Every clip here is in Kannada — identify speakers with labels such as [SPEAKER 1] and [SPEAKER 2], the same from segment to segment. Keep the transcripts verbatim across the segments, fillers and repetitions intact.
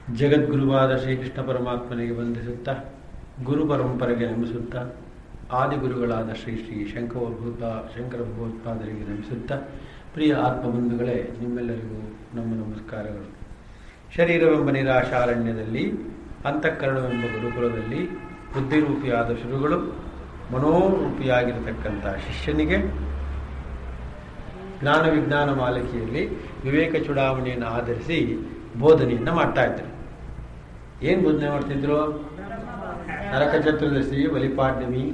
[SPEAKER 1] ಜಗದ್ಗುರುವಾದ ಶ್ರೀಕೃಷ್ಣ ಪರಮಾತ್ಮನಿಗೆ ವಂದಿಸುತ್ತಾ, ಗುರು ಪರಂಪರೆಗೆ ನಮಿಸುತ್ತಾ, ಆದಿಗುರುಗಳಾದ ಶ್ರೀ ಶ್ರೀ ಶಂಕರಭೂತ ಶಂಕರ ಭಗವತ್ಪಾದರಿಗೆ ನಮಿಸುತ್ತಾ, ಪ್ರಿಯ ಆತ್ಮಬಂಧುಗಳೇ, ನಿಮ್ಮೆಲ್ಲರಿಗೂ ನಮ್ಮ ನಮಸ್ಕಾರಗಳು. ಶರೀರವೆಂಬ ನಿರಾಶಾರಣ್ಯದಲ್ಲಿ, ಅಂತಃಕರಣವೆಂಬ ಗುರುಕುಲದಲ್ಲಿ ಬುದ್ಧಿರೂಪಿಯಾದ ಶುರುಗಳು, ಮನೋರೂಪಿಯಾಗಿರತಕ್ಕಂಥ ಶಿಷ್ಯನಿಗೆ ಜ್ಞಾನ ವಿಜ್ಞಾನ ಮಾಲಿಕೆಯಲ್ಲಿ ವಿವೇಕ ಚೂಡಾವಣೆಯನ್ನು ಆಧರಿಸಿ ಬೋಧನೆಯನ್ನು ಮಾಡ್ತಾ ಇದ್ರು. ಏನು ಬೋಧನೆ ಮಾಡ್ತಿದ್ರು? ನರಕ ಚತುರ್ದಶಿ, ಬಲಿಪಾಡ್ಯಮಿ.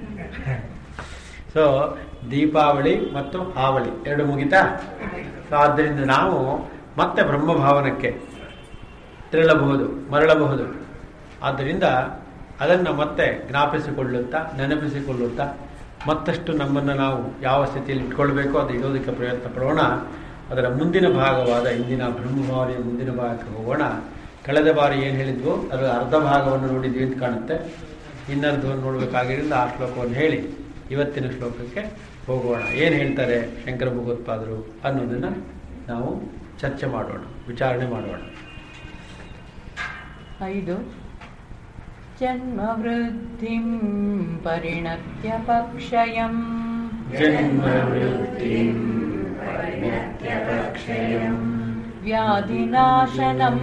[SPEAKER 1] ಸೊ ದೀಪಾವಳಿ ಮತ್ತು ಹಾವಳಿ ಎರಡು ಮುಗಿತಾ? ಸೊ ಆದ್ದರಿಂದ ನಾವು ಮತ್ತೆ ಬ್ರಹ್ಮಭಾವನಕ್ಕೆ ತೆರಳಬಹುದು, ಮರಳಬಹುದು. ಆದ್ದರಿಂದ ಅದನ್ನು ಮತ್ತೆ ಜ್ಞಾಪಿಸಿಕೊಳ್ಳುತ್ತಾ, ನೆನಪಿಸಿಕೊಳ್ಳುತ್ತಾ, ಮತ್ತಷ್ಟು ನಮ್ಮನ್ನು ನಾವು ಯಾವ ಸ್ಥಿತಿಯಲ್ಲಿ ಇಟ್ಕೊಳ್ಬೇಕೋ ಅದು ಇಡೋದಕ್ಕೆ ಪ್ರಯತ್ನ ಪಡೋಣ. ಅದರ ಮುಂದಿನ ಭಾಗವಾದ ಇಂದಿನ ಬ್ರಹ್ಮಭಾವನೆಯ ಮುಂದಿನ ಭಾಗಕ್ಕೆ ಹೋಗೋಣ. ಕಳೆದ ಬಾರಿ ಏನು ಹೇಳಿದ್ವು ಅದರ ಅರ್ಧ ಭಾಗವನ್ನು ನೋಡಿದ್ವಿ ಅಂತ ಕಾಣುತ್ತೆ. ಇನ್ನರ್ಧವನ್ನು ನೋಡಬೇಕಾಗಿರಿಂದ ಆ ಶ್ಲೋಕವನ್ನು ಹೇಳಿ ಇವತ್ತಿನ ಶ್ಲೋಕಕ್ಕೆ ಹೋಗೋಣ. ಏನು ಹೇಳ್ತಾರೆ ಶಂಕರ ಭಗವತ್ಪಾದರು ಅನ್ನೋದನ್ನು ನಾವು ಚರ್ಚೆ ಮಾಡೋಣ, ವಿಚಾರಣೆ ಮಾಡೋಣ.
[SPEAKER 2] ಐದು. ಜನ್ಮ ವೃದ್ಧಿಂ ಪರಿಣತ್ಯ ಪಕ್ಷಯಂ
[SPEAKER 1] ಜನ್ಮ ವೃದ್ಧಿಂ ಪರಿಣತ್ಯ ಪಕ್ಷಯಂ
[SPEAKER 2] ವ್ಯಾಧಿನಾಶನಂ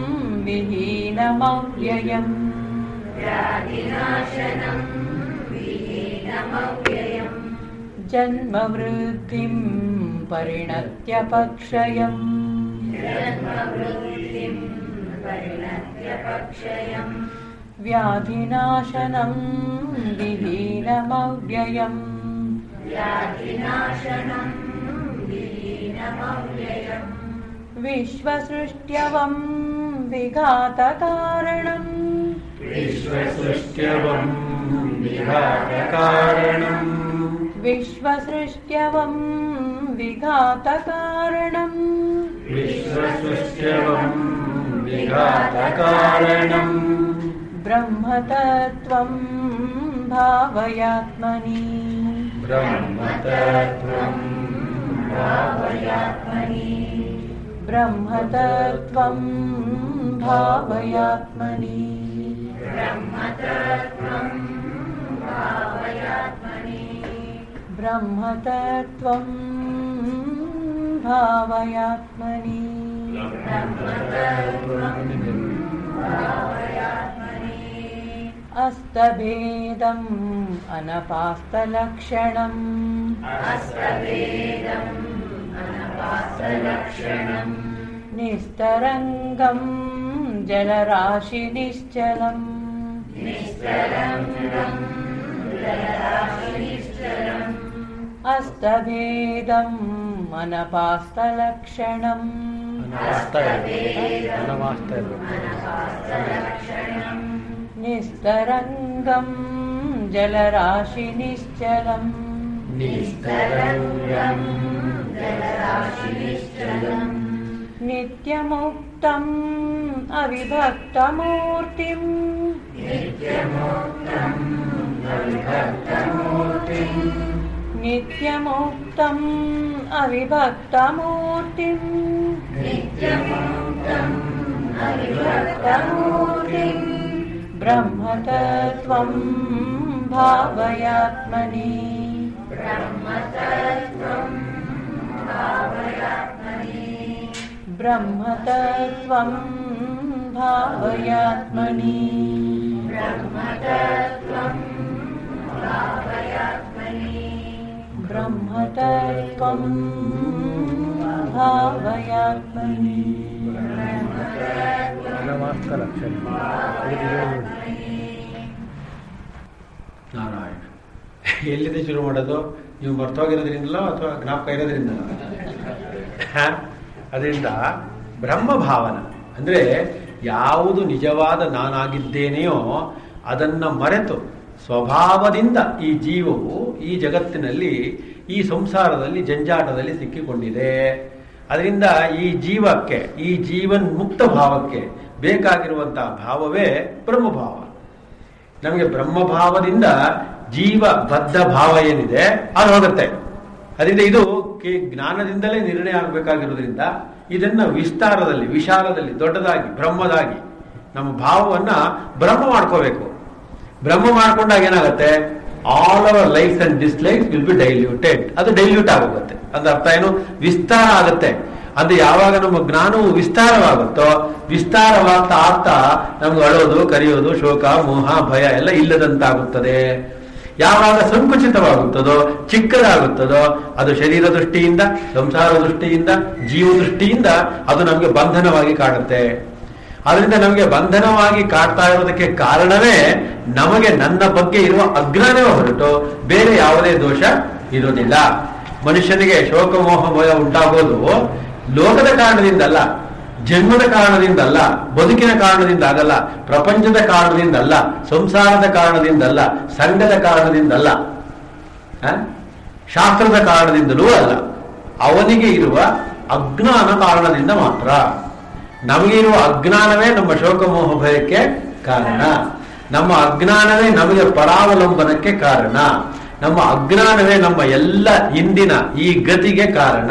[SPEAKER 2] ವಿಹೀನಮವ್ಯಯಂ
[SPEAKER 3] ವ್ಯಾಧಿನಾಶನಂ ವಿಹೀನಮವ್ಯಯಂ
[SPEAKER 2] ಜನ್ಮ ವೃದ್ಧಿಂ ಪರಿಣತ್ಯ ಪಕ್ಷಯಂ
[SPEAKER 3] ಜನ್ಮ ವೃದ್ಧಿಂ ಪರಿಣತ್ಯ ಪಕ್ಷಯಂ
[SPEAKER 2] ವ್ಯಾಧಿನಾಶನಂ ವಿಹೀನಮವ್ಯಯಂ
[SPEAKER 3] ವ್ಯಾಧಿನಾಶನಂ ವಿಹೀನಮವ್ಯಯಂ
[SPEAKER 2] ವಿಶ್ವಸೃಷ್ಟ್ಯವಂ ವಿಘಾತಕಾರಣಂ
[SPEAKER 1] ವಿಶ್ವಸೃಷ್ಟ್ಯವಂ ವಿಘಾತಕಾರಣಂ
[SPEAKER 2] ವಿಶ್ವಸೃಷ್ಟ್ಯವಂ ವಿಘಾತಕಾರಣಂ
[SPEAKER 1] ವಿಶ್ವಸೃಷ್ಟ್ಯವಂ ವಿಘಾತಕಾರಣಂ
[SPEAKER 2] ಬ್ರಹ್ಮತತ್ವಂ ಭಾವಯಾತ್ಮನಿ
[SPEAKER 1] ಬ್ರಹ್ಮತತ್ವಂ
[SPEAKER 3] ಭಾವಯಾತ್ಮನಿ
[SPEAKER 2] ಬ್ರಹ್ಮತತ್ವಂ ಭಾವಯಾತ್ಮನಿ
[SPEAKER 3] ಬ್ರಹ್ಮತತ್ವಂ ಭಾವಯಾತ್ಮನಿ
[SPEAKER 2] ಬ್ರಹ್ಮತತ್ವಂ ಭಾವಯಾತ್ಮನಿ
[SPEAKER 3] ಬ್ರಹ್ಮತತ್ವಂ ಭಾವಯಾತ್ಮನಿ
[SPEAKER 2] ಅಸ್ತಭೇದಂ ಅನಪಾಸ್ತಲಕ್ಷಣಂ
[SPEAKER 3] ಅಸ್ತಭೇದಂ ಅನಪಾಸ್ತಲಕ್ಷಣಂ
[SPEAKER 2] ನಿಸ್ತರಂಗಂ ಜಲರಾಶಿ ನಿಶ್ಚಲಂ
[SPEAKER 3] ನಿಸ್ತರಂಗಂ ಜಲರಾಶಿ ನಿಶ್ಚಲಂ
[SPEAKER 2] ಅಸ್ತಭೇದಂ ಅನಪಾಸ್ತಲಕ್ಷಣಂ
[SPEAKER 3] ಅನಪಾಸ್ತಲಕ್ಷಣಂ
[SPEAKER 2] ನಿಸ್ತರಂಗಂ ಜಲರಾಶಿ ನಿಶ್ಚಲಂ
[SPEAKER 1] ನಿಸ್ತರಂಗಂ
[SPEAKER 3] ಜಲರಾಶಿ ನಿಶ್ಚಲಂ
[SPEAKER 2] ನಿತ್ಯಮುಕ್ತಂ ಅವಿಭಕ್ತಮೂರ್ತಿಂ
[SPEAKER 3] ನಿತ್ಯಮುಕ್ತಂ ಅವಿಭಕ್ತಮೂರ್ತಿಂ
[SPEAKER 2] ನಿತ್ಯಮುಕ್ತಂ ಅವಿಭಕ್ತಮೂರ್ತಿಂ
[SPEAKER 3] ನಿತ್ಯಮುಕ್ತಂ ಅವಿಭಕ್ತಮೂರ್ತಿಂ
[SPEAKER 2] ಬ್ರಹ್ಮತತ್ವಂ ಭಾವಯಾತ್ಮನಿ
[SPEAKER 3] ಬ್ರಹ್ಮತತ್ವಂ ಭಾವಯಾತ್ಮನಿ
[SPEAKER 2] ಬ್ರಹ್ಮತತ್ವಂ ಭಾವಯಾತ್ಮನಿ
[SPEAKER 3] ಬ್ರಹ್ಮತತ್ವಂ ಭಾವಯಾತ್ಮನಿ
[SPEAKER 2] ಬ್ರಹ್ಮತತ್ವಂ ಭಾವಯಾತ್ಮನಿ
[SPEAKER 1] ನಾರಾಯಣ. ಎಲ್ಲಿದೆ ಶುರು ಮಾಡೋದು? ನೀವು ಮರ್ತೋಗಿರೋದ್ರಿಂದಲೋ ಅಥವಾ ಜ್ಞಾಪಕ ಇರೋದ್ರಿಂದಲೋ? ಅದರಿಂದ ಬ್ರಹ್ಮಭಾವನ ಅಂದರೆ ಯಾವುದು ನಿಜವಾದ ನಾನಾಗಿದ್ದೇನೆಯೋ ಅದನ್ನು ಮರೆತು ಸ್ವಭಾವದಿಂದ ಈ ಜೀವವು ಈ ಜಗತ್ತಿನಲ್ಲಿ ಈ ಸಂಸಾರದಲ್ಲಿ ಜಂಜಾಟದಲ್ಲಿ ಸಿಕ್ಕಿಕೊಂಡಿದೆ. ಅದರಿಂದ ಈ ಜೀವಕ್ಕೆ, ಈ ಜೀವನ್ ಮುಕ್ತ ಭಾವಕ್ಕೆ ಬೇಕಾಗಿರುವಂತಹ ಭಾವವೇ ಬ್ರಹ್ಮಭಾವ. ನಮಗೆ ಬ್ರಹ್ಮಭಾವದಿಂದ ಜೀವ ಬದ್ಧ ಭಾವ ಏನಿದೆ ಅದು ಹೋಗುತ್ತೆ. ಅದರಿಂದ ಇದು ಜ್ಞಾನದಿಂದಲೇ ನಿರ್ಣಯ ಆಗಬೇಕಾಗಿರೋದ್ರಿಂದ ಇದನ್ನ ವಿಸ್ತಾರದಲ್ಲಿ, ವಿಶಾಲದಲ್ಲಿ, ದೊಡ್ಡದಾಗಿ, ಬ್ರಹ್ಮದಾಗಿ ನಮ್ಮ ಭಾವವನ್ನ ಬ್ರಹ್ಮ ಮಾಡ್ಕೋಬೇಕು. ಬ್ರಹ್ಮ ಮಾಡ್ಕೊಂಡಾಗ ಏನಾಗುತ್ತೆ, all our likes and dislikes will be diluted. ಅದು ಡೈಲ್ಯೂಟ್ ಆಗೋಗುತ್ತೆ. ಅದ್ರ ಅರ್ಥ ಏನು, ವಿಸ್ತಾರ ಆಗುತ್ತೆ. ಅದು ಯಾವಾಗ ನಮ್ಮ ಜ್ಞಾನವು ವಿಸ್ತಾರವಾಗುತ್ತೋ, ವಿಸ್ತಾರವಾಗ್ತಾ ಆಗ್ತಾ ನಮ್ಗೆ ಅಳೋದು, ಕರೆಯೋದು, ಶೋಕ, ಮೋಹ, ಭಯ ಎಲ್ಲ ಇಲ್ಲದಂತಾಗುತ್ತದೆ. ಯಾವಾಗ ಸಂಕುಚಿತವಾಗುತ್ತದೋ, ಚಿಕ್ಕದಾಗುತ್ತದೋ, ಅದು ಶರೀರ ದೃಷ್ಟಿಯಿಂದ, ಸಂಸಾರ ದೃಷ್ಟಿಯಿಂದ, ಜೀವ ದೃಷ್ಟಿಯಿಂದ ಅದು ನಮಗೆ ಬಂಧನವಾಗಿ ಕಾಡುತ್ತೆ. ಅದರಿಂದ ನಮಗೆ ಬಂಧನವಾಗಿ ಕಾಡ್ತಾ ಇರೋದಕ್ಕೆ ಕಾರಣವೇ ನಮಗೆ ನನ್ನ ಬಗ್ಗೆ ಇರುವ ಅಜ್ಞಾನವೇ ಹೊರಟು ಬೇರೆ ಯಾವುದೇ ದೋಷ ಇರೋದಿಲ್ಲ. ಮನುಷ್ಯನಿಗೆ ಶೋಕ, ಮೋಹ, ಭಯ ಉಂಟಾಗೋದು ಲೋಕದ ಕಾರಣದಿಂದಲ್ಲ, ಜನ್ಮದ ಕಾರಣದಿಂದಲ್ಲ, ಬದುಕಿನ ಕಾರಣದಿಂದ ಆಗಲ್ಲ, ಪ್ರಪಂಚದ ಕಾರಣದಿಂದಲ್ಲ, ಸಂಸಾರದ ಕಾರಣದಿಂದಲ್ಲ, ಸಂಘದ ಕಾರಣದಿಂದಲ್ಲ, ಶಾಸ್ತ್ರದ ಕಾರಣದಿಂದಲೂ ಅಲ್ಲ. ಅವನಿಗೆ ಇರುವ ಅಜ್ಞಾನ ಕಾರಣದಿಂದ ಮಾತ್ರ. ನಮಗೆ ಇರುವ ಅಜ್ಞಾನವೇ ನಮ್ಮ ಶೋಕಮೋಹ ಭಯಕ್ಕೆ ಕಾರಣ. ನಮ್ಮ ಅಜ್ಞಾನವೇ ನಮಗೆ ಪರಾವಲಂಬನಕ್ಕೆ ಕಾರಣ. ನಮ್ಮ ಅಜ್ಞಾನವೇ ನಮ್ಮ ಎಲ್ಲ ಇಂದಿನ ಈ ಗತಿಗೆ ಕಾರಣ.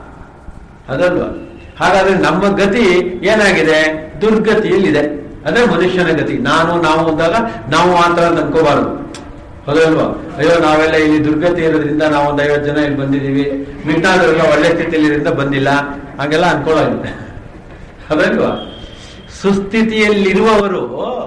[SPEAKER 1] ಅದಲ್ವಾ? ಹಾಗಾದ್ರೆ ನಮ್ಮ ಗತಿ ಏನಾಗಿದೆ? ದುರ್ಗತಿಯಲ್ಲಿದೆ. ಅದೇ ಮನುಷ್ಯನ ಗತಿ. ನಾನು ನಾವು ಅಂದಾಗ ನಾವು ಮಾತ್ರ ಅಂತ ಅನ್ಕೋಬಾರದು. ಹೌದಲ್ವಾ? ಅಯ್ಯೋ ನಾವೆಲ್ಲ ಇಲ್ಲಿ ದುರ್ಗತಿ ಇರೋದ್ರಿಂದ ನಾವು ಒಂದು ಐವತ್ತು ಜನ ಇಲ್ಲಿ ಬಂದಿದ್ದೀವಿ, ಮಿಟ್ಟಾದ್ರೆಲ್ಲ ಒಳ್ಳೆ ಸ್ಥಿತಿಯಲ್ಲಿರೋದ್ರಿಂದ ಬಂದಿಲ್ಲ, ಹಾಗೆಲ್ಲ ಅನ್ಕೊಳ್ಳೋದಿಲ್ಲ. ಅದಲ್ವಾ? ಸುಸ್ಥಿತಿಯಲ್ಲಿರುವವರು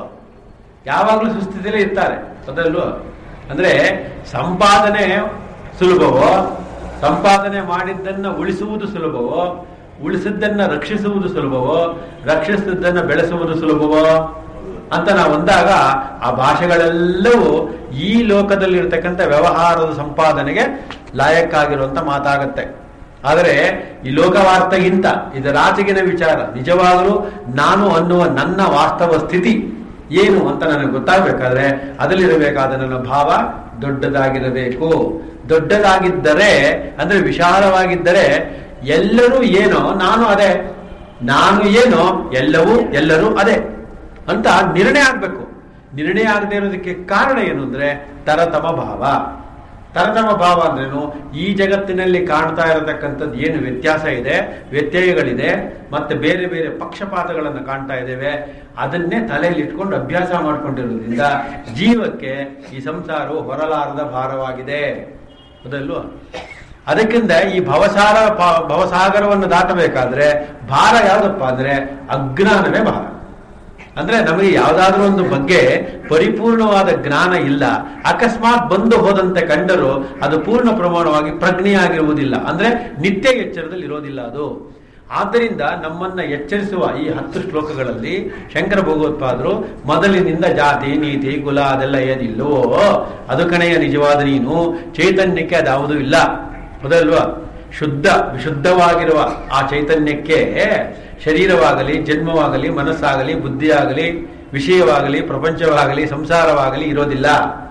[SPEAKER 1] ಯಾವಾಗಲೂ ಸುಸ್ಥಿತಿಯಲ್ಲೇ ಇರ್ತಾರೆ. ಅದಲ್ವಾ? ಅಂದ್ರೆ ಸಂಪಾದನೆ ಸುಲಭವೋ, ಸಂಪಾದನೆ ಮಾಡಿದ್ದನ್ನ ಉಳಿಸುವುದು ಸುಲಭವೋ, ಉಳಿಸಿದ್ದನ್ನ ರಕ್ಷಿಸುವುದು ಸುಲಭವೋ, ರಕ್ಷಿಸಿದ್ದನ್ನ ಬೆಳೆಸುವುದು ಸುಲಭವೋ ಅಂತ ನಾವು ಅಂದಾಗ ಆ ಭಾಷೆಗಳೆಲ್ಲವೂ ಈ ಲೋಕದಲ್ಲಿರ್ತಕ್ಕಂಥ ವ್ಯವಹಾರದ ಸಂಪಾದನೆಗೆ ಲಾಯಕ್ಕಾಗಿರುವಂತ ಮಾತಾಗತ್ತೆ. ಆದರೆ ಈ ಲೋಕವಾರ್ತೆಗಿಂತ ಇದರಾಚೆಗಿನ ವಿಚಾರ ನಿಜವಾಗಲೂ ನಾನು ಅನ್ನುವ ನನ್ನ ವಾಸ್ತವ ಸ್ಥಿತಿ ಏನು ಅಂತ ನನಗೆ ಗೊತ್ತಾಗಬೇಕಾದ್ರೆ ಅದರಲ್ಲಿರಬೇಕಾದ ನನ್ನ ಭಾವ ದೊಡ್ಡದಾಗಿರಬೇಕು. ದೊಡ್ಡದಾಗಿದ್ದರೆ ಅಂದ್ರೆ ವಿಶಾಲವಾಗಿದ್ದರೆ ಎಲ್ಲರೂ ಏನೋ ನಾನು ಅದೇ, ನಾನು ಏನೋ ಎಲ್ಲವೂ ಎಲ್ಲರೂ ಅದೇ ಅಂತ ನಿರ್ಣಯ ಆಗ್ಬೇಕು. ನಿರ್ಣಯ ಆಗದೆ ಇರೋದಕ್ಕೆ ಕಾರಣ ಏನು ಅಂದ್ರೆ ತರತಮ ಭಾವ. ತರತಮ ಭಾವ ಅಂದ್ರೇನು? ಈ ಜಗತ್ತಿನಲ್ಲಿ ಕಾಣ್ತಾ ಇರತಕ್ಕಂಥದ್ದು ಏನು ವ್ಯತ್ಯಾಸ ಇದೆ, ವ್ಯತ್ಯಯಗಳಿದೆ, ಮತ್ತೆ ಬೇರೆ ಬೇರೆ ಪಕ್ಷಪಾತಗಳನ್ನು ಕಾಣ್ತಾ ಇದ್ದೇವೆ, ಅದನ್ನೇ ತಲೆಯಲ್ಲಿ ಇಟ್ಕೊಂಡು ಅಭ್ಯಾಸ ಮಾಡ್ಕೊಂಡಿರೋದ್ರಿಂದ ಜೀವಕ್ಕೆ ಈ ಸಂಸಾರವು ಹೊರಲಾರದ ಭಾರವಾಗಿದೆ. ಅದಲ್ವಾ? ಅದಕ್ಕಿಂತ ಈ ಭವಸಾರ ಭವಸಾಗರವನ್ನು ದಾಟಬೇಕಾದ್ರೆ ಭಾರ ಯಾವ್ದಪ್ಪ ಅಂದ್ರೆ ಅಜ್ಞಾನವೇ ಭಾರ. ಅಂದ್ರೆ ನಮಗೆ ಯಾವ್ದಾದ್ರೂ ಒಂದು ಬಗ್ಗೆ ಪರಿಪೂರ್ಣವಾದ ಜ್ಞಾನ ಇಲ್ಲ, ಅಕಸ್ಮಾತ್ ಬಂದು ಹೋದಂತೆ ಕಂಡರೂ ಅದು ಪೂರ್ಣ ಪ್ರಮಾಣವಾಗಿ ಪ್ರಜ್ಞೆಯಾಗಿರುವುದಿಲ್ಲ, ಅಂದ್ರೆ ನಿತ್ಯ ಎಚ್ಚರದಲ್ಲಿ ಇರೋದಿಲ್ಲ ಅದು. ಆದ್ದರಿಂದ ನಮ್ಮನ್ನ ಎಚ್ಚರಿಸುವ ಈ ಹತ್ತು ಶ್ಲೋಕಗಳಲ್ಲಿ ಶಂಕರ ಭಗವತ್ಪಾದರು ಮೊದಲಿನಿಂದ ಜಾತಿ, ನೀತಿ, ಕುಲ ಅದೆಲ್ಲ ಏನಿಲ್ಲವೋ ಅದು ಕಣೆಯ ನಿಜವಾದ ನೀನು, ಚೈತನ್ಯಕ್ಕೆ ಅದಾವುದೂ ಇಲ್ಲ. ಹೌದಲ್ವಾ? ಶುದ್ಧ ವಿಶುದ್ಧವಾಗಿರುವ ಆ ಚೈತನ್ಯಕ್ಕೆ ಶರೀರವಾಗಲಿ, ಜನ್ಮವಾಗಲಿ, ಮನಸ್ಸಾಗಲಿ, ಬುದ್ಧಿಯಾಗಲಿ, ವಿಷಯವಾಗಲಿ, ಪ್ರಪಂಚವಾಗಲಿ, ಸಂಸಾರವಾಗಲಿ ಇರೋದಿಲ್ಲ.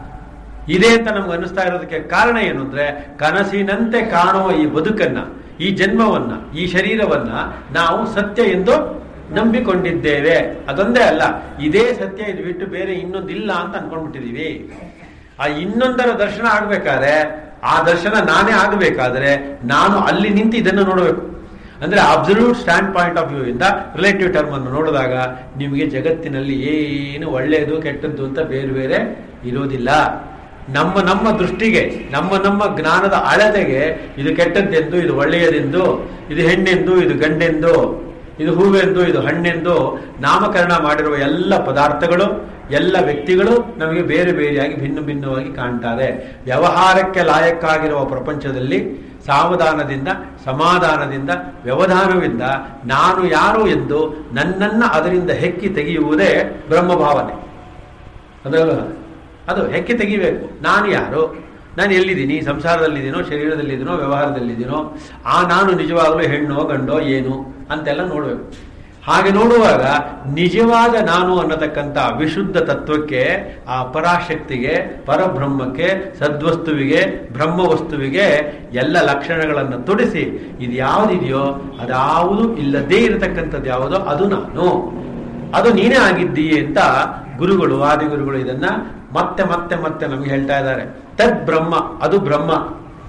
[SPEAKER 1] ಇದೆ ಅಂತ ನಮ್ಗೆ ಅನ್ನಿಸ್ತಾ ಇರೋದಕ್ಕೆ ಕಾರಣ ಏನು ಅಂದ್ರೆ ಕನಸಿನಂತೆ ಕಾಣುವ ಈ ಬದುಕನ್ನ, ಈ ಜನ್ಮವನ್ನ, ಈ ಶರೀರವನ್ನ ನಾವು ಸತ್ಯ ಎಂದು ನಂಬಿಕೊಂಡಿದ್ದೇವೆ. ಅದೊಂದೇ ಅಲ್ಲ, ಇದೇ ಸತ್ಯ, ಇದು ಬಿಟ್ಟು ಬೇರೆ ಇನ್ನೊಂದಿಲ್ಲ ಅಂತ ಅನ್ಕೊಂಡ್ಬಿಟ್ಟಿದೀವಿ. ಆ ಇನ್ನೊಂದರ ದರ್ಶನ ಆಗ್ಬೇಕಾದ್ರೆ, ಆ ದರ್ಶನ ನಾನೇ ಆಗಬೇಕಾದ್ರೆ ನಾನು ಅಲ್ಲಿ ನಿಂತು ಇದನ್ನು ನೋಡಬೇಕು. ಅಂದ್ರೆ absolute standpoint of view ಇಂದ ರಿಲೇಟಿವ್ ಟರ್ಮ್ ಅನ್ನು ನೋಡಿದಾಗ ನಿಮಗೆ ಜಗತ್ತಿನಲ್ಲಿ ಏನು ಒಳ್ಳೆಯದು ಕೆಟ್ಟದ್ದು ಅಂತ ಬೇರೆ ಬೇರೆ ಇರೋದಿಲ್ಲ. ನಮ್ಮ ನಮ್ಮ ದೃಷ್ಟಿಗೆ, ನಮ್ಮ ನಮ್ಮ ಜ್ಞಾನದ ಅಳತೆಗೆ ಇದು ಕೆಟ್ಟದ್ದೆಂದು, ಇದು ಒಳ್ಳೆಯದೆಂದು, ಇದು ಹೆಣ್ಣೆಂದು, ಇದು ಗಂಡೆಂದು, ಇದು ಹೂವೆಂದು, ಇದು ಹಣ್ಣೆಂದು ನಾಮಕರಣ ಮಾಡಿರುವ ಎಲ್ಲ ಪದಾರ್ಥಗಳು, ಎಲ್ಲ ವ್ಯಕ್ತಿಗಳು ನಮಗೆ ಬೇರೆ ಬೇರೆಯಾಗಿ ಭಿನ್ನ ಭಿನ್ನವಾಗಿ ಕಾಣ್ತಾರೆ. ವ್ಯವಹಾರಕ್ಕೆ ಲಾಯಕ್ಕಾಗಿರುವ ಪ್ರಪಂಚದಲ್ಲಿ ಸಾವಧಾನದಿಂದ, ಸಮಾಧಾನದಿಂದ, ವ್ಯವಧಾನವಿಂದ ನಾನು ಯಾರು ಎಂದು ನನ್ನನ್ನ ಅದರಿಂದ ಹೆಕ್ಕಿ ತೆಗೆಯುವುದೇ ಬ್ರಹ್ಮಭಾವನೆ. ಅದಲ್ಲ, ಅದು ಹೆಕ್ಕಿ ತೆಗಿಬೇಕು. ನಾನು ಯಾರು, ನಾನು ಎಲ್ಲಿದ್ದೀನಿ, ಸಂಸಾರದಲ್ಲಿದ್ದೀನೋ, ಶರೀರದಲ್ಲಿದ್ದೀನೋ, ವ್ಯವಹಾರದಲ್ಲಿದ್ದೀನೋ, ಆ ನಾನು ನಿಜವಾಗಲೂ ಹೆಣ್ಣೋ ಗಂಡೋ ಏನು ಅಂತೆಲ್ಲ ನೋಡಬೇಕು. ಹಾಗೆ ನೋಡುವಾಗ ನಿಜವಾದ ನಾನು ಅನ್ನತಕ್ಕಂಥ ವಿಶುದ್ಧ ತತ್ವಕ್ಕೆ, ಆ ಪರಾಶಕ್ತಿಗೆ, ಪರಬ್ರಹ್ಮಕ್ಕೆ, ಸದ್ವಸ್ತುವಿಗೆ, ಬ್ರಹ್ಮವಸ್ತುವಿಗೆ ಎಲ್ಲ ಲಕ್ಷಣಗಳನ್ನು ತೊಡಿಸಿ ಇದು ಯಾವುದಿದೆಯೋ ಅದಾವುದು ಇಲ್ಲದೇ ಇರತಕ್ಕಂಥದ್ದು ಯಾವುದೋ ಅದು ನಾನು, ಅದು ನೀನೇ ಆಗಿದ್ದೀಯೆ ಅಂತ ಗುರುಗಳು, ಆದಿಗುರುಗಳು ಇದನ್ನ ಮತ್ತೆ ಮತ್ತೆ ಮತ್ತೆ ನಮ್ಗೆ ಹೇಳ್ತಾ ಇದ್ದಾರೆ. ತದ್ ಬ್ರಹ್ಮ, ಅದು ಬ್ರಹ್ಮ.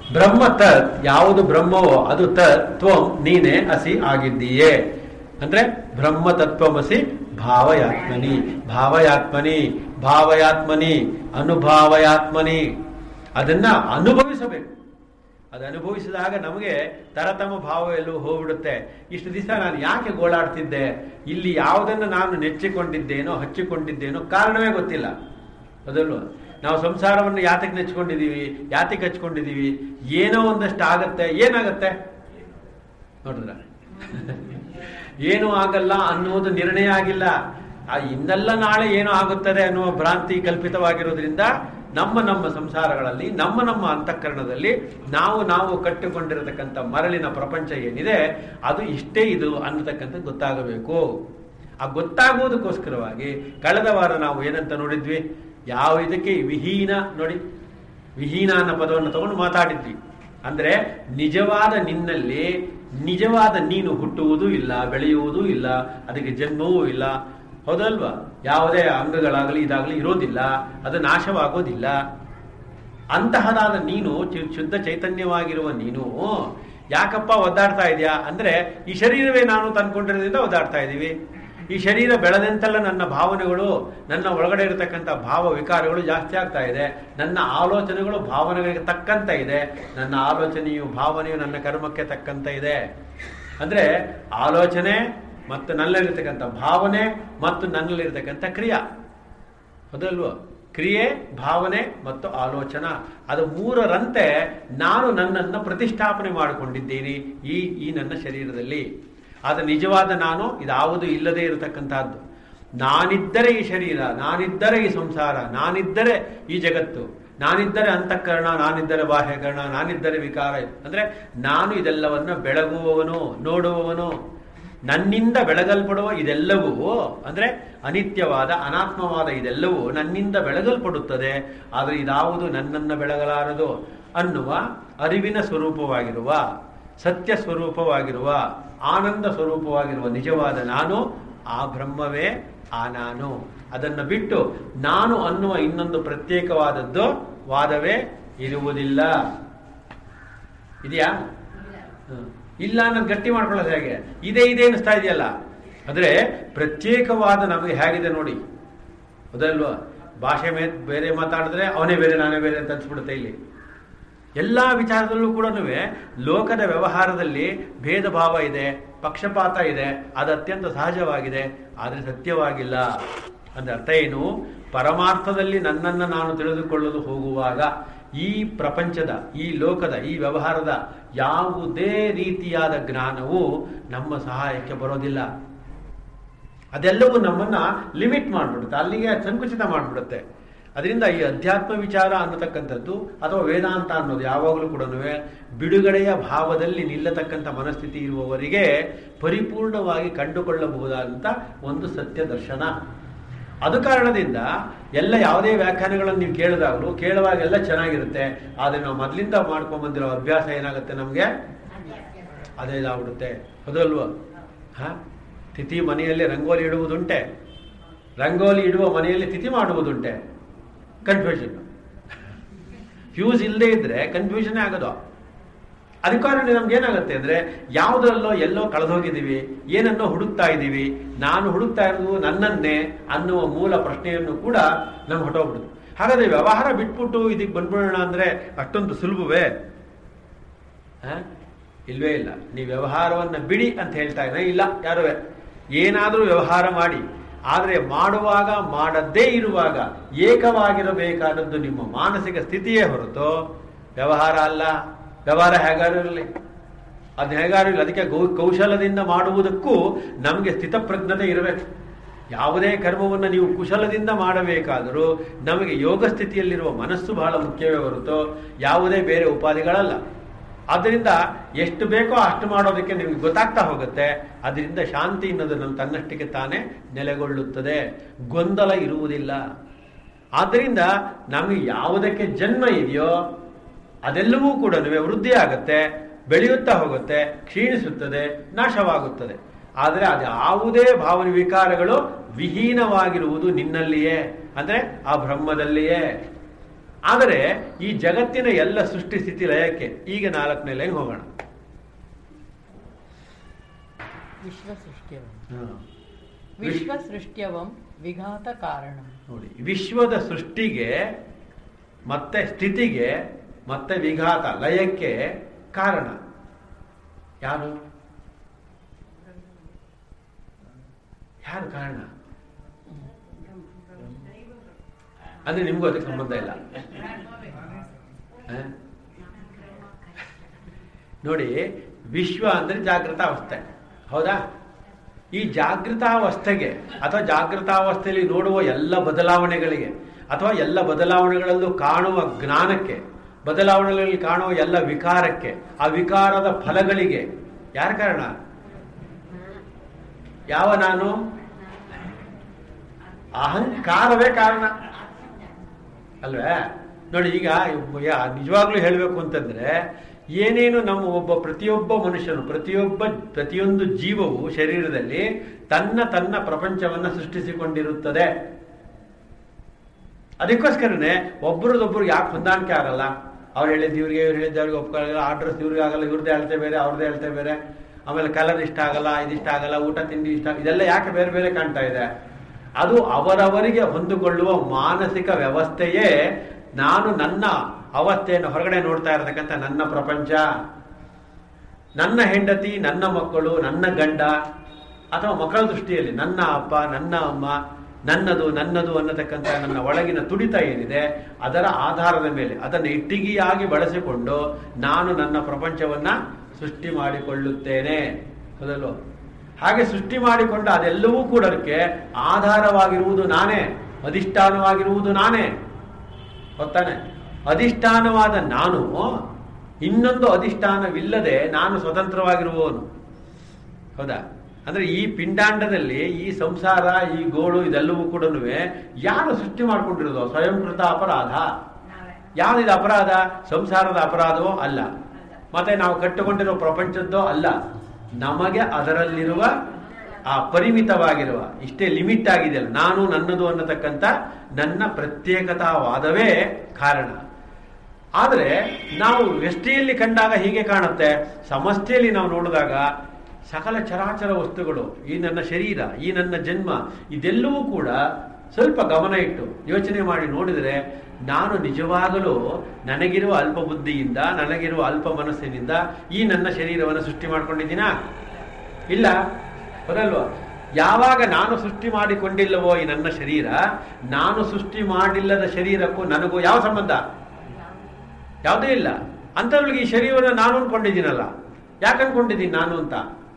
[SPEAKER 1] ಬ್ರಹ್ಮ ತತ್, ಯಾವುದು ಬ್ರಹ್ಮವೋ ಅದು ತತ್ ತ್ವಂ ನೀನೇ ಅಸಿ ಆಗಿದ್ದೀಯೇ. ಅಂದ್ರೆ ಬ್ರಹ್ಮ ತತ್ವಮಸಿ ಭಾವಯಾತ್ಮನಿ, ಭಾವಯಾತ್ಮನಿ ಭಾವಯಾತ್ಮನಿ ಅನುಭಾವಯಾತ್ಮನಿ. ಅದನ್ನ ಅನುಭವಿಸಬೇಕು. ಅದು ಅನುಭವಿಸಿದಾಗ ನಮಗೆ ತರತಮ ಭಾವ ಎಲ್ಲವೂ ಹೋಗ್ಬಿಡುತ್ತೆ. ಇಷ್ಟು ದಿವಸ ನಾನು ಯಾಕೆ ಗೋಳಾಡ್ತಿದ್ದೆ, ಇಲ್ಲಿ ಯಾವುದನ್ನು ನಾನು ನೆಚ್ಚಿಕೊಂಡಿದ್ದೇನೋ ಹಚ್ಚಿಕೊಂಡಿದ್ದೇನೋ ಕಾರಣವೇ ಗೊತ್ತಿಲ್ಲ. ಅದಲ್ವ, ನಾವು ಸಂಸಾರವನ್ನು ಯಾತಕ್ಕೆ ನೆಚ್ಚಿಕೊಂಡಿದ್ದೀವಿ, ಯಾತಕ್ಕೆ ಹಚ್ಕೊಂಡಿದ್ದೀವಿ, ಏನೋ ಒಂದಷ್ಟು ಆಗತ್ತೆ. ಏನಾಗತ್ತೆ ನೋಡಿದ್ರ, ಏನೂ ಆಗಲ್ಲ ಅನ್ನೋದು ನಿರ್ಣಯ ಆಗಿಲ್ಲ. ಆ ಇನ್ನೆಲ್ಲ ನಾಳೆ ಏನೋ ಆಗುತ್ತದೆ ಅನ್ನುವ ಭ್ರಾಂತಿ ಕಲ್ಪಿತವಾಗಿರೋದ್ರಿಂದ ನಮ್ಮ ನಮ್ಮ ಸಂಸಾರಗಳಲ್ಲಿ ನಮ್ಮ ನಮ್ಮ ಅಂತಃಕರಣದಲ್ಲಿ ನಾವು ನಾವು ಕಟ್ಟಿಕೊಂಡಿರತಕ್ಕಂಥ ಮರಳಿನ ಪ್ರಪಂಚ ಏನಿದೆ ಅದು ಇಷ್ಟೇ ಇದು ಅನ್ನತಕ್ಕಂಥ ಗೊತ್ತಾಗಬೇಕು. ಆ ಗೊತ್ತಾಗುವುದಕ್ಕೋಸ್ಕರವಾಗಿ ಕಳೆದ ವಾರ ನಾವು ಏನಂತ ನೋಡಿದ್ವಿ, ಯಾವ ಇದಕ್ಕೆ ವಿಹೀನ ನೋಡಿ, ವಿಹೀನ ಅನ್ನೋ ಪದವನ್ನು ತಗೊಂಡು ಮಾತಾಡಿದ್ವಿ. ಅಂದ್ರೆ ನಿಜವಾದ ನಿನ್ನಲ್ಲಿ ನಿಜವಾದ ನೀನು ಹುಟ್ಟುವುದೂ ಇಲ್ಲ, ಬೆಳೆಯುವುದೂ ಇಲ್ಲ, ಅದಕ್ಕೆ ಜನ್ಮವೂ ಇಲ್ಲ. ಹೌದಲ್ವಾ? ಯಾವುದೇ ಅಂಗಗಳಾಗಲಿ ಇದಾಗಲಿ ಇರೋದಿಲ್ಲ, ಅದು ನಾಶವಾಗೋದಿಲ್ಲ. ಅಂತಹದಾದ ನೀನು ಶುದ್ಧ ಚೈತನ್ಯವಾಗಿರುವ ನೀನು ಯಾಕಪ್ಪ ಒದ್ದಾಡ್ತಾ ಇದೆಯಾ ಅಂದ್ರೆ, ಈ ಶರೀರವೇ ನಾನು ತಂದ್ಕೊಂಡಿರೋದ್ರಿಂದ ಒದ್ದಾಡ್ತಾ ಇದ್ದೀವಿ. ಈ ಶರೀರ ಬೆಳೆದಂತೆಲ್ಲ ನನ್ನ ಭಾವನೆಗಳು, ನನ್ನ ಒಳಗಡೆ ಇರತಕ್ಕಂಥ ಭಾವ ವಿಕಾರಗಳು ಜಾಸ್ತಿ ಆಗ್ತಾ ಇದೆ. ನನ್ನ ಆಲೋಚನೆಗಳು ಭಾವನೆಗಳಿಗೆ ತಕ್ಕಂತ ಇದೆ. ನನ್ನ ಆಲೋಚನೆಯು ಭಾವನೆಯು ನನ್ನ ಕರ್ಮಕ್ಕೆ ತಕ್ಕಂತ ಇದೆ. ಅಂದ್ರೆ ಆಲೋಚನೆ ಮತ್ತು ನನ್ನಲ್ಲಿರ್ತಕ್ಕಂಥ ಭಾವನೆ ಮತ್ತು ನನ್ನಲ್ಲಿರ್ತಕ್ಕಂಥ ಕ್ರಿಯಾ, ಅದಲ್ವ? ಕ್ರಿಯೆ, ಭಾವನೆ ಮತ್ತು ಆಲೋಚನಾ, ಅದು ಮೂರರಂತೆ ನಾನು ನನ್ನನ್ನು ಪ್ರತಿಷ್ಠಾಪನೆ ಮಾಡಿಕೊಂಡಿದ್ದೀನಿ ಈ ಈ ನನ್ನ ಶರೀರದಲ್ಲಿ. ಆದರೆ ನಿಜವಾದ ನಾನು ಇದಾವುದು ಇಲ್ಲದೆ ಇರತಕ್ಕಂಥದ್ದು. ನಾನಿದ್ದರೆ ಈ ಶರೀರ, ನಾನಿದ್ದರೆ ಈ ಸಂಸಾರ, ನಾನಿದ್ದರೆ ಈ ಜಗತ್ತು, ನಾನಿದ್ದರೆ ಅಂತಃಕರಣ, ನಾನಿದ್ದರೆ ಬಾಹ್ಯಕರಣ, ನಾನಿದ್ದರೆ ವಿಕಾರ. ಅಂದ್ರೆ ನಾನು ಇದೆಲ್ಲವನ್ನ ಬೆಳಗುವವನು, ನೋಡುವವನು. ನನ್ನಿಂದ ಬೆಳಗಲ್ಪಡುವ ಇದೆಲ್ಲವೂ ಅಂದ್ರೆ ಅನಿತ್ಯವಾದ ಅನಾತ್ಮವಾದ ಇದೆಲ್ಲವೂ ನನ್ನಿಂದ ಬೆಳಗಲ್ಪಡುತ್ತದೆ. ಆದರೆ ಇದಾವುದು ನನ್ನನ್ನು ಬೆಳಗಲಾರದು ಅನ್ನುವ ಅರಿವಿನ ಸ್ವರೂಪವಾಗಿರುವ, ಸತ್ಯ ಸ್ವರೂಪವಾಗಿರುವ, ಆನಂದ ಸ್ವರೂಪವಾಗಿರುವ ನಿಜವಾದ ನಾನು ಆ ಬ್ರಹ್ಮವೇ ಆ ನಾನು. ಅದನ್ನು ಬಿಟ್ಟು ನಾನು ಅನ್ನುವ ಇನ್ನೊಂದು ಪ್ರತ್ಯೇಕವಾದದ್ದು ವಾದವೇ ಇರುವುದಿಲ್ಲ. ಇದೆಯಾ? ಇಲ್ಲ ಅನ್ನೋದು ಗಟ್ಟಿ ಮಾಡ್ಕೊಳ್ಳೋದು ಹೇಗೆ? ಇದೇ ಇದೇ ಅನಿಸ್ತಾ ಇದೆಯಲ್ಲ. ಅಂದ್ರೆ ಪ್ರತ್ಯೇಕವಾದ ನಮಗೆ ಹೇಗಿದೆ ನೋಡಿ, ಹೌದಲ್ವಾ? ಭಾಷೆ ಮೇ ಬೇರೆ ಮಾತಾಡಿದ್ರೆ ಅವನೇ ಬೇರೆ ನಾನೇ ಬೇರೆ ಅಂತ ಅನ್ಸ್ಬಿಡುತ್ತೆ. ಇಲ್ಲಿ ಎಲ್ಲಾ ವಿಚಾರದಲ್ಲೂ ಕೂಡ ಲೋಕದ ವ್ಯವಹಾರದಲ್ಲಿ ಭೇದ ಭಾವ ಇದೆ, ಪಕ್ಷಪಾತ ಇದೆ. ಅದು ಅತ್ಯಂತ ಸಹಜವಾಗಿದೆ, ಆದರೆ ಸತ್ಯವಾಗಿಲ್ಲ. ಅಂದ್ರೆ ಅರ್ಥ ಏನು? ಪರಮಾರ್ಥದಲ್ಲಿ ನನ್ನನ್ನು ನಾನು ತಿಳಿದುಕೊಳ್ಳಲು ಹೋಗುವಾಗ ಈ ಪ್ರಪಂಚದ, ಈ ಲೋಕದ, ಈ ವ್ಯವಹಾರದ ಯಾವುದೇ ರೀತಿಯಾದ ಜ್ಞಾನವು ನಮ್ಮ ಸಹಾಯಕ್ಕೆ ಬರೋದಿಲ್ಲ. ಅದೆಲ್ಲವೂ ನಮ್ಮನ್ನ ಲಿಮಿಟ್ ಮಾಡಿಬಿಡುತ್ತೆ, ಅಲ್ಲಿಗೆ ಸಂಕುಚಿತ ಮಾಡಿಬಿಡುತ್ತೆ. ಅದರಿಂದ ಈ ಅಧ್ಯಾತ್ಮ ವಿಚಾರ ಅನ್ನತಕ್ಕಂಥದ್ದು ಅಥವಾ ವೇದಾಂತ ಅನ್ನೋದು ಯಾವಾಗಲೂ ಕೂಡ ಬಿಡುಗಡೆಯ ಭಾವದಲ್ಲಿ ನಿಲ್ಲತಕ್ಕಂಥ ಮನಸ್ಥಿತಿ ಇರುವವರಿಗೆ ಪರಿಪೂರ್ಣವಾಗಿ ಕಂಡುಕೊಳ್ಳಬಹುದಾದಂಥ ಒಂದು ಸತ್ಯ ದರ್ಶನ. ಅದು ಕಾರಣದಿಂದ ಎಲ್ಲ ಯಾವುದೇ ವ್ಯಾಖ್ಯಾನಗಳನ್ನು ನೀವು ಕೇಳಿದಾಗಲೂ ಕೇಳುವಾಗೆಲ್ಲ ಚೆನ್ನಾಗಿರುತ್ತೆ. ಆದರೆ ನಾವು ಮೊದಲಿಂದ ಮಾಡ್ಕೊಂಡ್ಬಂದಿರೋ ಅಭ್ಯಾಸ ಏನಾಗುತ್ತೆ, ನಮಗೆ ಅದೇ ಇದಾಗ್ಬಿಡುತ್ತೆ. ಹೌದಲ್ವ? ಹಾ, ತಿಥಿ ಮನೆಯಲ್ಲಿ ರಂಗೋಲಿ ಇಡುವುದುಂಟೆ, ರಂಗೋಲಿ ಇಡುವ ಮನೆಯಲ್ಲಿ ತಿಥಿ ಮಾಡುವುದುಂಟೆ. ಕನ್ಫ್ಯೂಷನ್, ಫ್ಯೂಸ್ ಇಲ್ಲದೆ ಇದ್ರೆ ಕನ್ಫ್ಯೂಷನ್ ಆಗೋದು. ಅದಕ್ಕಾಗಿ ನಮ್ಗೆ ಏನಾಗುತ್ತೆ ಅಂದ್ರೆ, ಯಾವುದರಲ್ಲೋ ಎಲ್ಲೋ ಕಳೆದೋಗಿದ್ದೀವಿ, ಏನನ್ನೋ ಹುಡುಕ್ತಾ ಇದ್ದೀವಿ. ನಾನು ಹುಡುಕ್ತಾ ಇರೋದು ನನ್ನನ್ನೇ ಅನ್ನುವ ಮೂಲ ಪ್ರಶ್ನೆಯನ್ನು ಕೂಡ ನಮ್ಗೆ ಹೊಟ್ಟೋಗ್ಬಿಡುದು. ಹಾಗಾದ್ರೆ ವ್ಯವಹಾರ ಬಿಟ್ಬಿಟ್ಟು ಇದಕ್ಕೆ ಬಂದ್ಬಿಡೋಣ ಅಂದ್ರೆ ಅಷ್ಟೊಂದು ಸುಲಭವೇ? ಇಲ್ವೇ ಇಲ್ಲ. ನೀವು ವ್ಯವಹಾರವನ್ನ ಬಿಡಿ ಅಂತ ಹೇಳ್ತಾ ಇದ್ರೆ ಇಲ್ಲ, ಯಾರುವೆ ಏನಾದರೂ ವ್ಯವಹಾರ ಮಾಡಿ. ಆದರೆ ಮಾಡುವಾಗ, ಮಾಡದ್ದೇ ಇರುವಾಗ ಏಕವಾಗಿರಬೇಕಾದದ್ದು ನಿಮ್ಮ ಮಾನಸಿಕ ಸ್ಥಿತಿಯೇ ಹೊರತು ವ್ಯವಹಾರ ಅಲ್ಲ. ವ್ಯವಹಾರ ಹೇಗಾರು ಇರಲಿ, ಅದು ಹೇಗಾರು ಇಲ್ಲ. ಅದಕ್ಕೆ ಗೌ ಕೌಶಲದಿಂದ ಮಾಡುವುದಕ್ಕೂ ನಮಗೆ ಸ್ಥಿತಪ್ರಜ್ಞತೆ ಇರಬೇಕು. ಯಾವುದೇ ಕರ್ಮವನ್ನು ನೀವು ಕುಶಲದಿಂದ ಮಾಡಬೇಕಾದರೂ ನಮಗೆ ಯೋಗ ಸ್ಥಿತಿಯಲ್ಲಿರುವ ಮನಸ್ಸು ಬಹಳ ಮುಖ್ಯವೇ ಹೊರತು ಯಾವುದೇ ಬೇರೆ ಉಪಾಧಿಗಳಲ್ಲ. ಆದ್ದರಿಂದ ಎಷ್ಟು ಬೇಕೋ ಅಷ್ಟು ಮಾಡೋದಕ್ಕೆ ನಿಮಗೆ ಗೊತ್ತಾಗ್ತಾ ಹೋಗುತ್ತೆ. ಅದರಿಂದ ಶಾಂತಿ ಅನ್ನೋದು ನಮ್ಮ ತನ್ನಷ್ಟಕ್ಕೆ ತಾನೇ ನೆಲೆಗೊಳ್ಳುತ್ತದೆ, ಗೊಂದಲ ಇರುವುದಿಲ್ಲ. ಆದ್ದರಿಂದ ನಮಗೆ ಯಾವುದಕ್ಕೆ ಜನ್ಮ ಇದೆಯೋ ಅದೆಲ್ಲವೂ ಕೂಡ ವೃದ್ಧಿ ಆಗುತ್ತೆ, ಬೆಳೆಯುತ್ತಾ ಹೋಗುತ್ತೆ, ಕ್ಷೀಣಿಸುತ್ತದೆ, ನಾಶವಾಗುತ್ತದೆ. ಆದರೆ ಅದು ಯಾವುದೇ ಭಾವನೆ ವಿಕಾರಗಳು ವಿಹೀನವಾಗಿರುವುದು ನಿನ್ನಲ್ಲಿಯೇ, ಅಂದ್ರೆ ಆ ಬ್ರಹ್ಮದಲ್ಲಿಯೇ. ಆದರೆ ಈ ಜಗತ್ತಿನ ಎಲ್ಲ ಸೃಷ್ಟಿ ಸ್ಥಿತಿ ಲಯಕ್ಕೆ ಈಗ ನಾಲ್ಕನೇ ಲೈನ್ ಹೋಗೋಣ.
[SPEAKER 2] ವಿಶ್ವಸೃಷ್ಟ್ಯವಂ ವಿಶ್ವಸೃಷ್ಟ್ಯವಂ ವಿಘಾತ ಕಾರಣ.
[SPEAKER 1] ನೋಡಿ, ವಿಶ್ವದ ಸೃಷ್ಟಿಗೆ ಮತ್ತೆ ಸ್ಥಿತಿಗೆ ಮತ್ತೆ ವಿಘಾತ ಲಯಕ್ಕೆ ಕಾರಣ ಯಾರು? ಯಾರು ಕಾರಣ ಅಂದ್ರೆ ನಿಮ್ಗೂ ಅದಕ್ಕೆ ಸಂಬಂಧ ಇಲ್ಲ. ನೋಡಿ, ವಿಶ್ವ ಅಂದ್ರೆ ಜಾಗೃತ ಅವಸ್ಥೆ, ಹೌದಾ? ಈ ಜಾಗೃತಾವಸ್ಥೆಗೆ ಅಥವಾ ಜಾಗೃತಾವಸ್ಥೆಯಲ್ಲಿ ನೋಡುವ ಎಲ್ಲ ಬದಲಾವಣೆಗಳಿಗೆ ಅಥವಾ ಎಲ್ಲ ಬದಲಾವಣೆಗಳಲ್ಲೂ ಕಾಣುವ ಜ್ಞಾನಕ್ಕೆ, ಬದಲಾವಣೆಗಳಲ್ಲಿ ಕಾಣುವ ಎಲ್ಲ ವಿಕಾರಕ್ಕೆ, ಆ ವಿಕಾರದ ಫಲಗಳಿಗೆ ಯಾರ ಕಾರಣ? ಯಾವ ನಾನು? ಅಹಂಕಾರವೇ ಕಾರಣ ಅಲ್ವೇ? ನೋಡಿ, ಈಗ ನಿಜವಾಗ್ಲೂ ಹೇಳಬೇಕು ಅಂತಂದ್ರೆ, ಏನೇನು ನಮ್ಮ ಒಬ್ಬ ಪ್ರತಿಯೊಬ್ಬ ಮನುಷ್ಯನು, ಪ್ರತಿಯೊಬ್ಬ ಪ್ರತಿಯೊಂದು ಜೀವವು ಶರೀರದಲ್ಲಿ ತನ್ನ ತನ್ನ ಪ್ರಪಂಚವನ್ನ ಸೃಷ್ಟಿಸಿಕೊಂಡಿರುತ್ತದೆ. ಅದಕ್ಕೋಸ್ಕರನೇ ಒಬ್ಬರದೊಬ್ಬರು ಯಾಕೆ ಹೊಂದಾಣಿಕೆ ಆಗಲ್ಲ? ಅವ್ರು ಹೇಳಿದ್ದು ಇವ್ರಿಗೆ, ಇವ್ರು ಹೇಳಿದ್ದು ಅವ್ರಿಗೆ ಒಪ್ಕೊಳ್ಳಲ್ಲ, ಅಡ್ರೆಸ್ ಇವ್ರಿಗೆ ಆಗಲ್ಲ, ಇವ್ರದ್ದೇ ಹೇಳ್ತೇ ಬೇರೆ, ಅವ್ರದ್ದೇ ಹೇಳ್ತೇ ಬೇರೆ, ಆಮೇಲೆ ಕಲರ್ ಇಷ್ಟ ಆಗಲ್ಲ, ಇದಿಷ್ಟ ಆಗಲ್ಲ, ಊಟ ತಿಂಡಿ ಇಷ್ಟ, ಇದೆಲ್ಲ ಯಾಕೆ ಬೇರೆ ಬೇರೆ ಕಾಣ್ತಾ ಇದೆ? ಅದು ಅವರವರಿಗೆ ಹೊಂದಿಕೊಳ್ಳುವ ಮಾನಸಿಕ ವ್ಯವಸ್ಥೆಯೇ ನಾನು ನನ್ನ ಅವಸ್ಥೆಯನ್ನು ಹೊರಗಡೆ ನೋಡ್ತಾ ಇರತಕ್ಕಂಥ ನನ್ನ ಪ್ರಪಂಚ, ನನ್ನ ಹೆಂಡತಿ, ನನ್ನ ಮಕ್ಕಳು, ನನ್ನ ಗಂಡ, ಅಥವಾ ಮಕ್ಕಳ ದೃಷ್ಟಿಯಲ್ಲಿ ನನ್ನ ಅಪ್ಪ, ನನ್ನ ಅಮ್ಮ, ನನ್ನದು ನನ್ನದು ಅನ್ನತಕ್ಕಂಥ ನನ್ನ ಒಳಗಿನ ತುಡಿತ ಏನಿದೆ, ಅದರ ಆಧಾರದ ಮೇಲೆ ಅದನ್ನು ಇಟ್ಟಿಗೆಯಾಗಿ ಬಳಸಿಕೊಂಡು ನಾನು ನನ್ನ ಪ್ರಪಂಚವನ್ನ ಸೃಷ್ಟಿ ಮಾಡಿಕೊಳ್ಳುತ್ತೇನೆ, ಹೌದಲ್ವ? ಹಾಗೆ ಸೃಷ್ಟಿ ಮಾಡಿಕೊಂಡು ಅದೆಲ್ಲವೂ ಕೂಡ ಅದಕ್ಕೆ ಆಧಾರವಾಗಿರುವುದು ನಾನೇ, ಅಧಿಷ್ಠಾನವಾಗಿರುವುದು ನಾನೇ, ಗೊತ್ತಾನೆ? ಅಧಿಷ್ಠಾನವಾದ ನಾನು ಇನ್ನೊಂದು ಅಧಿಷ್ಠಾನವಿಲ್ಲದೆ ನಾನು ಸ್ವತಂತ್ರವಾಗಿರುವವನು, ಹೌದಾ? ಅಂದ್ರೆ ಈ ಪಿಂಡಾಂಡದಲ್ಲಿ ಈ ಸಂಸಾರ, ಈ ಗೋಳು, ಇದೆಲ್ಲವೂ ಕೂಡ ಯಾರು ಸೃಷ್ಟಿ ಮಾಡ್ಕೊಂಡಿರೋದು? ಸ್ವಯಂಕೃತ ಅಪರಾಧ. ಯಾವ್ದಿದೆ ಅಪರಾಧ? ಸಂಸಾರದ ಅಪರಾಧವೋ ಅಲ್ಲ, ಮತ್ತೆ ನಾವು ಕಟ್ಟಿಕೊಂಡಿರೋ ಪ್ರಪಂಚದ್ದೋ ಅಲ್ಲ. ನಮಗೆ ಅದರಲ್ಲಿರುವ ಆ ಪರಿಮಿತವಾಗಿರುವ, ಇಷ್ಟೇ ಲಿಮಿಟ್ ಆಗಿದೆಯಲ್ಲ ನಾನು ನನ್ನದು ಅನ್ನತಕ್ಕಂಥ ನನ್ನ ಪ್ರತ್ಯೇಕತಾವಾದವೇ ಕಾರಣ. ಆದರೆ ನಾವು ವ್ಯಷ್ಟಿಯಲ್ಲಿ ಕಂಡಾಗ ಹೀಗೆ ಕಾಣುತ್ತೆ, ಸಮಷ್ಟಿಯಲ್ಲಿ ನಾವು ನೋಡಿದಾಗ ಸಕಲ ಚರಾಚರ ವಸ್ತುಗಳು, ಈ ನನ್ನ ಶರೀರ, ಈ ನನ್ನ ಜನ್ಮ, ಇದೆಲ್ಲವೂ ಕೂಡ ಸ್ವಲ್ಪ ಗಮನ ಇಟ್ಟು ಯೋಚನೆ ಮಾಡಿ ನೋಡಿದರೆ ನಾನು ನಿಜವಾಗಲೂ ನನಗಿರುವ ಅಲ್ಪ ಬುದ್ಧಿಯಿಂದ, ನನಗಿರುವ ಅಲ್ಪ ಮನಸ್ಸಿನಿಂದ ಈ ನನ್ನ ಶರೀರವನ್ನು ಸೃಷ್ಟಿ ಮಾಡ್ಕೊಂಡಿದ್ದೀನಾ? ಇಲ್ಲ, ಬರಲ್ವ? ಯಾವಾಗ ನಾನು ಸೃಷ್ಟಿ ಮಾಡಿಕೊಂಡಿಲ್ಲವೋ ಈ ನನ್ನ ಶರೀರ, ನಾನು ಸೃಷ್ಟಿ ಮಾಡಿಲ್ಲದ ಶರೀರಕ್ಕೂ ನನಗೂ ಯಾವ ಸಂಬಂಧ? ಯಾವುದೇ ಇಲ್ಲ. ಅಂಥವ್ರಿಗೆ ಈ ಶರೀರವನ್ನು ನಾನು ಅನ್ಕೊಂಡಿದ್ದೀನಲ್ಲ, ಯಾಕೆ ಅನ್ಕೊಂಡಿದ್ದೀನಿ ನಾನು ಅಂತ?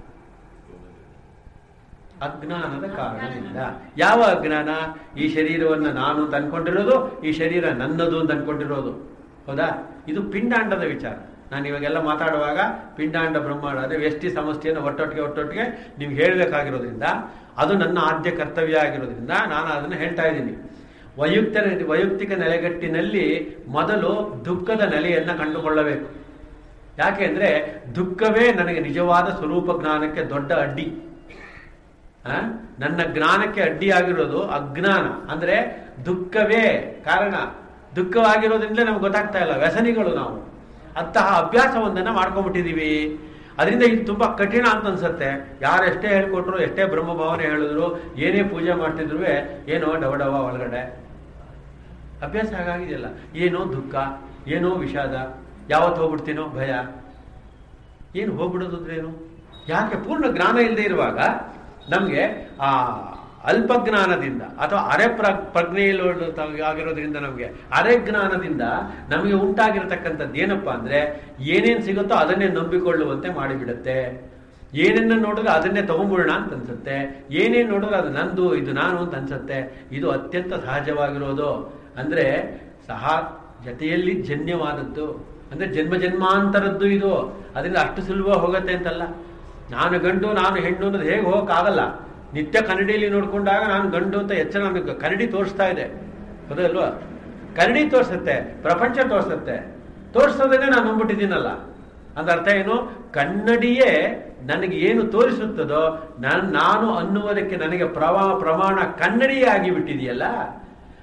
[SPEAKER 1] ಅಜ್ಞಾನದ ಕಾರಣದಿಂದ. ಯಾವ ಅಜ್ಞಾನ? ಈ ಶರೀರವನ್ನು ನಾನು ಅಂತ ಅನ್ಕೊಂಡಿರೋದು, ಈ ಶರೀರ ನನ್ನದು ಅಂತ ಅನ್ಕೊಂಡಿರೋದು, ಹೌದಾ? ಇದು ಪಿಂಡಾಂಡದ ವಿಚಾರ. ನಾನು ಇವಾಗೆಲ್ಲ ಮಾತಾಡುವಾಗ ಪಿಂಡಾಂಡ ಬ್ರಹ್ಮಾಂಡ ಅದೇ ವ್ಯಷ್ಟಿ ಸಮಷ್ಟಿಯನ್ನು ಒಟ್ಟೊಟ್ಟಿಗೆ ಒಟ್ಟೊಟ್ಟಿಗೆ ನಿಮ್ಗೆ ಹೇಳಬೇಕಾಗಿರೋದ್ರಿಂದ, ಅದು ನನ್ನ ಆದ್ಯ ಕರ್ತವ್ಯ ಆಗಿರೋದ್ರಿಂದ ನಾನು ಅದನ್ನು ಹೇಳ್ತಾ ಇದ್ದೀನಿ. ವೈಯಕ್ತ ವೈಯಕ್ತಿಕ ನೆಲೆಗಟ್ಟಿನಲ್ಲಿ ಮೊದಲು ದುಃಖದ ನೆಲೆಯನ್ನು ಕಂಡುಕೊಳ್ಳಬೇಕು. ಯಾಕೆ ಅಂದ್ರೆ ದುಃಖವೇ ನನಗೆ ನಿಜವಾದ ಸ್ವರೂಪ ಜ್ಞಾನಕ್ಕೆ ದೊಡ್ಡ ಅಡ್ಡಿ. ಆ ನನ್ನ ಜ್ಞಾನಕ್ಕೆ ಅಡ್ಡಿಯಾಗಿರೋದು ಅಜ್ಞಾನ. ಅಂದ್ರೆ ದುಃಖವೇ ಕಾರಣ. ದುಃಖವಾಗಿರೋದ್ರಿಂದಲೇ ನಮ್ಗೆ ಗೊತ್ತಾಗ್ತಾ ಇಲ್ಲ, ವ್ಯಸನಿಗಳು ನಾವು. ಅಂತಹ ಅಭ್ಯಾಸವೊಂದನ್ನು ಮಾಡ್ಕೊಂಡ್ಬಿಟ್ಟಿದೀವಿ. ಅದರಿಂದ ಇದು ತುಂಬಾ ಕಠಿಣ ಅಂತ ಅನ್ಸುತ್ತೆ. ಯಾರೆಷ್ಟೇ ಹೇಳ್ಕೊಟ್ರು, ಎಷ್ಟೇ ಬ್ರಹ್ಮ ಭಾವನೆ ಹೇಳಿದ್ರು, ಏನೇ ಪೂಜೆ ಮಾಡ್ತಿದ್ರು ಏನೋ ಡವಡವ ಒಳಗಡೆ ಅಭ್ಯಾಸ ಹಾಗಾಗಿದೆಯಲ್ಲ. ಏನೋ ದುಃಖ, ಏನೋ ವಿಷಾದ, ಯಾವತ್ತು ಹೋಗ್ಬಿಡ್ತೀನೋ ಭಯ. ಏನು ಹೋಗ್ಬಿಡೋದು ಅಂದ್ರೆ ಏನು? ಯಾಕೆ? ಪೂರ್ಣ ಜ್ಞಾನ ಇಲ್ಲದೆ ಇರುವಾಗ ನಮ್ಗೆ ಆ ಅಲ್ಪ ಜ್ಞಾನದಿಂದ ಅಥವಾ ಅರೆ ಪ್ರ ಪ್ರಜ್ಞೆಯಲ್ಲಿ ಆಗಿರೋದ್ರಿಂದ ನಮಗೆ ಅರೆ ಜ್ಞಾನದಿಂದ ನಮಗೆ ಉಂಟಾಗಿರತಕ್ಕಂಥದ್ದು ಏನಪ್ಪಾ ಅಂದ್ರೆ, ಏನೇನು ಸಿಗುತ್ತೋ ಅದನ್ನೇ ನಂಬಿಕೊಳ್ಳುವಂತೆ ಮಾಡಿಬಿಡುತ್ತೆ. ಏನೇನ ನೋಡಿದ್ರೆ ಅದನ್ನೇ ತಗೊಂಬಿಡೋಣ ಅಂತ ಅನ್ಸುತ್ತೆ. ಏನೇನು ನೋಡಿದ್ರೆ ಅದು ನಂದು, ಇದು ನಾನು ಅಂತ ಅನ್ಸುತ್ತೆ. ಇದು ಅತ್ಯಂತ ಸಹಜವಾಗಿರೋದು. ಅಂದ್ರೆ ಸಹ ಜತೆಯಲ್ಲಿ ಜನ್ಯವಾದದ್ದು, ಅಂದ್ರೆ ಜನ್ಮ ಜನ್ಮಾಂತರದ್ದು ಇದು. ಅದರಿಂದ ಅಷ್ಟು ಸುಲಭ ಹೋಗತ್ತೆ ಅಂತಲ್ಲ. ನಾನು ಗಂಡು ನಾನು ಹೆಣ್ಣು ಅನ್ನೋದು ಹೇಗೆ ಹೋಗಕ್ಕಾಗಲ್ಲ. ನಿತ್ಯ ಕನ್ನಡಿಯಲ್ಲಿ ನೋಡ್ಕೊಂಡಾಗ ನಾನು ಗಂಡು ಅಂತ ಎಚ್ಚರ ನನಗೆ ಕನ್ನಡಿ ತೋರಿಸ್ತಾ ಇದೆ, ಹೌದಲ್ವಾ? ಕನ್ನಡಿ ತೋರಿಸುತ್ತೆ, ಪ್ರಪಂಚ ತೋರಿಸುತ್ತೆ. ತೋರಿಸೋದನ್ನೇ ನಾನು ನಂಬಿಟ್ಟಿದ್ದೀನಲ್ಲ. ಅಂದ ಅರ್ಥ ಏನು? ಕನ್ನಡಿಯೇ ನನಗೆ ಏನು ತೋರಿಸುತ್ತದೋ ನಾನು ನಾನು ಅನ್ನುವುದಕ್ಕೆ ನನಗೆ ಪ್ರವಾ ಪ್ರಮಾಣ ಕನ್ನಡಿಯೇ ಆಗಿಬಿಟ್ಟಿದೆಯಲ್ಲ.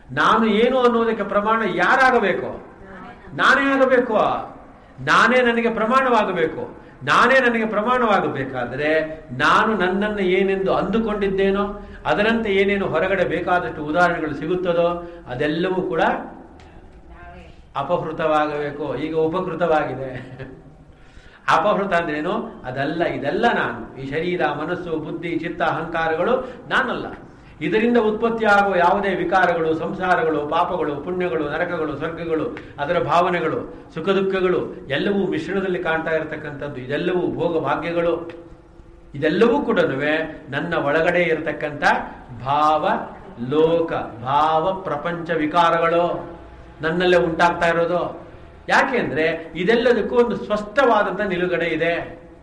[SPEAKER 1] ನಾನು ಏನು ಅನ್ನೋದಕ್ಕೆ ಪ್ರಮಾಣ ಯಾರಾಗಬೇಕು? ನಾನೇ ಆಗಬೇಕು. ನಾನೇ ನನಗೆ ಪ್ರಮಾಣವಾಗಬೇಕು. ನಾನೇ ನನಗೆ ಪ್ರಮಾಣವಾಗಬೇಕಾದ್ರೆ ನಾನು ನನ್ನನ್ನು ಏನೆಂದು ಅಂದುಕೊಂಡಿದ್ದೇನೋ ಅದರಂತೆ ಏನೇನು ಹೊರಗಡೆ ಬೇಕಾದಷ್ಟು ಉದಾಹರಣೆಗಳು ಸಿಗುತ್ತದೋ ಅದೆಲ್ಲವೂ ಕೂಡ ಅಪಹೃತವಾಗಬೇಕು. ಈಗ ಉಪಕೃತವಾಗಿದೆ. ಅಪಹೃತ ಅಂದ್ರೇನು? ಅದಲ್ಲ, ಇದೆಲ್ಲ ನಾನು. ಈ ಶರೀರ, ಮನಸ್ಸು, ಬುದ್ಧಿ, ಚಿತ್ತ, ಅಹಂಕಾರಗಳು ನಾನಲ್ಲ. ಇದರಿಂದ ಉತ್ಪತ್ತಿಯಾಗುವ ಯಾವುದೇ ವಿಕಾರಗಳು, ಸಂಸಾರಗಳು, ಪಾಪಗಳು, ಪುಣ್ಯಗಳು, ನರಕಗಳು, ಸ್ವರ್ಗಗಳು, ಅದರ ಭಾವನೆಗಳು, ಸುಖ ದುಃಖಗಳು ಎಲ್ಲವೂ ಮಿಶ್ರಣದಲ್ಲಿ ಕಾಣ್ತಾ ಇರತಕ್ಕಂಥದ್ದು. ಇದೆಲ್ಲವೂ ಭೋಗ ಭಾಗ್ಯಗಳು. ಇದೆಲ್ಲವೂ ಕೂಡ ನನ್ನ ಒಳಗಡೆ ಇರತಕ್ಕಂಥ ಭಾವ ಲೋಕ, ಭಾವ ಪ್ರಪಂಚ ವಿಕಾರಗಳು ನನ್ನಲ್ಲೇ ಉಂಟಾಗ್ತಾ ಇರೋದು. ಯಾಕೆ ಅಂದ್ರೆ ಇದೆಲ್ಲದಕ್ಕೂ ಒಂದು ಸ್ಪಷ್ಟವಾದಂಥ ನಿಲುಗಡೆ ಇದೆ.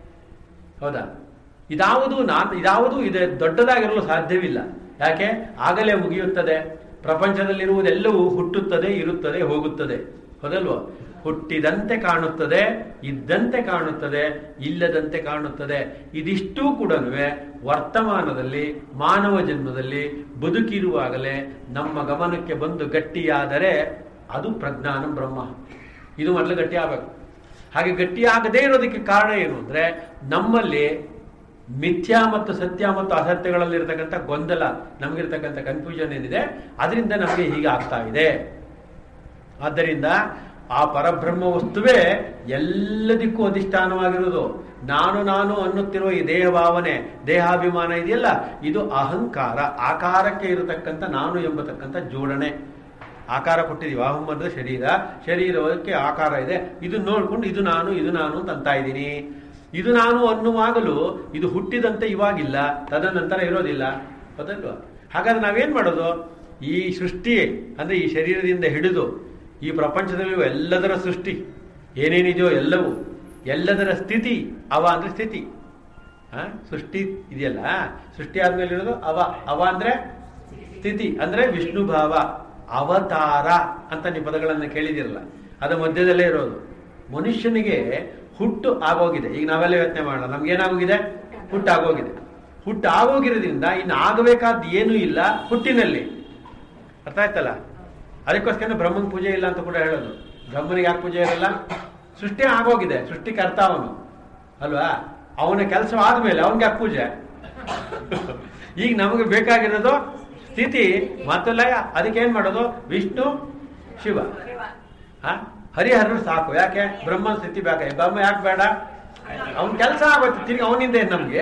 [SPEAKER 1] ಹೌದಾ? ಇದಾವುದು ನಾನು ಇದಾವುದು ಇದೆ ದೊಡ್ಡದಾಗಿರಲು ಸಾಧ್ಯವಿಲ್ಲ. ಯಾಕೆ? ಆಗಲೇ ಮುಗಿಯುತ್ತದೆ. ಪ್ರಪಂಚದಲ್ಲಿರುವುದೆಲ್ಲವೂ ಹುಟ್ಟುತ್ತದೆ, ಇರುತ್ತದೆ, ಹೋಗುತ್ತದೆ. ಹೌದಲ್ವ? ಹುಟ್ಟಿದಂತೆ ಕಾಣುತ್ತದೆ, ಇದ್ದಂತೆ ಕಾಣುತ್ತದೆ, ಇಲ್ಲದಂತೆ ಕಾಣುತ್ತದೆ. ಇದಿಷ್ಟೂ ಕೂಡ ವರ್ತಮಾನದಲ್ಲಿ ಮಾನವ ಜನ್ಮದಲ್ಲಿ ಬದುಕಿರುವಾಗಲೇ ನಮ್ಮ ಗಮನಕ್ಕೆ ಬಂದು ಗಟ್ಟಿಯಾದರೆ ಅದು ಪ್ರಜ್ಞಾನ ಬ್ರಹ್ಮ. ಇದು ಮೊದಲು ಗಟ್ಟಿ ಆಗಬೇಕು. ಹಾಗೆ ಗಟ್ಟಿಯಾಗದೇ ಇರೋದಕ್ಕೆ ಕಾರಣ ಏನು ಅಂದ್ರೆ ನಮ್ಮಲ್ಲಿ ಮಿಥ್ಯಾ ಮತ್ತು ಸತ್ಯ ಮತ್ತು ಅಸತ್ಯಗಳಲ್ಲಿರ್ತಕ್ಕಂಥ ಗೊಂದಲ, ನಮಗಿರ್ತಕ್ಕಂಥ ಕನ್ಫ್ಯೂಷನ್ ಏನಿದೆ ಅದರಿಂದ ನಮಗೆ ಹೀಗೆ ಆಗ್ತಾ ಇದೆ. ಆದ್ದರಿಂದ ಆ ಪರಬ್ರಹ್ಮ ವಸ್ತುವೇ ಎಲ್ಲದಕ್ಕೂ ಅಧಿಷ್ಠಾನವಾಗಿರುವುದು. ನಾನು ನಾನು ಅನ್ನುತ್ತಿರುವ ಈ ದೇಹ ಭಾವನೆ, ದೇಹಾಭಿಮಾನ ಇದೆಯಲ್ಲ, ಇದು ಅಹಂಕಾರ. ಆಕಾರಕ್ಕೆ ಇರತಕ್ಕಂಥ ನಾನು ಎಂಬತಕ್ಕಂಥ ಜೋಡಣೆ. ಆಕಾರ ಕೊಟ್ಟಿದ್ದೀವಿ. ಅಹಂ ಅಂದ್ರೆ ಶರೀರ, ಶರೀರಕ್ಕೆ ಆಕಾರ ಇದೆ. ಇದು ನೋಡ್ಕೊಂಡು ಇದು ನಾನು ಇದು ನಾನು ಅಂತ ಅಂತ ಇದ್ದೀನಿ. ಇದು ನಾನು ಅನ್ನುವಾಗಲೂ ಇದು ಹುಟ್ಟಿದಂತೆ ಇವಾಗಿಲ್ಲ, ತದನಂತರ ಇರೋದಿಲ್ಲ. ಹೌದಲ್ವ? ಹಾಗಾದ್ರೆ ನಾವೇನ್ ಮಾಡೋದು? ಈ ಸೃಷ್ಟಿ ಅಂದ್ರೆ ಈ ಶರೀರದಿಂದ ಹಿಡಿದು ಈ ಪ್ರಪಂಚದಲ್ಲಿ ಎಲ್ಲದರ ಸೃಷ್ಟಿ ಏನೇನಿದೆಯೋ ಎಲ್ಲವೂ, ಎಲ್ಲದರ ಸ್ಥಿತಿ, ಅವ ಅಂದ್ರೆ ಸ್ಥಿತಿ. ಹ ಸೃಷ್ಟಿ ಇದೆಯಲ್ಲ, ಸೃಷ್ಟಿ ಆದ್ಮೇಲೆ ಇರೋದು ಅವ. ಅವ ಅಂದ್ರೆ ಸ್ಥಿತಿ, ಅಂದ್ರೆ ವಿಷ್ಣು ಭಾವ, ಅವತಾರ ಅಂತ ನೀವು ಪದಗಳನ್ನು ಕೇಳಿದಿರಲ್ಲ. ಅದು ಮಧ್ಯದಲ್ಲೇ ಇರೋದು. ಮನುಷ್ಯನಿಗೆ ಹುಟ್ಟು ಆಗೋಗಿದೆ. ಈಗ ನಾವೆಲ್ಲ ಯೋಚನೆ ಮಾಡೋಣ, ನಮ್ಗೇನಾಗೋಗಿದೆ? ಹುಟ್ಟು ಆಗೋಗಿದೆ. ಹುಟ್ಟು ಆಗೋಗಿರೋದ್ರಿಂದ ಇನ್ನು ಆಗಬೇಕಾದ ಏನೂ ಇಲ್ಲ ಹುಟ್ಟಿನಲ್ಲಿ. ಅರ್ಥ ಆಯ್ತಲ್ಲ? ಅದಕ್ಕೋಸ್ಕರ ಬ್ರಹ್ಮನ್ ಪೂಜೆ ಇಲ್ಲ ಅಂತ ಕೂಡ ಹೇಳೋದು. ಬ್ರಹ್ಮನಿಗೆ ಯಾಕೆ ಪೂಜೆ ಇರಲ್ಲ? ಸೃಷ್ಟಿ ಆಗೋಗಿದೆ, ಸೃಷ್ಟಿಕರ್ತ ಅವನು ಅಲ್ವಾ? ಅವನ ಕೆಲಸ ಆದ್ಮೇಲೆ ಅವನಿಗೆ ಯಾಕೆ ಪೂಜೆ? ಈಗ ನಮಗೆ ಬೇಕಾಗಿರೋದು ಸ್ಥಿತಿ ಮತ್ತು ಲಯ. ಅದಕ್ಕೆ ಏನ್ ಮಾಡೋದು? ವಿಷ್ಣು ಶಿವ, ಹ ಹರಿಹರರು ಸಾಕು. ಯಾಕೆ? ಬ್ರಹ್ಮನ ಸ್ಥಿತಿ ಬೇಕಾ? ಬ್ರಹ್ಮ ಯಾಕೆ ಬೇಡ? ಅವನ ಕೆಲಸ ಆಗುತ್ತೆ, ತಿರ್ಗಿ ಅವನಿಂದ ಏನ್ ನಮ್ಗೆ?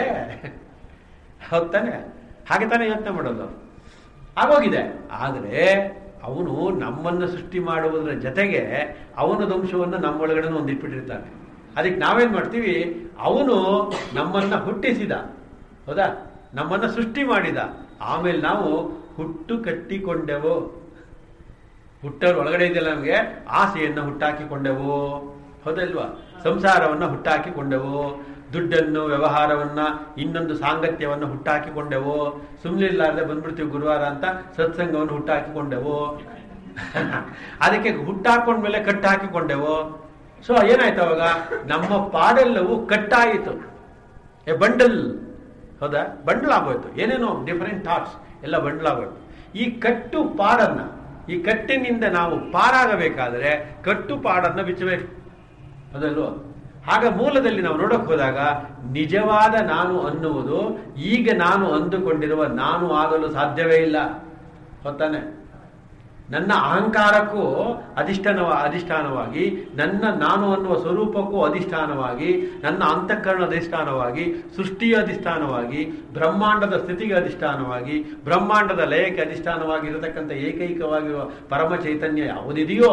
[SPEAKER 1] ಹೌದಾನೆ? ಹಾಗೆ ತಾನೇ ಯೋಚನೆ ಮಾಡೋದು. ಆಗೋಗಿದೆ. ಆದರೆ ಅವನು ನಮ್ಮನ್ನು ಸೃಷ್ಟಿ ಮಾಡುವುದರ ಜೊತೆಗೆ ಅವನ ದಂಶವನ್ನು ನಮ್ಮೊಳಗಡೆ ಒಂದಿಟ್ಬಿಟ್ಟಿರ್ತಾನೆ. ಅದಕ್ಕೆ ನಾವೇನ್ ಮಾಡ್ತೀವಿ? ಅವನು ನಮ್ಮನ್ನ ಹುಟ್ಟಿಸಿದ, ಹೌದಾ? ನಮ್ಮನ್ನ ಸೃಷ್ಟಿ ಮಾಡಿದ. ಆಮೇಲೆ ನಾವು ಹುಟ್ಟು ಕಟ್ಟಿಕೊಂಡೆವು. ಹುಟ್ಟೋರು ಒಳಗಡೆ ಇದೆಯಲ್ಲ, ನಮಗೆ ಆಸೆಯನ್ನು ಹುಟ್ಟಾಕಿಕೊಂಡೆವು, ಹೌದಲ್ವಾ? ಸಂಸಾರವನ್ನ ಹುಟ್ಟಾಕಿಕೊಂಡೆವು, ದುಡ್ಡನ್ನು, ವ್ಯವಹಾರವನ್ನ, ಇನ್ನೊಂದು ಸಾಂಗತ್ಯವನ್ನು ಹುಟ್ಟಾಕಿಕೊಂಡೆವು. ಸುಮ್ಮನಿಲ್ಲಾರ್ದೆ ಬಂದ್ಬಿಡ್ತೀವಿ ಗುರುವಾರ ಅಂತ ಸತ್ಸಂಗವನ್ನು ಹುಟ್ಟಾಕಿಕೊಂಡೆವು. ಅದಕ್ಕೆ ಹುಟ್ಟಾಕೊಂಡ್ಮೇಲೆ ಕಟ್ಟು ಹಾಕಿಕೊಂಡೆವು. ಸೊ ಏನಾಯ್ತು ಅವಾಗ? ನಮ್ಮ ಪಾಡೆಲ್ಲವೂ ಕಟ್ಟಾಯಿತು. ಎ ಬಂಡಲ್, ಹೌದಾ? ಬಂಡಲ್ ಆಗೋಯ್ತು. ಏನೇನೋ ಡಿಫರೆಂಟ್ ಥಾಟ್ಸ್ ಎಲ್ಲ ಬಂಡಲ್ ಆಗೋಯ್ತು. ಈ ಕಟ್ಟು ಪಾಡನ್ನ, ಈ ಕಟ್ಟಿನಿಂದ ನಾವು ಪಾರಾಗಬೇಕಾದ್ರೆ ಕಟ್ಟು ಪಾಡನ್ನ ಬಿಚ್ಚಬೇಕು, ಅದಲ್ವ? ಆಗ ಮೂಲದಲ್ಲಿ ನಾವು ನೋಡಕ್ ಹೋದಾಗ ನಿಜವಾದ ನಾನು ಅನ್ನುವುದು ಈಗ ನಾನು ಅಂದುಕೊಂಡಿರುವ ನಾನು ಆಗಲು ಸಾಧ್ಯವೇ ಇಲ್ಲ. ಗೊತ್ತಾನೆ? ನನ್ನ ಅಹಂಕಾರಕ್ಕೂ ಅಧಿಷ್ಠಾನ ಅಧಿಷ್ಠಾನವಾಗಿ, ನನ್ನ ನಾನು ಅನ್ನುವ ಸ್ವರೂಪಕ್ಕೂ ಅಧಿಷ್ಠಾನವಾಗಿ, ನನ್ನ ಅಂತಃಕರಣ ಅಧಿಷ್ಠಾನವಾಗಿ, ಸೃಷ್ಟಿಯ ಅಧಿಷ್ಠಾನವಾಗಿ, ಬ್ರಹ್ಮಾಂಡದ ಸ್ಥಿತಿಗೆ ಅಧಿಷ್ಠಾನವಾಗಿ, ಬ್ರಹ್ಮಾಂಡದ ಲಯಕ್ಕೆ ಅಧಿಷ್ಠಾನವಾಗಿ ಇರತಕ್ಕಂಥ ಏಕೈಕವಾಗಿರುವ ಪರಮ ಚೈತನ್ಯ ಯಾವುದಿದೆಯೋ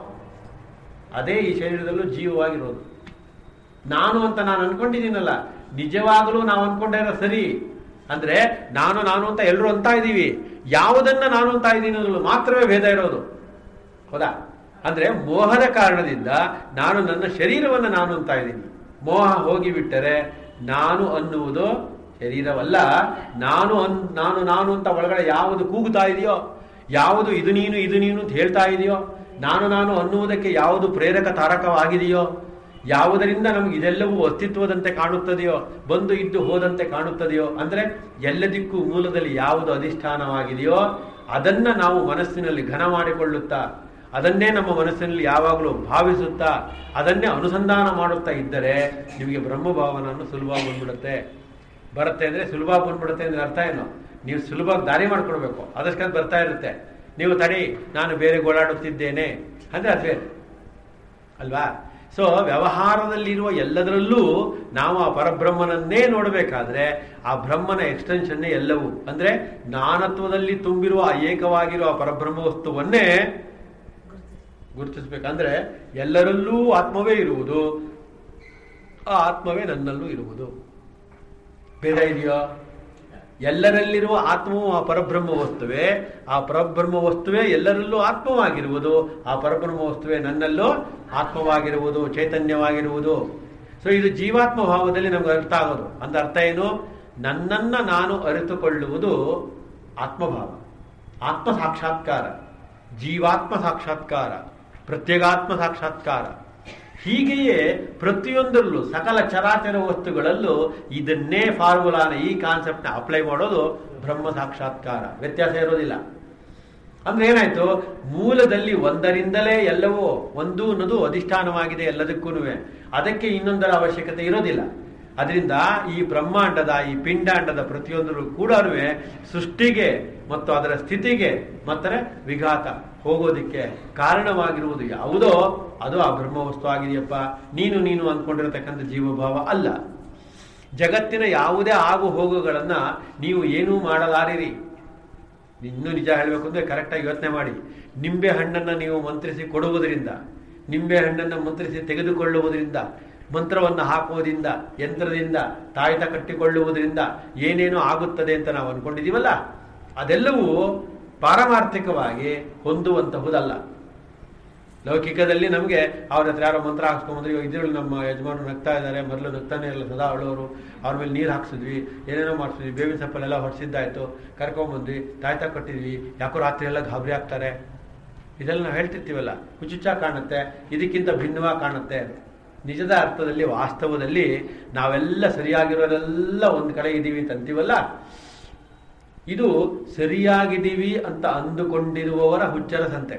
[SPEAKER 1] ಅದೇ ಈ ಶರೀರದಲ್ಲೂ ಜೀವವಾಗಿರೋದು. ನಾನು ಅಂತ ನಾನು ಅನ್ಕೊಂಡಿದ್ದೀನಲ್ಲ, ನಿಜವಾಗಲೂ ನಾವು ಅನ್ಕೊಂಡಾರ ಸರಿ ಅಂದ್ರೆ ನಾನು ನಾನು ಅಂತ ಎಲ್ಲರೂ ಅಂತ ಇದ್ದೀವಿ. ಯಾವುದನ್ನ ನಾನು ಅಂತ ಇದ್ದೀನಿ ಅನ್ನೋದು ಮಾತ್ರವೇ ಭೇದ ಇರೋದು, ಹೌದಾ? ಅಂದ್ರೆ ಮೋಹದ ಕಾರಣದಿಂದ ನಾನು ನನ್ನ ಶರೀರವನ್ನು ನಾನು ಅಂತ ಇದ್ದೀನಿ. ಮೋಹ ಹೋಗಿಬಿಟ್ಟರೆ ನಾನು ಅನ್ನುವುದು ಶರೀರವಲ್ಲ. ನಾನು ಅನ್ ನಾನು ನಾನು ಅಂತ ಒಳಗಡೆ ಯಾವುದು ಕೂಗುತ್ತಾ ಇದೆಯೋ, ಯಾವುದು ಇದು ನೀನು ಇದು ನೀನು ಅಂತ ಹೇಳ್ತಾ ಇದೆಯೋ, ನಾನು ನಾನು ಅನ್ನುವುದಕ್ಕೆ ಯಾವುದು ಪ್ರೇರಕ ತಾರಕವಾಗಿದೆಯೋ, ಯಾವುದರಿಂದ ನಮ್ಗೆ ಇದೆಲ್ಲವೂ ಅಸ್ತಿತ್ವದಂತೆ ಕಾಣುತ್ತದೆಯೋ, ಬಂದು ಇದ್ದು ಹೋದಂತೆ ಕಾಣುತ್ತದೆಯೋ, ಅಂದ್ರೆ ಎಲ್ಲದಕ್ಕೂ ಮೂಲದಲ್ಲಿ ಯಾವುದು ಅಧಿಷ್ಠಾನವಾಗಿದೆಯೋ ಅದನ್ನ ನಾವು ಮನಸ್ಸಿನಲ್ಲಿ ಘನ ಮಾಡಿಕೊಳ್ಳುತ್ತಾ, ಅದನ್ನೇ ನಮ್ಮ ಮನಸ್ಸಿನಲ್ಲಿ ಯಾವಾಗಲೂ ಭಾವಿಸುತ್ತಾ, ಅದನ್ನೇ ಅನುಸಂಧಾನ ಮಾಡುತ್ತಾ ಇದ್ದರೆ ನಿಮಗೆ ಬ್ರಹ್ಮಭಾವನನ್ನು ಸುಲಭವಾಗಿ ಬಂದ್ಬಿಡುತ್ತೆ. ಬರುತ್ತೆ ಅಂದರೆ ಸುಲಭ ಬಂದ್ಬಿಡುತ್ತೆ ಅಂದರೆ ಅರ್ಥ ಏನು? ನೀವು ಸುಲಭವಾಗಿ ದಾರಿ ಮಾಡ್ಕೊಡ್ಬೇಕು, ಅದಕ್ಕೆ ಬರ್ತಾ ಇರುತ್ತೆ. ನೀವು ತಡಿ ನಾನು ಬೇರೆ ಗೋಳಾಡುತ್ತಿದ್ದೇನೆ ಅಂದರೆ ಅದು ಬೇರೆ ಅಲ್ವಾ? ಸೊ ವ್ಯವಹಾರದಲ್ಲಿರುವ ಎಲ್ಲದರಲ್ಲೂ ನಾವು ಆ ಪರಬ್ರಹ್ಮನನ್ನೇ ನೋಡಬೇಕಾದ್ರೆ ಆ ಬ್ರಹ್ಮನ ಎಕ್ಸ್ಟೆನ್ಷನ್ನೇ ಎಲ್ಲವೂ. ಅಂದರೆ ನಾನತ್ವದಲ್ಲಿ ತುಂಬಿರುವ ಆ ಏಕವಾಗಿರುವ ಆ ಪರಬ್ರಹ್ಮ ವಸ್ತುವನ್ನೇ ಗುರುತಿಸ್ಬೇಕಂದ್ರೆ ಎಲ್ಲರಲ್ಲೂ ಆತ್ಮವೇ ಇರುವುದು, ಆ ಆತ್ಮವೇ ನನ್ನಲ್ಲೂ ಇರುವುದು. ಭೇದ ಇದೆಯೋ? ಎಲ್ಲರಲ್ಲಿರುವ ಆತ್ಮವು ಆ ಪರಬ್ರಹ್ಮ ವಸ್ತುವೇ, ಆ ಪರಬ್ರಹ್ಮ ವಸ್ತುವೇ ಎಲ್ಲರಲ್ಲೂ ಆತ್ಮವಾಗಿರುವುದು, ಆ ಪರಬ್ರಹ್ಮ ವಸ್ತುವೇ ನನ್ನಲ್ಲೂ ಆತ್ಮವಾಗಿರುವುದು, ಚೈತನ್ಯವಾಗಿರುವುದು. ಸೊ ಇದು ಜೀವಾತ್ಮ ಭಾವದಲ್ಲಿ ನಮ್ಗೆ ಅರ್ಥ ಆಗೋದು. ಅಂತ ಅರ್ಥ ಏನು? ನನ್ನನ್ನ ನಾನು ಅರಿತುಕೊಳ್ಳುವುದು ಆತ್ಮಭಾವ, ಆತ್ಮ ಸಾಕ್ಷಾತ್ಕಾರ, ಜೀವಾತ್ಮ ಸಾಕ್ಷಾತ್ಕಾರ, ಪ್ರತ್ಯೇಗಾತ್ಮ ಸಾಕ್ಷಾತ್ಕಾರ. ಹೀಗೆಯೇ ಪ್ರತಿಯೊಂದರಲ್ಲೂ ಸಕಲ ಚರಾಚರ ವಸ್ತುಗಳಲ್ಲೂ ಇದನ್ನೇ ಫಾರ್ಮುಲಾನ, ಈ ಕಾನ್ಸೆಪ್ಟ್ನ ಅಪ್ಲೈ ಮಾಡೋದು ಬ್ರಹ್ಮ ಸಾಕ್ಷಾತ್ಕಾರ. ವ್ಯತ್ಯಾಸ ಇರೋದಿಲ್ಲ. ಅಂದ್ರೆ ಏನಾಯ್ತು? ಮೂಲದಲ್ಲಿ ಒಂದರಿಂದಲೇ ಎಲ್ಲವೂ, ಒಂದು ಅನ್ನೋದು ಅಧಿಷ್ಠಾನವಾಗಿದೆ ಎಲ್ಲದಕ್ಕೂ, ಅದಕ್ಕೆ ಇನ್ನೊಂದರ ಅವಶ್ಯಕತೆ ಇರೋದಿಲ್ಲ. ಅದರಿಂದ ಈ ಬ್ರಹ್ಮಾಂಡದ ಈ ಪಿಂಡಾಂಡದ ಪ್ರತಿಯೊಂದರೂ ಕೂಡ ಸೃಷ್ಟಿಗೆ ಮತ್ತು ಅದರ ಸ್ಥಿತಿಗೆ ಮತ್ತೆ ವಿಘಾತ ಹೋಗೋದಿಕ್ಕೆ ಕಾರಣವಾಗಿರುವುದು ಯಾವುದೋ ಅದು ಆ ಬ್ರಹ್ಮವಸ್ತು ಆಗಿದೆಯಪ್ಪ. ನೀನು ನೀನು ಅಂದ್ಕೊಂಡಿರತಕ್ಕಂಥ ಜೀವಭಾವ ಅಲ್ಲ. ಜಗತ್ತಿನ ಯಾವುದೇ ಆಗು ಹೋಗುಗಳನ್ನ ನೀವು ಏನೂ ಮಾಡಲಾರಿರಿ. ಇನ್ನೂ ನಿಜ ಹೇಳಬೇಕು ಅಂದ್ರೆ ಕರೆಕ್ಟಾಗಿ ಯೋಚನೆ ಮಾಡಿ. ನಿಂಬೆ ಹಣ್ಣನ್ನು ನೀವು ಮಂತ್ರಿಸಿ ಕೊಡುವುದರಿಂದ, ನಿಂಬೆ ಹಣ್ಣನ್ನು ಮಂತ್ರಿಸಿ ತೆಗೆದುಕೊಳ್ಳುವುದರಿಂದ, ಮಂತ್ರವನ್ನು ಹಾಕುವುದರಿಂದ, ಯಂತ್ರದಿಂದ ತಾಯ್ತ ಕಟ್ಟಿಕೊಳ್ಳುವುದರಿಂದ ಏನೇನೋ ಆಗುತ್ತದೆ ಅಂತ ನಾವು ಅನ್ಕೊಂಡಿದೀವಲ್ಲ, ಅದೆಲ್ಲವೂ ಪಾರಮಾರ್ಥಿಕವಾಗಿ ಹೊಂದುವಂತಹುದಲ್ಲ. ಲೌಕಿಕದಲ್ಲಿ ನಮಗೆ ಅವ್ರ ಹತ್ರ ಯಾರೋ ಮಂತ್ರ ಹಾಕ್ಸ್ಕೊಂಬಂದ್ರೆ, ಇವಾಗ ಇದ್ರಲ್ಲಿ ನಮ್ಮ ಯಜಮಾನರು ನಗ್ತಾ ಇದ್ದಾರೆ, ಮೊದಲು ನಗ್ತಾನೆ ಇಲ್ಲ ಸದಾ ಅವಳವರು, ಅವ್ರ ಮೇಲೆ ನೀರು ಹಾಕ್ಸಿದ್ವಿ, ಏನೇನೋ ಮಾಡಿಸಿದ್ವಿ, ಬೇವಿನ ಸಪ್ಪಲೆಲ್ಲ ಹೊರಸಿದ್ದಾಯ್ತು, ಕರ್ಕೊಂಬಂದ್ವಿ, ತಾಯ್ತ ಕಟ್ಟಿದ್ವಿ, ಯಾಕೋ ರಾತ್ರಿ ಎಲ್ಲ ಗಾಬರಿ ಆಗ್ತಾರೆ, ಇದೆಲ್ಲ ನಾವು ಹೇಳ್ತಿರ್ತೀವಲ್ಲ. ಹುಚ್ಚುಚ್ಚ ಕಾಣುತ್ತೆ, ಇದಕ್ಕಿಂತ ಭಿನ್ನವಾಗಿ ಕಾಣುತ್ತೆ. ನಿಜದ ಅರ್ಥದಲ್ಲಿ ವಾಸ್ತವದಲ್ಲಿ ನಾವೆಲ್ಲ ಸರಿಯಾಗಿರೋದೆಲ್ಲ ಒಂದು ಕಡೆ ಇದ್ದೀವಿ ಅಂತ ಅಂತೀವಲ್ಲ, ಇದು ಸರಿಯಾಗಿದ್ದೀವಿ ಅಂತ ಅಂದುಕೊಂಡಿರುವವರ ಹುಚ್ಚರ ಸಂತೆ.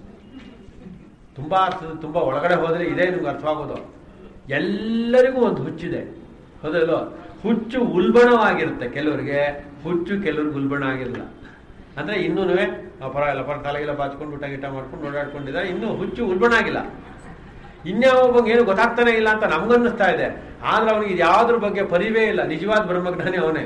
[SPEAKER 1] ತುಂಬಾ ಅರ್ಥ, ತುಂಬಾ ಒಳಗಡೆ ಹೋದ್ರೆ ಇದೇ ನಿಮ್ಗೆ ಅರ್ಥವಾಗೋದು. ಎಲ್ಲರಿಗೂ ಒಂದು ಹುಚ್ಚಿದೆ, ಹೌದಲ್ವ? ಹುಚ್ಚು ಉಲ್ಬಣವಾಗಿರುತ್ತೆ ಕೆಲವರಿಗೆ, ಹುಚ್ಚು ಕೆಲವ್ರಿಗೆ ಉಲ್ಬಣ ಆಗಿರಲ್ಲ. ಅಂದ್ರೆ ಇನ್ನೂ ಪರವಾಗಿಲ್ಲ, ಪರ ತಲೆಗೆಲ್ಲ ಬಾಚ್ಕೊಂಡು ಊಟ ಗಿಟ ಮಾಡ್ಕೊಂಡು ಓಡಾಡ್ಕೊಂಡಿದ್ದಾರೆ, ಇನ್ನೂ ಹುಚ್ಚು ಉಲ್ಬಣ ಆಗಿಲ್ಲ. ಇನ್ಯಾವೊಬ್ಬಂಗೆ ಏನು ಗೊತ್ತಾಗ್ತಾನೆ ಇಲ್ಲ ಅಂತ ನಮ್ಗನ್ನಿಸ್ತಾ ಇದೆ, ಆದ್ರೆ ಅವನಿಗೆ ಯಾವ್ದ್ರ ಬಗ್ಗೆ ಪರಿವೇ ಇಲ್ಲ. ನಿಜವಾದ ಬ್ರಹ್ಮಜ್ಞಾನಿ ಅವನೇ,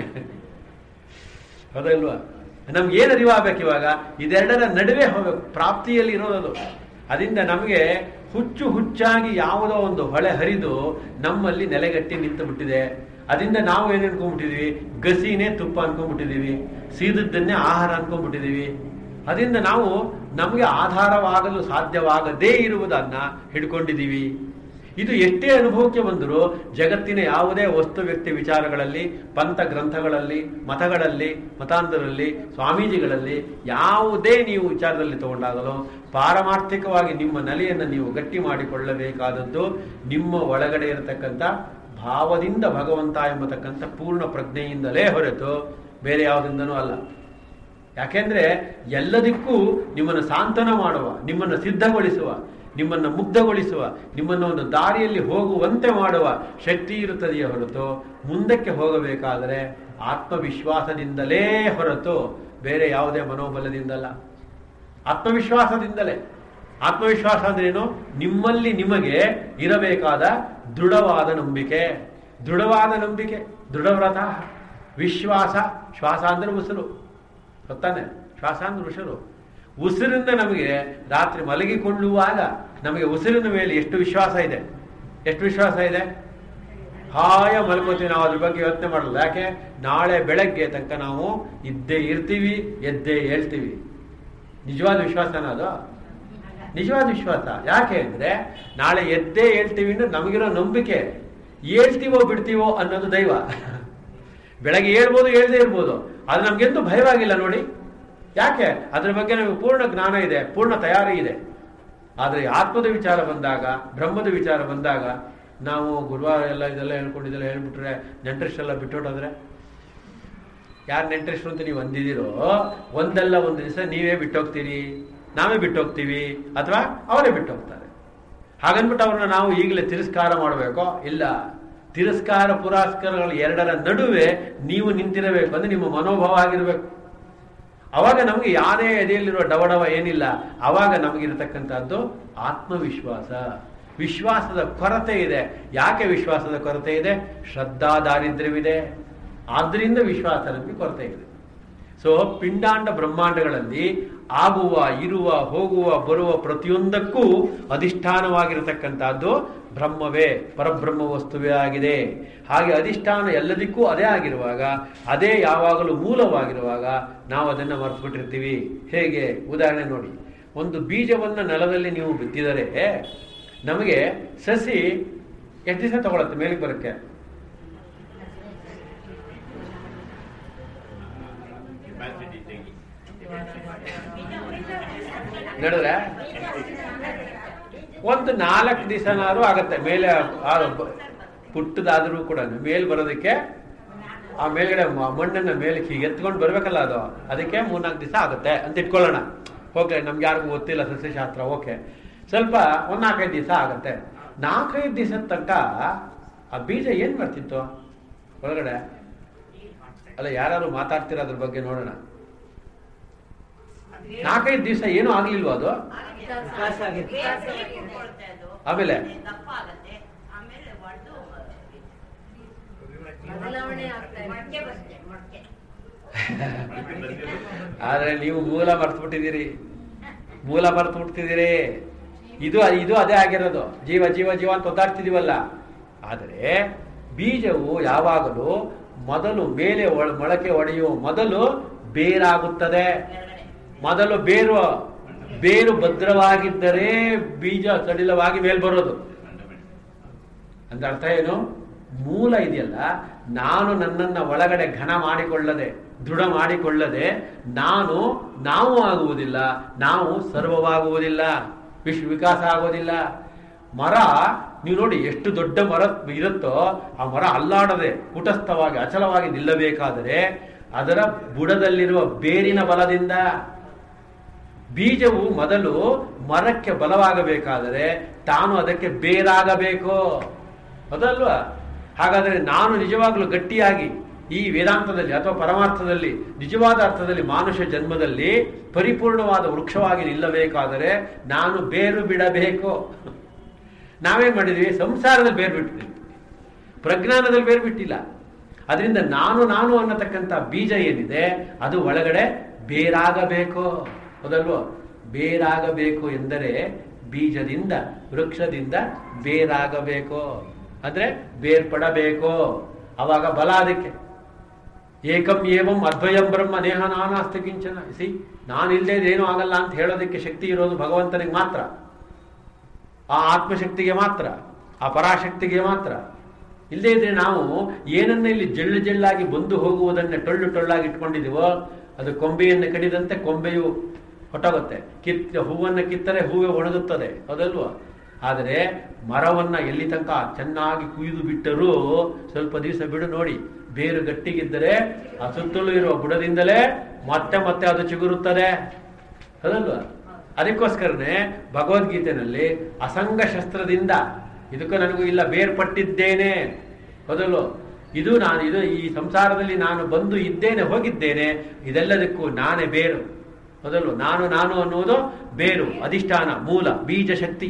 [SPEAKER 1] ಹೌದಲ್ವಾ? ನಮ್ಗೆ ಏನು ಅರಿವಾಗಬೇಕು ಇವಾಗ? ಇದೆರಡರ ನಡುವೆ ಹೋಗ್ಬೇಕು, ಪ್ರಾಪ್ತಿಯಲ್ಲಿ ಇರೋದು. ಅದರಿಂದ ನಮಗೆ ಹುಚ್ಚು ಹುಚ್ಚಾಗಿ ಯಾವುದೋ ಒಂದು ಹೊಳೆ ಹರಿದು ನಮ್ಮಲ್ಲಿ ನೆಲೆಗಟ್ಟಿ ನಿಂತು ಬಿಟ್ಟಿದೆ. ಅದರಿಂದ ನಾವು ಏನು ಅನ್ಕೊಂಡ್ಬಿಟ್ಟಿದೀವಿ? ಗಸಿನೇ ತುಪ್ಪ ಅನ್ಕೊಂಡ್ಬಿಟ್ಟಿದೀವಿ, ಸೀದದ್ದನ್ನೇ ಆಹಾರ ಅನ್ಕೊಂಡ್ಬಿಟ್ಟಿದೀವಿ. ಅದರಿಂದ ನಾವು ನಮಗೆ ಆಧಾರವಾಗಲು ಸಾಧ್ಯವಾಗದೇ ಇರುವುದನ್ನ ಹಿಡ್ಕೊಂಡಿದ್ದೀವಿ. ಇದು ಎಷ್ಟೇ ಅನುಭವಕ್ಕೆ ಬಂದರೂ ಜಗತ್ತಿನ ಯಾವುದೇ ವಸ್ತು ವ್ಯಕ್ತಿ ವಿಚಾರಗಳಲ್ಲಿ, ಪಂಥ ಗ್ರಂಥಗಳಲ್ಲಿ, ಮತಗಳಲ್ಲಿ, ಮತಾಂತರಲ್ಲಿ, ಸ್ವಾಮೀಜಿಗಳಲ್ಲಿ ಯಾವುದೇ ನೀವು ವಿಚಾರದಲ್ಲಿ ತಗೊಂಡಾಗಲೂ ಪಾರಮಾರ್ಥಿಕವಾಗಿ ನಿಮ್ಮ ನೆಲೆಯನ್ನು ನೀವು ಗಟ್ಟಿ ಮಾಡಿಕೊಳ್ಳಬೇಕಾದದ್ದು ನಿಮ್ಮ ಒಳಗಡೆ ಇರತಕ್ಕಂಥ ಭಾವದಿಂದ ಭಗವಂತ ಎಂಬತಕ್ಕಂಥ ಪೂರ್ಣ ಪ್ರಜ್ಞೆಯಿಂದಲೇ ಹೊರತು ಬೇರೆ ಯಾವುದಿಂದನೂ ಅಲ್ಲ. ಯಾಕೆಂದ್ರೆ ಎಲ್ಲದಕ್ಕೂ ನಿಮ್ಮನ್ನು ಸಾಂತ್ವನ ಮಾಡುವ, ನಿಮ್ಮನ್ನು ಸಿದ್ಧಗೊಳಿಸುವ, ನಿಮ್ಮನ್ನು ಮುಗ್ಧಗೊಳಿಸುವ, ನಿಮ್ಮನ್ನು ಒಂದು ದಾರಿಯಲ್ಲಿ ಹೋಗುವಂತೆ ಮಾಡುವ ಶಕ್ತಿ ಇರುತ್ತದೆಯೇ ಹೊರತು ಮುಂದಕ್ಕೆ ಹೋಗಬೇಕಾದರೆ ಆತ್ಮವಿಶ್ವಾಸದಿಂದಲೇ ಹೊರತು ಬೇರೆ ಯಾವುದೇ ಮನೋಬಲದಿಂದಲ್ಲ. ಆತ್ಮವಿಶ್ವಾಸದಿಂದಲೇ. ಆತ್ಮವಿಶ್ವಾಸ ಅಂದ್ರೇನು? ನಿಮ್ಮಲ್ಲಿ ನಿಮಗೆ ಇರಬೇಕಾದ ದೃಢವಾದ ನಂಬಿಕೆ. ದೃಢವಾದ ನಂಬಿಕೆ, ದೃಢವ್ರತ, ವಿಶ್ವಾಸ. ಶ್ವಾಸ ಅಂದ್ರೆ ಉಸಿರು, ಗೊತ್ತಾನೆ? ಶ್ವಾಸ ಅಂದ್ರೆ ಉಸಿರು. ಉಸಿರಿಂದ ನಮಗೆ ರಾತ್ರಿ ಮಲಗಿಕೊಳ್ಳುವಾಗ ನಮಗೆ ಉಸಿರಿನ ಮೇಲೆ ಎಷ್ಟು ವಿಶ್ವಾಸ ಇದೆ, ಎಷ್ಟು ವಿಶ್ವಾಸ ಇದೆ? ಹಾಯ ಮಲ್ಕೋತೀವಿ, ನಾವು ಅದ್ರ ಬಗ್ಗೆ ಯೋಚನೆ ಮಾಡಲ್ಲ. ಯಾಕೆ? ನಾಳೆ ಬೆಳಗ್ಗೆ ತನಕ ನಾವು ಇದ್ದೇ ಇರ್ತೀವಿ, ಎದ್ದೇ ಹೇಳ್ತೀವಿ. ನಿಜವಾದ ವಿಶ್ವಾಸನ ಅದು? ನಿಜವಾದ ವಿಶ್ವಾಸ. ಯಾಕೆ ಅಂದ್ರೆ ನಾಳೆ ಎದ್ದೇ ಹೇಳ್ತೀವಿ ಅಂದ್ರೆ ನಮಗಿರೋ ನಂಬಿಕೆ. ಹೇಳ್ತೀವೋ ಬಿಡ್ತೀವೋ ಅನ್ನೋದು ದೈವ. ಬೆಳಗ್ಗೆ ಹೇಳ್ಬೋದು, ಹೇಳ್ದೇ ಇರ್ಬೋದು, ಅದು ನಮ್ಗೆಂತೂ ಭಯವಾಗಿಲ್ಲ ನೋಡಿ. ಯಾಕೆ? ಅದ್ರ ಬಗ್ಗೆ ನಮಗೆ ಪೂರ್ಣ ಜ್ಞಾನ ಇದೆ, ಪೂರ್ಣ ತಯಾರಿ ಇದೆ. ಆದರೆ ಆತ್ಮದ ವಿಚಾರ ಬಂದಾಗ, ಬ್ರಹ್ಮದ ವಿಚಾರ ಬಂದಾಗ ನಾವು ಗುರುವಾರ ಎಲ್ಲ ಇದೆಲ್ಲ ಹೇಳ್ಕೊಂಡಿದ್ದೆಲ್ಲ ಹೇಳ್ಬಿಟ್ರೆ, ನೆಂಟರಿಷ್ಟೆಲ್ಲ ಬಿಟ್ಟೋಟಾದ್ರೆ ಯಾರು ನೆಂಟರಿಷ್ಟು ಅಂತ ನೀವು ಅಂದಿದ್ದೀರೋ ಒಂದಲ್ಲ ಒಂದು ದಿವಸ ನೀವೇ ಬಿಟ್ಟೋಗ್ತೀರಿ, ನಾವೇ ಬಿಟ್ಟೋಗ್ತೀವಿ, ಅಥವಾ ಅವರೇ ಬಿಟ್ಟೋಗ್ತಾರೆ. ಹಾಗನ್ಬಿಟ್ಟು ಅವ್ರನ್ನ ನಾವು ಈಗಲೇ ತಿರಸ್ಕಾರ ಮಾಡಬೇಕೋ? ಇಲ್ಲ. ತಿರಸ್ಕಾರ ಪುರಸ್ಕಾರಗಳು ಎರಡರ ನಡುವೆ ನೀವು ನಿಂತಿರಬೇಕು. ಅಂದ್ರೆ ನಿಮ್ಮ ಮನೋಭಾವ ಆಗಿರ್ಬೇಕು. ಅವಾಗ ನಮಗೆ ಯಾರೇ ಎದೆಯಲ್ಲಿರುವ ಡವಡವ ಏನಿಲ್ಲ. ಅವಾಗ ನಮಗಿರತಕ್ಕಂಥದ್ದು ಆತ್ಮವಿಶ್ವಾಸ. ವಿಶ್ವಾಸದ ಕೊರತೆ ಇದೆ. ಯಾಕೆ ವಿಶ್ವಾಸದ ಕೊರತೆ ಇದೆ? ಶ್ರದ್ಧಾ ದಾರಿದ್ರ್ಯವಿದೆ. ಆದ್ರಿಂದ ವಿಶ್ವಾಸ ನಮಗೆ ಕೊರತೆ ಇದೆ. ಸೊ ಪಿಂಡಾಂಡ ಬ್ರಹ್ಮಾಂಡಗಳಲ್ಲಿ ಆಗುವ, ಇರುವ, ಹೋಗುವ, ಬರುವ ಪ್ರತಿಯೊಂದಕ್ಕೂ ಅಧಿಷ್ಠಾನವಾಗಿರತಕ್ಕಂಥದ್ದು ಬ್ರಹ್ಮವೇ, ಪರಬ್ರಹ್ಮ ವಸ್ತುವೇ ಆಗಿದೆ. ಹಾಗೆ ಅಧಿಷ್ಠಾನ ಎಲ್ಲದಕ್ಕೂ ಅದೇ ಆಗಿರುವಾಗ, ಅದೇ ಯಾವಾಗಲೂ ಮೂಲವಾಗಿರುವಾಗ ನಾವು ಅದನ್ನು ಮರೆತುಬಿಟ್ಟಿರ್ತೀವಿ. ಹೇಗೆ? ಉದಾಹರಣೆ ನೋಡಿ. ಒಂದು ಬೀಜವನ್ನು ನೆಲದಲ್ಲಿ ನೀವು ಬಿತ್ತಿದರೆ ನಮಗೆ ಸಸಿ ಎಷ್ಟು ದಿವಸ ತಗೊಳತ್ತೆ ಮೇಲಿಗೆ ಬರಕ್ಕೆ? ನಡೆದ್ರೆ ಒಂದು ನಾಲ್ಕು ದಿವಸನಾರು ಆಗತ್ತೆ ಮೇಲೆ ಪುಟ್ಟದಾದ್ರೂ ಕೂಡ ಮೇಲ್ ಬರೋದಕ್ಕೆ. ಆ ಮೇಲ್ಗಡೆ ಮಣ್ಣನ್ನ ಮೇಲೆ ಹೀಗೆ ಎತ್ಕೊಂಡು ಬರ್ಬೇಕಲ್ಲ, ಅದು ಅದಕ್ಕೆ ಮೂರ್ನಾಲ್ಕು ದಿವಸ ಆಗುತ್ತೆ ಅಂತ ಇಟ್ಕೊಳ್ಳೋಣ. ಓಕೆ, ನಮ್ಗೆ ಯಾರಿಗೂ ಗೊತ್ತಿಲ್ಲ ಸಸ್ಯಶಾಸ್ತ್ರ. ಓಕೆ, ಸ್ವಲ್ಪ ಒಂದ್ ನಾಲ್ಕೈದು ದಿವಸ ಆಗತ್ತೆ. ನಾಲ್ಕೈದು ದಿವಸದ ತನಕ ಆ ಬೀಜ ಏನ್ ಮಾಡ್ತಿತ್ತು ಒಳಗಡೆ? ಅಲ್ಲ, ಯಾರು ಮಾತಾಡ್ತೀರ ಅದ್ರ ಬಗ್ಗೆ ನೋಡೋಣ. ನಾಲ್ಕೈದು ದಿವಸ ಏನೂ ಆಗ್ಲಿಲ್ವ ಅದು? ಆಮೇಲೆ ಆದ್ರೆ ನೀವು ಮೂಲ ಮರ್ತು ಬಿಟ್ಟಿದ್ದೀರಿ. ಮೂಲ ಮರ್ತು ಬಿಡ್ತಿದ್ದೀರಿ. ಇದು ಇದು ಅದೇ ಆಗಿರೋದು. ಜೀವ ಜೀವ ಜೀವ ಅಂತ ಒದ್ದಾಡ್ತಿದೀವಲ್ಲ. ಆದರೆ ಬೀಜವು ಯಾವಾಗಲೂ ಮೊದಲು ಮೇಲೆ ಮೊಳಕೆ ಒಡೆಯುವ ಮೊದಲು ಬೇರಾಗುತ್ತದೆ. ಮೊದಲು ಬೇರು ಬೇರು ಭದ್ರವಾಗಿದ್ದರೆ ಬೀಜ ಸಡಿಲವಾಗಿ ಮೇಲ್ ಬರೋದು. ಅಂತ ಅರ್ಥ ಏನು? ಮೂಲ ಇದೆಯಲ್ಲ, ನಾನು ನನ್ನನ್ನ ಒಳಗಡೆ ಘನ ಮಾಡಿಕೊಳ್ಳದೆ, ದೃಢ ಮಾಡಿಕೊಳ್ಳದೆ ನಾನು ನಾವು ಆಗುವುದಿಲ್ಲ, ನಾವು ಸರ್ವವಾಗುವುದಿಲ್ಲ, ವಿಶ್ವ ವಿಕಾಸ ಆಗೋದಿಲ್ಲ. ಮರ ನೀವು ನೋಡಿ, ಎಷ್ಟು ದೊಡ್ಡ ಮರ ಇರುತ್ತೋ ಆ ಮರ ಅಲ್ಲಾಡದೆ ಕುಟಸ್ಥವಾಗಿ ಅಚಲವಾಗಿ ನಿಲ್ಲಬೇಕಾದರೆ ಅದರ ಬುಡದಲ್ಲಿರುವ ಬೇರಿನ ಬಲದಿಂದ. ಬೀಜವು ಮೊದಲು ಮರಕ್ಕೆ ಬಲವಾಗಬೇಕಾದರೆ ತಾನು ಅದಕ್ಕೆ ಬೇರಾಗಬೇಕು, ಅದಲ್ವಾ? ಹಾಗಾದರೆ ನಾನು ನಿಜವಾಗ್ಲೂ ಗಟ್ಟಿಯಾಗಿ ಈ ವೇದಾಂತದಲ್ಲಿ ಅಥವಾ ಪರಮಾರ್ಥದಲ್ಲಿ ನಿಜವಾದ ಅರ್ಥದಲ್ಲಿ ಮಾನುಷ ಜನ್ಮದಲ್ಲಿ ಪರಿಪೂರ್ಣವಾದ ವೃಕ್ಷವಾಗಿ ನಿಲ್ಲಬೇಕಾದರೆ ನಾನು ಬೇರು ಬಿಡಬೇಕು. ನಾವೇನ್ ಮಾಡಿದ್ವಿ? ಸಂಸಾರದಲ್ಲಿ ಬೇರು ಬಿಟ್ಟಿದ್ವಿ, ಪ್ರಜ್ಞಾನದಲ್ಲಿ ಬೇರು ಬಿಟ್ಟಿಲ್ಲ. ಅದರಿಂದ ನಾನು ನಾನು ಅನ್ನತಕ್ಕಂಥ ಬೀಜ ಏನಿದೆ ಅದು ಒಳಗಡೆ ಬೇರಾಗಬೇಕು, ಹೌದಲ್ವೋ? ಬೇರಾಗಬೇಕು ಎಂದರೆ ಬೀಜದಿಂದ ವೃಕ್ಷದಿಂದ ಬೇರಾಗಬೇಕು, ಅಂದ್ರೆ ಬೇರ್ಪಡಬೇಕು. ಅವಾಗ ಬಲ ಅದಕ್ಕೆ. ಏಕಂ ಏವಂ ಅದ್ವಯಂ ಬ್ರಹ್ಮ ನೇಹ ನಾನಾಸ್ತಿ ಕಿಂಚನ. ಸಿ, ನಾನಿಲ್ಲದೆ ಏನೂ ಆಗಲ್ಲ ಅಂತ ಹೇಳೋದಕ್ಕೆ ಶಕ್ತಿ ಇರೋದು ಭಗವಂತನಿಗೆ ಮಾತ್ರ, ಆ ಆತ್ಮಶಕ್ತಿಗೆ ಮಾತ್ರ, ಆ ಪರಾಶಕ್ತಿಗೆ ಮಾತ್ರ. ಇಲ್ಲದೇ ಇದ್ರೆ ನಾವು ಏನನ್ನ ಇಲ್ಲಿ ಜಳ್ಳು ಜಳ್ಳಾಗಿ ಬಂದು ಹೋಗುವುದನ್ನ ಟೊಳ್ಳು ಟೊಳ್ಳಾಗಿ ಇಟ್ಕೊಂಡಿದೀವೋ ಅದು ಕೊಂಬೆಯನ್ನು ಕಡಿದಂತೆ ಕೊಂಬೆಯು ಹೊಟ್ಟೋಗುತ್ತೆ. ಕಿತ್ತ ಹೂವನ್ನು ಕಿತ್ತರೆ ಹೂವೇ ಒಣಗುತ್ತದೆ, ಹೌದಲ್ವಾ? ಆದರೆ ಮರವನ್ನ ಎಲ್ಲಿ ತನಕ ಚೆನ್ನಾಗಿ ಕುಯ್ದು ಬಿಟ್ಟರೂ ಸ್ವಲ್ಪ ದಿವಸ ಬಿಡು ನೋಡಿ, ಬೇರು ಗಟ್ಟಿಗಿದ್ದರೆ ಆ ಸುತ್ತಲೂ ಇರುವ ಬುಡದಿಂದಲೇ ಮತ್ತೆ ಮತ್ತೆ ಅದು ಚಿಗುರುತ್ತದೆ, ಹೌದಲ್ವಾ? ಅದಕ್ಕೋಸ್ಕರನೇ ಭಗವದ್ಗೀತೆಯಲ್ಲಿ ಅಸಂಗ ಶಸ್ತ್ರದಿಂದ ಇದಕ್ಕೂ ನನಗೂ ಇಲ್ಲ ಬೇರ್ಪಟ್ಟಿದ್ದೇನೆ, ಹೌದಲ್ವ? ಇದು ನಾನು ಇದು ಈ ಸಂಸಾರದಲ್ಲಿ ನಾನು ಬಂದು ಇದ್ದೇನೆ, ಹೋಗಿದ್ದೇನೆ, ಇದೆಲ್ಲದಕ್ಕೂ ನಾನೇ ಬೇರು, ಹೌದಲ್ವ? ನಾನು ನಾನು ಅನ್ನುವುದು ಬೇರು, ಅಧಿಷ್ಠಾನ, ಮೂಲ, ಬೀಜ ಶಕ್ತಿ.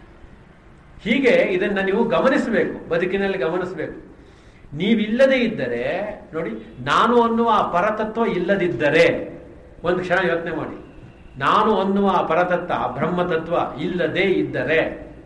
[SPEAKER 1] ಹೀಗೆ ಇದನ್ನ ನೀವು ಗಮನಿಸಬೇಕು, ಬದುಕಿನಲ್ಲಿ ಗಮನಿಸಬೇಕು. ನೀವಿಲ್ಲದೆ ಇದ್ದರೆ ನೋಡಿ, ನಾನು ಅನ್ನುವ ಆ ಪರತತ್ವ ಇಲ್ಲದಿದ್ದರೆ, ಒಂದು ಕ್ಷಣ ಯೋಚನೆ ಮಾಡಿ, ನಾನು ಅನ್ನುವ ಆ ಪರತತ್ವ ಬ್ರಹ್ಮತತ್ವ ಇಲ್ಲದೆ ಇದ್ದರೆ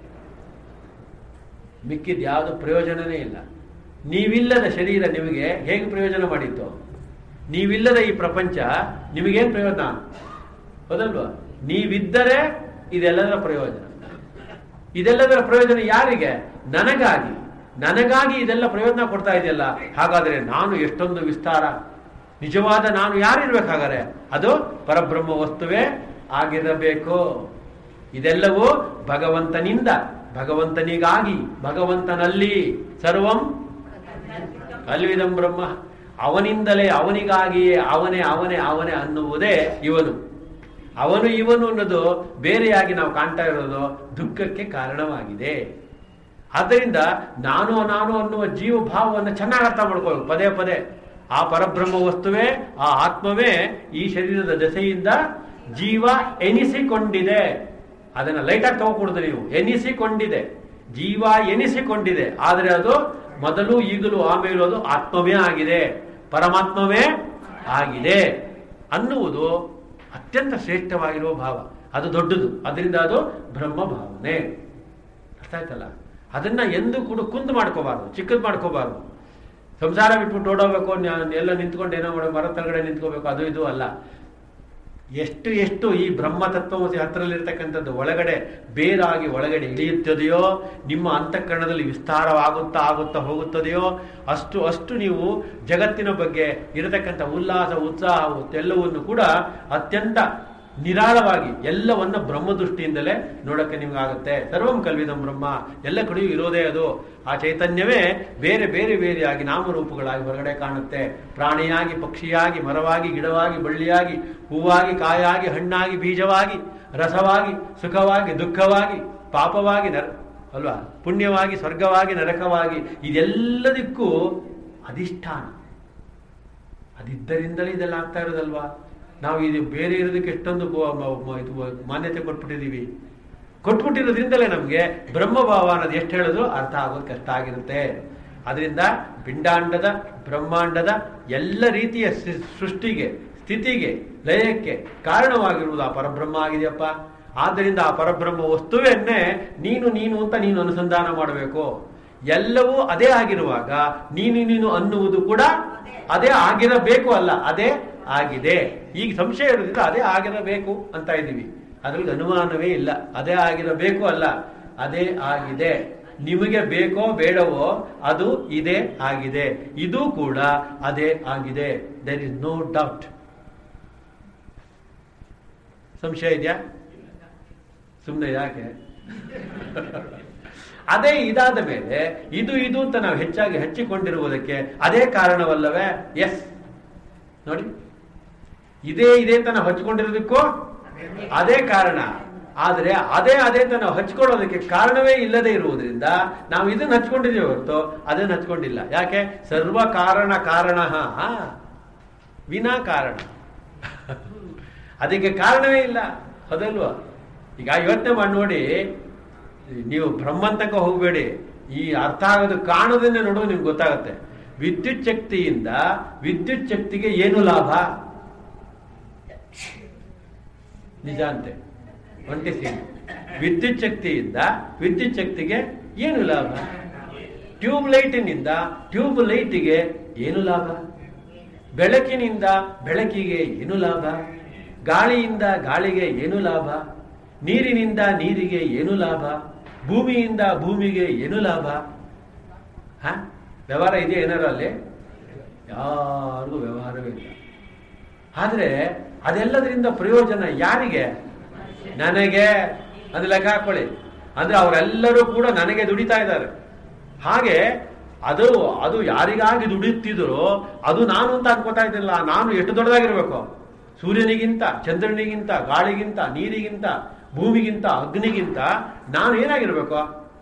[SPEAKER 1] ಮಿಕ್ಕಿದ ಯಾವುದು ಪ್ರಯೋಜನನೇ ಇಲ್ಲ. ನೀವಿಲ್ಲದ ಶರೀರ ನಿಮಗೆ ಹೇಗೆ ಪ್ರಯೋಜನ ಮಾಡಿತ್ತು? ನೀವಿಲ್ಲದ ಈ ಪ್ರಪಂಚ ನಿಮಗೇನು ಪ್ರಯೋಜನ, ಹೌದಲ್ವಾ? ನೀವಿದ್ದರೆ ಇದೆಲ್ಲದರ ಪ್ರಯೋಜನ. ಇದೆಲ್ಲದರ ಪ್ರಯೋಜನ ಯಾರಿಗೆ? ನನಗಾಗಿ. ನನಗಾಗಿ ಇದೆಲ್ಲ ಪ್ರಯೋಜನ ಕೊಡ್ತಾ ಇದೆಯಲ್ಲ, ಹಾಗಾದರೆ ನಾನು ಎಷ್ಟೊಂದು ವಿಸ್ತಾರ. ನಿಜವಾದ ನಾನು ಯಾರಿರ್ಬೇಕಾದರೆ ಅದು ಪರಬ್ರಹ್ಮ ವಸ್ತುವೇ ಆಗಿರಬೇಕು. ಇದೆಲ್ಲವೂ ಭಗವಂತನಿಂದ, ಭಗವಂತನಿಗಾಗಿ, ಭಗವಂತನಲ್ಲಿ ಸರ್ವಂ ಅಲ್ವಿದಂ ಬ್ರಹ್ಮ. ಅವನಿಂದಲೇ ಅವನಿಗಾಗಿಯೇ ಅವನೇ ಅವನೇ ಅವನೇ ಅನ್ನುವುದೇ ಇವನು. ಅವನು ಇವನು ಅನ್ನೋದು ಬೇರೆಯಾಗಿ ನಾವು ಕಾಣ್ತಾ ಇರೋದು ದುಃಖಕ್ಕೆ ಕಾರಣವಾಗಿದೆ. ಆದ್ದರಿಂದ ನಾನು ನಾನು ಅನ್ನುವ ಜೀವ ಭಾವವನ್ನು ಚೆನ್ನಾಗಿ ಅರ್ಥ ಮಾಡ್ಕೊಳ್ಳೋದು ಪದೇ ಪದೇ. ಆ ಪರಬ್ರಹ್ಮ ವಸ್ತುವೇ, ಆ ಆತ್ಮವೇ ಈ ಶರೀರದ ದಶೆಯಿಂದ ಜೀವ ಎನಿಸಿಕೊಂಡಿದೆ. ಅದನ್ನ ಲೈಟಾಗಿ ತಗೋಕೂಡದು ನೀವು. ಎನಿಸಿಕೊಂಡಿದೆ, ಜೀವ ಎನಿಸಿಕೊಂಡಿದೆ. ಆದರೆ ಅದು ಮೊದಲು ಈಗಲೂ ಆಮೇಲೂ ಅದು ಆತ್ಮವೇ ಆಗಿದೆ, ಪರಮಾತ್ಮವೇ ಆಗಿದೆ ಅನ್ನುವುದು ಅತ್ಯಂತ ಶ್ರೇಷ್ಠವಾಗಿರುವ ಭಾವ. ಅದು ದೊಡ್ಡದು. ಅದರಿಂದ ಅದು ಬ್ರಹ್ಮ ಭಾವನೆ. ಅರ್ಥ ಆಯ್ತಲ್ಲ? ಅದನ್ನ ಎಂದು ಕೂಡ ಕುಂದು ಮಾಡ್ಕೋಬಾರ್ದು, ಚಿಕ್ಕದು ಮಾಡ್ಕೋಬಾರ್ದು. ಸಂಸಾರ ಬಿಟ್ಬಿಟ್ಟು ಓಡೋಗ್ಬೇಕು, ಎಲ್ಲ ನಿಂತ್ಕೊಂಡು ಏನೋ ಮಾಡೋ ಮರ ತಳಗಡೆ ನಿಂತ್ಕೋಬೇಕು, ಅದು ಇದು ಅಲ್ಲ. ಎಷ್ಟು ಎಷ್ಟು ಈ ಬ್ರಹ್ಮ ತತ್ವಮಸಿ ಹತ್ರಲ್ಲಿರ್ತಕ್ಕಂಥದ್ದು ಒಳಗಡೆ ಬೇರಾಗಿ ಒಳಗಡೆ ಇಳಿಯುತ್ತದೆಯೋ, ನಿಮ್ಮ ಅಂತಃಕರಣದಲ್ಲಿ ವಿಸ್ತಾರವಾಗುತ್ತಾ ಆಗುತ್ತಾ ಹೋಗುತ್ತದೆಯೋ, ಅಷ್ಟು ಅಷ್ಟು ನೀವು ಜಗತ್ತಿನ ಬಗ್ಗೆ ಇರತಕ್ಕಂಥ ಉಲ್ಲಾಸ ಉತ್ಸಾಹ ಎಲ್ಲವನ್ನು ಕೂಡ ಅತ್ಯಂತ ನಿರಾಳವಾಗಿ ಎಲ್ಲವನ್ನ ಬ್ರಹ್ಮ ದೃಷ್ಟಿಯಿಂದಲೇ ನೋಡಕ್ಕೆ ನಿಮ್ಗಾಗುತ್ತೆ. ಸರ್ವಂ ಕಲ್ವಿದಂ ಬ್ರಹ್ಮ, ಎಲ್ಲ ಕಡೆಯೂ ಇರೋದೇ ಅದು. ಆ ಚೈತನ್ಯವೇ ಬೇರೆ ಬೇರೆ ಬೇರೆಯಾಗಿ ನಾಮರೂಪಗಳಾಗಿ ಹೊರಗಡೆ ಕಾಣುತ್ತೆ. ಪ್ರಾಣಿಯಾಗಿ, ಪಕ್ಷಿಯಾಗಿ, ಮರವಾಗಿ, ಗಿಡವಾಗಿ, ಬಳ್ಳಿಯಾಗಿ, ಹೂವಾಗಿ, ಕಾಯಾಗಿ, ಹಣ್ಣಾಗಿ, ಬೀಜವಾಗಿ, ರಸವಾಗಿ, ಸುಖವಾಗಿ, ದುಃಖವಾಗಿ, ಪಾಪವಾಗಿ, ನರ ಅಲ್ವಾ ಪುಣ್ಯವಾಗಿ, ಸ್ವರ್ಗವಾಗಿ, ನರಕವಾಗಿ, ಇದೆಲ್ಲದಕ್ಕೂ ಅಧಿಷ್ಠಾನ. ಅದಿದ್ದರಿಂದಲೇ ಇದೆಲ್ಲ ಆಗ್ತಾ ಇರೋದಲ್ವಾ. ನಾವು ಇದು ಬೇರೆ ಇರೋದಕ್ಕೆ ಎಷ್ಟೊಂದು ಮಾನ್ಯತೆ ಕೊಟ್ಬಿಟ್ಟಿದ್ದೀವಿ. ಕೊಟ್ಬಿಟ್ಟಿರೋದ್ರಿಂದಲೇ ನಮಗೆ ಬ್ರಹ್ಮಭಾವ ಅನ್ನೋದು ಎಷ್ಟು ಹೇಳಿದ್ರು ಅರ್ಥ ಆಗೋದು ಕಷ್ಟ ಆಗಿರುತ್ತೆ. ಅದರಿಂದ ಪಿಂಡಾಂಡದ, ಬ್ರಹ್ಮಾಂಡದ ಎಲ್ಲ ರೀತಿಯ ಸೃಷ್ಟಿಗೆ, ಸ್ಥಿತಿಗೆ, ಲಯಕ್ಕೆ ಕಾರಣವಾಗಿರುವುದು ಆ ಪರಬ್ರಹ್ಮ ಆಗಿದೆಯಪ್ಪ. ಆದ್ದರಿಂದ ಆ ಪರಬ್ರಹ್ಮ ವಸ್ತುವನ್ನೇ ನೀನು ನೀನು ಅಂತ ನೀನು ಅನುಸಂಧಾನ ಮಾಡಬೇಕು. ಎಲ್ಲವೂ ಅದೇ ಆಗಿರುವಾಗ ನೀನು ನೀನು ಅನ್ನುವುದು ಕೂಡ ಅದೇ ಆಗಿರಬೇಕು ಅಲ್ಲ, ಅದೇ ಆಗಿದೆ. ಈಗ ಸಂಶಯ ಇರೋದ್ರಿಂದ ಅದೇ ಆಗಿರಬೇಕು ಅಂತ ಇದ್ದೀವಿ. ಅದ್ರಲ್ಲಿ ಅನುಮಾನವೇ ಇಲ್ಲ. ಅದೇ ಆಗಿರಬೇಕು ಅಲ್ಲ, ಅದೇ ಆಗಿದೆ. ನಿಮಗೆ ಬೇಕೋ ಬೇಡವೋ ಅದು ಇದೇ ಆಗಿದೆ. ಇದು ಕೂಡ ಅದೇ ಆಗಿದೆ. There is no doubt. ಸಂಶಯ ಇದೆಯಾ? ಸುಮ್ಮನೆ ಯಾಕೆ? ಅದೇ ಇದಾದ ಮೇಲೆ ಇದು ಇದು ಅಂತ ನಾವು ಹೆಚ್ಚಾಗಿ ಹಚ್ಚಿಕೊಂಡಿರುವುದಕ್ಕೆ ಅದೇ ಕಾರಣವಲ್ಲವೇ? ಎಸ್, ನೋಡಿ, ಇದೇ ಇದೆ ಅಂತ ನಾವು ಹಚ್ಕೊಂಡಿರೋದಕ್ಕೂ ಅದೇ ಕಾರಣ. ಆದರೆ ಅದೇ ಅದೇ ಅಂತ ನಾವು ಹಚ್ಕೊಳ್ಳೋದಕ್ಕೆ ಕಾರಣವೇ ಇಲ್ಲದೆ ಇರುವುದರಿಂದ ನಾವು ಇದನ್ನ ಹಚ್ಕೊಂಡಿದ್ದೀವಿ ಹೊರತು ಅದನ್ನ ಹಚ್ಕೊಂಡಿಲ್ಲ. ಯಾಕೆ? ಸರ್ವ ಕಾರಣ ಕಾರಣ ವಿನಾ ಕಾರಣ. ಅದಕ್ಕೆ ಕಾರಣವೇ ಇಲ್ಲ, ಅದಲ್ವಾ? ಈಗ ಯೋಚನೆ ಮಾಡಿ ನೋಡಿ, ನೀವು ಬ್ರಹ್ಮಂತಕ ಹೋಗಬೇಡಿ. ಈ ಅರ್ಥ ಆಗೋದು ಕಾಣೋದನ್ನೇ ನೋಡೋದು ನಿಮ್ಗೆ ಗೊತ್ತಾಗುತ್ತೆ. ವಿದ್ಯುತ್ ಶಕ್ತಿಯಿಂದ ವಿದ್ಯುತ್ ಶಕ್ತಿಗೆ ಏನು ಲಾಭ? ನಿಜ ಅಂತೆ ಒಂಟಿಸಿ. ವಿದ್ಯುತ್ ಶಕ್ತಿಯಿಂದ ವಿದ್ಯುತ್ ಶಕ್ತಿಗೆ ಏನು ಲಾಭ? ಟ್ಯೂಬ್ ಲೈಟಿನಿಂದ ಟ್ಯೂಬ್ ಲೈಟಿಗೆ ಏನು ಲಾಭ? ಬೆಳಕಿನಿಂದ ಬೆಳಕಿಗೆ ಏನು ಲಾಭ? ಗಾಳಿಯಿಂದ ಗಾಳಿಗೆ ಏನು ಲಾಭ? ನೀರಿನಿಂದ ನೀರಿಗೆ ಏನು ಲಾಭ? ಭೂಮಿಯಿಂದ ಭೂಮಿಗೆ ಏನು ಲಾಭ? ಹ ವ್ಯವಹಾರ ಇದೆಯಾ ಏನಾರು ಅಲ್ಲಿ? ಯಾರಿಗೂ ವ್ಯವಹಾರವೇ ಇಲ್ಲ. ಆದ್ರೆ ಅದೆಲ್ಲದರಿಂದ ಪ್ರಯೋಜನ ಯಾರಿಗೆ? ನನಗೆ. ಅದು ಲೆಕ್ಕ ಹಾಕೊಳ್ಳಿ. ಅಂದ್ರೆ ಅವರೆಲ್ಲರೂ ಕೂಡ ನನಗೆ ದುಡಿತಾ ಇದ್ದಾರೆ. ಹಾಗೆ ಅದು ಅದು ಯಾರಿಗಾಗಿ ದುಡಿಯುತ್ತಿದ್ರು ಅದು ನಾನು ಅಂತ ಅನ್ಕೋತಾ ಇದ್ದಿಲ್ಲ. ನಾನು ಎಷ್ಟು ದೊಡ್ಡದಾಗಿರ್ಬೇಕು? ಸೂರ್ಯನಿಗಿಂತ, ಚಂದ್ರನಿಗಿಂತ, ಗಾಳಿಗಿಂತ, ನೀರಿಗಿಂತ, ಭೂಮಿಗಿಂತ, ಅಗ್ನಿಗಿಂತ ನಾನು ಏನಾಗಿರ್ಬೇಕು?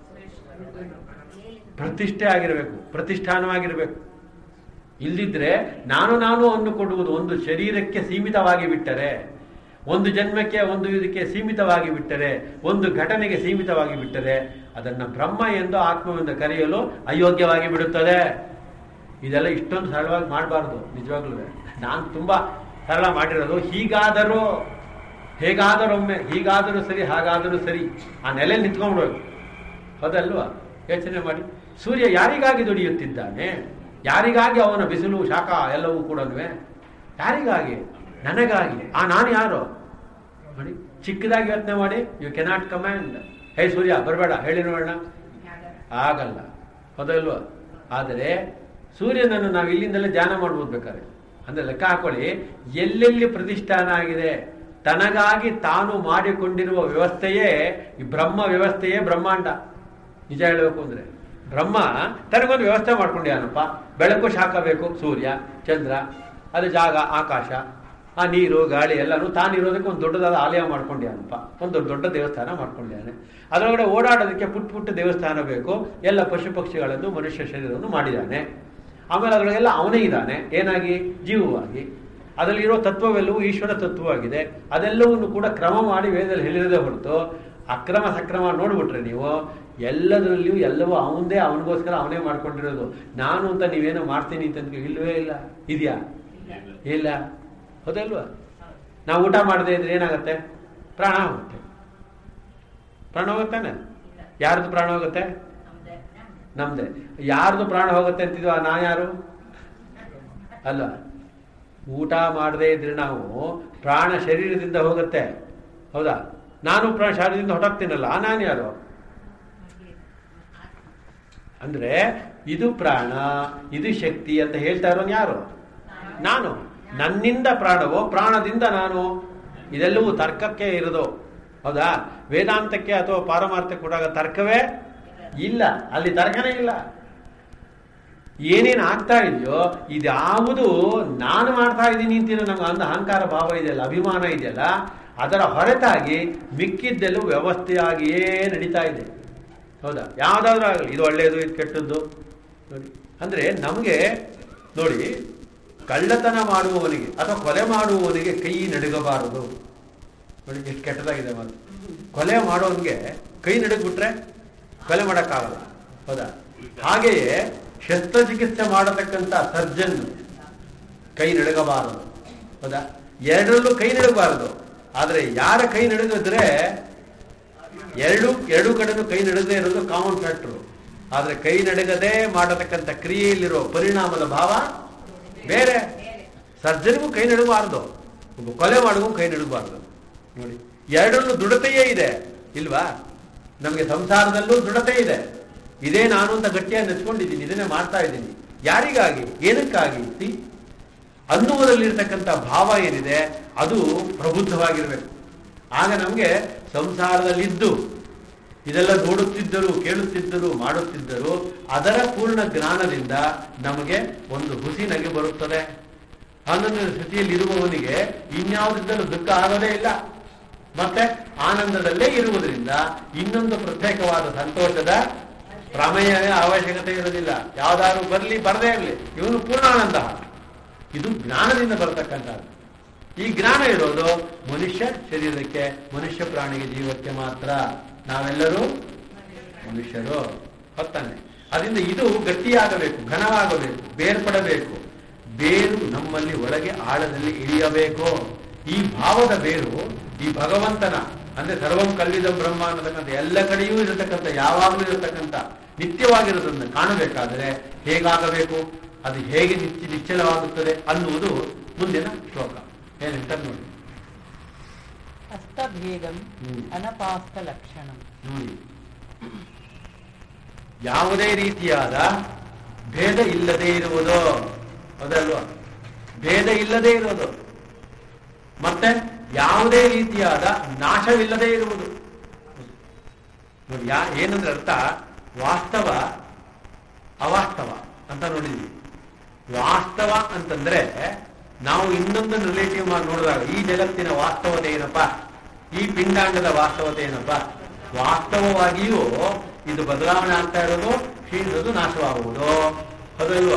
[SPEAKER 1] ಪ್ರತಿಷ್ಠೆ ಆಗಿರ್ಬೇಕು, ಪ್ರತಿಷ್ಠಾನವಾಗಿರ್ಬೇಕು. ಇಲ್ದಿದ್ರೆ ನಾನು ನಾನು ಅನ್ನು ಕೊಡುವುದು ಒಂದು ಶರೀರಕ್ಕೆ ಸೀಮಿತವಾಗಿ ಬಿಟ್ಟರೆ, ಒಂದು ಜನ್ಮಕ್ಕೆ, ಒಂದು ಇದಕ್ಕೆ ಸೀಮಿತವಾಗಿ ಬಿಟ್ಟರೆ, ಒಂದು ಘಟನೆಗೆ ಸೀಮಿತವಾಗಿ ಬಿಟ್ಟರೆ ಅದನ್ನು ಬ್ರಹ್ಮ ಎಂದು ಆತ್ಮವೆಂದು ಕರೆಯಲು ಅಯೋಗ್ಯವಾಗಿ ಬಿಡುತ್ತದೆ. ಇದೆಲ್ಲ ಇಷ್ಟೊಂದು ಸರಳವಾಗಿ ಮಾಡಬಾರ್ದು. ನಿಜವಾಗ್ಲೂ ನಾನು ತುಂಬಾ ಸರಳ ಮಾಡಿರೋದು. ಹೀಗಾದರೂ ಹೇಗಾದರೊಮ್ಮೆ, ಹೀಗಾದರೂ ಸರಿ, ಹಾಗಾದರೂ ಸರಿ, ಆ ನೆಲೆ ನಿಂತ್ಕೊಂಡ್ಬಿಡೋದು. ಹೌದಲ್ವಾ? ಯೋಚನೆ ಮಾಡಿ. ಸೂರ್ಯ ಯಾರಿಗಾಗಿ ದುಡಿಯುತ್ತಿದ್ದಾನೆ? ಯಾರಿಗಾಗಿ ಅವನ ಬಿಸಿಲು, ಶಾಖ ಎಲ್ಲವೂ ಕೂಡ ಯಾರಿಗಾಗಿ? ನನಗಾಗಿ. ಆ ನಾನು ಯಾರು ನೋಡಿ. ಚಿಕ್ಕದಾಗಿ ಯೋಚನೆ ಮಾಡಿ. ಯು ಕೆನಾಟ್ ಕಮ್ಯಾಂಡ್, ಹೇ ಸೂರ್ಯ ಬರಬೇಡ ಹೇಳಿ ನೋಡೋಣ, ಆಗಲ್ಲ. ಹೌದಲ್ವಾ? ಆದರೆ ಸೂರ್ಯನನ್ನು ನಾವು ಇಲ್ಲಿಂದಲೇ ಧ್ಯಾನ ಮಾಡ್ಬೋದು ಬೇಕಾದ್ರೆ. ಅಂದ್ರೆ ಲೆಕ್ಕ ಹಾಕೊಳ್ಳಿ, ಎಲ್ಲೆಲ್ಲಿ ಪ್ರತಿಷ್ಠಾನ ಆಗಿದೆ. ತನಗಾಗಿ ತಾನು ಮಾಡಿಕೊಂಡಿರುವ ವ್ಯವಸ್ಥೆಯೇ ಈ ಬ್ರಹ್ಮ ವ್ಯವಸ್ಥೆಯೇ ಬ್ರಹ್ಮಾಂಡ. ನಿಜ ಹೇಳಬೇಕು ಅಂದ್ರೆ ಬ್ರಹ್ಮ ತನಗೊಂದು ವ್ಯವಸ್ಥೆ ಮಾಡ್ಕೊಂಡ್ಯಾನಪ್ಪ. ಬೆಳಕು ಶಾಖ ಬೇಕು, ಸೂರ್ಯ ಚಂದ್ರ, ಅದು ಜಾಗ ಆಕಾಶ, ಆ ನೀರು ಗಾಳಿ ಎಲ್ಲನೂ ತಾನಿರೋದಕ್ಕೆ ಒಂದು ದೊಡ್ಡದಾದ ಆಲಯ ಮಾಡ್ಕೊಂಡ್ಯಾನಪ್ಪ, ಒಂದು ದೊಡ್ಡ ದೊಡ್ಡ ದೇವಸ್ಥಾನ ಮಾಡ್ಕೊಂಡ್ಯಾನೆ. ಅದರೊಳಗಡೆ ಓಡಾಡೋದಕ್ಕೆ ಪುಟ್ಟ ಪುಟ್ಟ ದೇವಸ್ಥಾನ ಬೇಕು, ಎಲ್ಲ ಪಶು ಪಕ್ಷಿಗಳನ್ನು ಮನುಷ್ಯ ಶರೀರವನ್ನು ಮಾಡಿದ್ದಾನೆ. ಆಮೇಲೆ ಅದರೊಳಗೆಲ್ಲ ಅವನೇ ಇದ್ದಾನೆ, ಏನಾಗಿ ಜೀವವಾಗಿ. ಅದರಲ್ಲಿರೋ ತತ್ವವೆಲ್ಲವೂ ಈಶ್ವರ ತತ್ವವಾಗಿದೆ. ಅದೆಲ್ಲವನ್ನು ಕೂಡ ಕ್ರಮ ಮಾಡಿ ವೇದದಲ್ಲಿ ಹೇಳಿರದೆ ಹೊರತು ಅಕ್ರಮ ಸಕ್ರಮ ನೋಡ್ಬಿಟ್ರೆ ನೀವು ಎಲ್ಲದರಲ್ಲಿಯೂ ಎಲ್ಲವೂ ಅವನದೇ, ಅವನಿಗೋಸ್ಕರ ಅವನೇ ಮಾಡ್ಕೊಂಡಿರೋದು. ನಾನು ಅಂತ ನೀವೇನೋ ಮಾಡ್ತೀನಿ ಅಂತ ಇಲ್ಲವೇ ಇಲ್ಲ. ಇದೆಯಾ? ಇಲ್ಲ. ಹೌದಲ್ವಾ? ನಾವು ಊಟ ಮಾಡದೆ ಇದ್ರೆ ಏನಾಗುತ್ತೆ? ಪ್ರಾಣ ಹೋಗುತ್ತೆ. ಪ್ರಾಣ ಹೋಗುತ್ತಾನೆ. ಯಾರ್ದು ಪ್ರಾಣ ಹೋಗುತ್ತೆ? ನಮ್ದೆ. ಯಾರ್ದು ಪ್ರಾಣ ಹೋಗುತ್ತೆ ಅಂತಿದ್ವಾ? ನಾ ಯಾರು ಅಲ್ಲ. ಊಟ ಮಾಡದೇ ಇದ್ರೆ ನಾವು ಪ್ರಾಣ ಶರೀರದಿಂದ ಹೋಗುತ್ತೆ, ಹೌದಾ? ನಾನು ಪ್ರಾಣ ಶರೀರದಿಂದ ಹೊರಟಾಗ್ತೀನಲ್ಲ, ನಾನು ಯಾರು ಅಂದ್ರೆ ಇದು ಪ್ರಾಣ, ಇದು ಶಕ್ತಿ ಅಂತ ಹೇಳ್ತಾ ಇರೋನು ಯಾರು? ನಾನು. ನನ್ನಿಂದ ಪ್ರಾಣವೋ, ಪ್ರಾಣದಿಂದ ನಾನು. ಇದೆಲ್ಲವೂ ತರ್ಕಕ್ಕೆ ಇರೋದು, ಹೌದಾ? ವೇದಾಂತಕ್ಕೆ ಅಥವಾ ಪಾರಮಾರ್ಥಕ್ಕೆ ಕೊಡಾಗ ತರ್ಕವೇ ಇಲ್ಲ, ಅಲ್ಲಿ ತರ್ಕನೇ ಇಲ್ಲ. ಏನೇನು ಆಗ್ತಾ ಇದೆಯೋ ಇದ್ಯಾವುದು ನಾನು ಮಾಡ್ತಾ ಇದ್ದೀನಿ ಅಂತೀರ ನಮ್ಗೆ ಅಂದ ಅಹಂಕಾರ ಭಾವ ಇದೆಯಲ್ಲ, ಅಭಿಮಾನ ಇದೆಯಲ್ಲ, ಅದರ ಹೊರತಾಗಿ ಮಿಕ್ಕಿದ್ದೆಲ್ಲೂ ವ್ಯವಸ್ಥೆಯಾಗಿಯೇ ನಡೀತಾ ಇದೆ, ಹೌದಾ? ಯಾವುದಾದ್ರೂ ಆಗಲಿ, ಇದು ಒಳ್ಳೆಯದು ಇದು ಕೆಟ್ಟದ್ದು ನೋಡಿ. ಅಂದರೆ ನಮಗೆ ನೋಡಿ, ಕಳ್ಳತನ ಮಾಡುವವನಿಗೆ ಅಥವಾ ಕೊಲೆ ಮಾಡುವವನಿಗೆ ಕೈ ನಡುಗಬಾರದು ನೋಡಿ, ಎಷ್ಟು ಕೆಟ್ಟದಾಗಿದೆ ಮಾತು. ಕೊಲೆ ಮಾಡೋನಿಗೆ ಕೈ ನಡುಗ್ಬಿಟ್ರೆ ಕೊಲೆ ಮಾಡೋಕ್ಕಾಗಲ್ಲ, ಹೌದಾ? ಹಾಗೆಯೇ ಶಸ್ತ್ರಚಿಕಿತ್ಸೆ ಮಾಡತಕ್ಕಂಥ ಸರ್ಜನ್ ಕೈ ನಡುಗಬಾರದು, ಹೌದಾ? ಎರಡರಲ್ಲೂ ಕೈ ನಡುಗಬಾರದು. ಆದರೆ ಯಾರ ಕೈ ನಡುಗಿದ್ರೆ ಎರಡು ಎರಡು ಕಡೆನೂ ಕೈ ನಡುಗದೇ ಇರೋದು ಕಾಮನ್ ಫ್ಯಾಕ್ಟರು. ಆದರೆ ಕೈ ನಡುಗದೆ ಮಾಡತಕ್ಕಂಥ ಕ್ರಿಯೆಯಲ್ಲಿರೋ ಪರಿಣಾಮದ ಭಾವ ಬೇರೆ. ಸರ್ಜನ್ಗೂ ಕೈ ನಡುಗಬಾರದು, ಒಬ್ಬ ಕೊಲೆ ಮಾಡುವ ಕೈ ನಡುಗಬಾರದು ನೋಡಿ. ಎರಡರಲ್ಲೂ ದೃಢತೆಯೇ ಇದೆ ಇಲ್ವಾ? ನಮಗೆ ಸಂಸಾರದಲ್ಲೂ ದೃಢತೆ ಇದೆ. ಇದೇ ನಾನು ಅಂತ ಗಟ್ಟಿಯಾಗಿ ನೆಚ್ಕೊಂಡಿದ್ದೀನಿ, ಇದನ್ನೇ ಮಾಡ್ತಾ ಇದ್ದೀನಿ. ಯಾರಿಗಾಗಿ, ಏನಕ್ಕಾಗಿ ಅನ್ನುವುದರಲ್ಲಿರ್ತಕ್ಕಂಥ ಭಾವ ಏನಿದೆ ಅದು ಪ್ರಬುದ್ಧವಾಗಿರ್ಬೇಕು. ಆಗ ನಮಗೆ ಸಂಸಾರದಲ್ಲಿದ್ದು ಇದೆಲ್ಲ ನೋಡುತ್ತಿದ್ದರು, ಕೇಳುತ್ತಿದ್ದರು, ಮಾಡುತ್ತಿದ್ದರು, ಅದರ ಪೂರ್ಣ ಜ್ಞಾನದಿಂದ ನಮಗೆ ಒಂದು ಹುಸಿ ನಗೆ ಬರುತ್ತದೆ. ಆನಂದದ ಸ್ಥಿತಿಯಲ್ಲಿ ಇರುವವನಿಗೆ ಇನ್ಯಾವುದರಿಂದಲೂ ದುಃಖ ಆಗೋದೇ ಇಲ್ಲ. ಮತ್ತೆ ಆನಂದದಲ್ಲೇ ಇರುವುದರಿಂದ ಇನ್ನೊಂದು ಪ್ರತ್ಯೇಕವಾದ ಸಂತೋಷದ ಪ್ರಮೇಯವೇ ಅವಶ್ಯಕತೆ ಇರೋದಿಲ್ಲ. ಯಾವ್ದಾದ್ರು ಬರಲಿ ಬರದೇ ಇರಲಿ, ಇವನು ಪೂರ್ಣಾನಂದ. ಇದು ಜ್ಞಾನದಿಂದ ಬರತಕ್ಕಂಥದ್ದು. ಈ ಜ್ಞಾನ ಇರೋದು ಮನುಷ್ಯ ಶರೀರಕ್ಕೆ, ಮನುಷ್ಯ ಪ್ರಾಣಿಗೆ, ಜೀವಕ್ಕೆ ಮಾತ್ರ. ನಾವೆಲ್ಲರೂ ಮನುಷ್ಯರು, ಹೊತ್ತಾನೆ. ಅದರಿಂದ ಇದು ಗಟ್ಟಿಯಾಗಬೇಕು, ಘನವಾಗಬೇಕು, ಬೇರ್ಪಡಬೇಕು. ಬೇರು ನಮ್ಮಲ್ಲಿ ಒಳಗೆ ಆಳದಲ್ಲಿ ಇಳಿಯಬೇಕು. ಈ ಭಾವದ ಬೇರು ಈ ಭಗವಂತನ ಅಂದ್ರೆ ಸರ್ವಂ ಕಲ್ವಿದಂ ಬ್ರಹ್ಮ ಅನ್ನತಕ್ಕಂಥ ಎಲ್ಲ ಕಡೆಯೂ ಇರತಕ್ಕಂಥ, ಯಾವಾಗಲೂ ಇರತಕ್ಕಂಥ, ನಿತ್ಯವಾಗಿರೋದನ್ನು ಕಾಣಬೇಕಾದರೆ ಹೇಗಾಗಬೇಕು, ಅದು ಹೇಗೆ ನಿತ್ಯ ನಿಶ್ಚಲವಾಗುತ್ತದೆ ಅನ್ನುವುದು ಮುಂದಿನ ಶ್ಲೋಕ. ಏನಂತ ನೋಡಿ.
[SPEAKER 2] ಅಸ್ತಭೇದಂ ಅನಪಾಸ್ತ ಲಕ್ಷಣ
[SPEAKER 1] ನೋಡಿ, ಯಾವುದೇ ರೀತಿಯಾದ ಭೇದ ಇಲ್ಲದೆ ಇರುವುದು, ಅದಲ್ವಾ? ಭೇದ ಇಲ್ಲದೆ ಇರುವುದು, ಮತ್ತೆ ಯಾವುದೇ ರೀತಿಯಾದ ನಾಶವಿಲ್ಲದೆ ಇರುವುದು. ನೋಡಿ, ಯಾ ಏನಂದ್ರೆ ಅರ್ಥ, ವಾಸ್ತವ ಅವಾಸ್ತವ ಅಂತ ನೋಡಿದ್ವಿ. ವಾಸ್ತವ ಅಂತಂದ್ರೆ ನಾವು ಇನ್ನೊಂದನ್ನು ರಿಲೇಟಿವ್ ಮಾಡಿ ನೋಡಿದಾಗ ಈ ಜಗತ್ತಿನ ವಾಸ್ತವತೆ ಏನಪ್ಪ, ಈ ಪಿಂಡಾಂಡದ ವಾಸ್ತವತೆ ಏನಪ್ಪ, ವಾಸ್ತವವಾಗಿಯೂ ಇದು ಬದಲಾವಣೆ ಆಗ್ತಾ ಇರೋದು, ಕ್ಷೀಣಿಸೋದು, ನಾಶವಾಗುವುದು, ಅದಲ್ವ?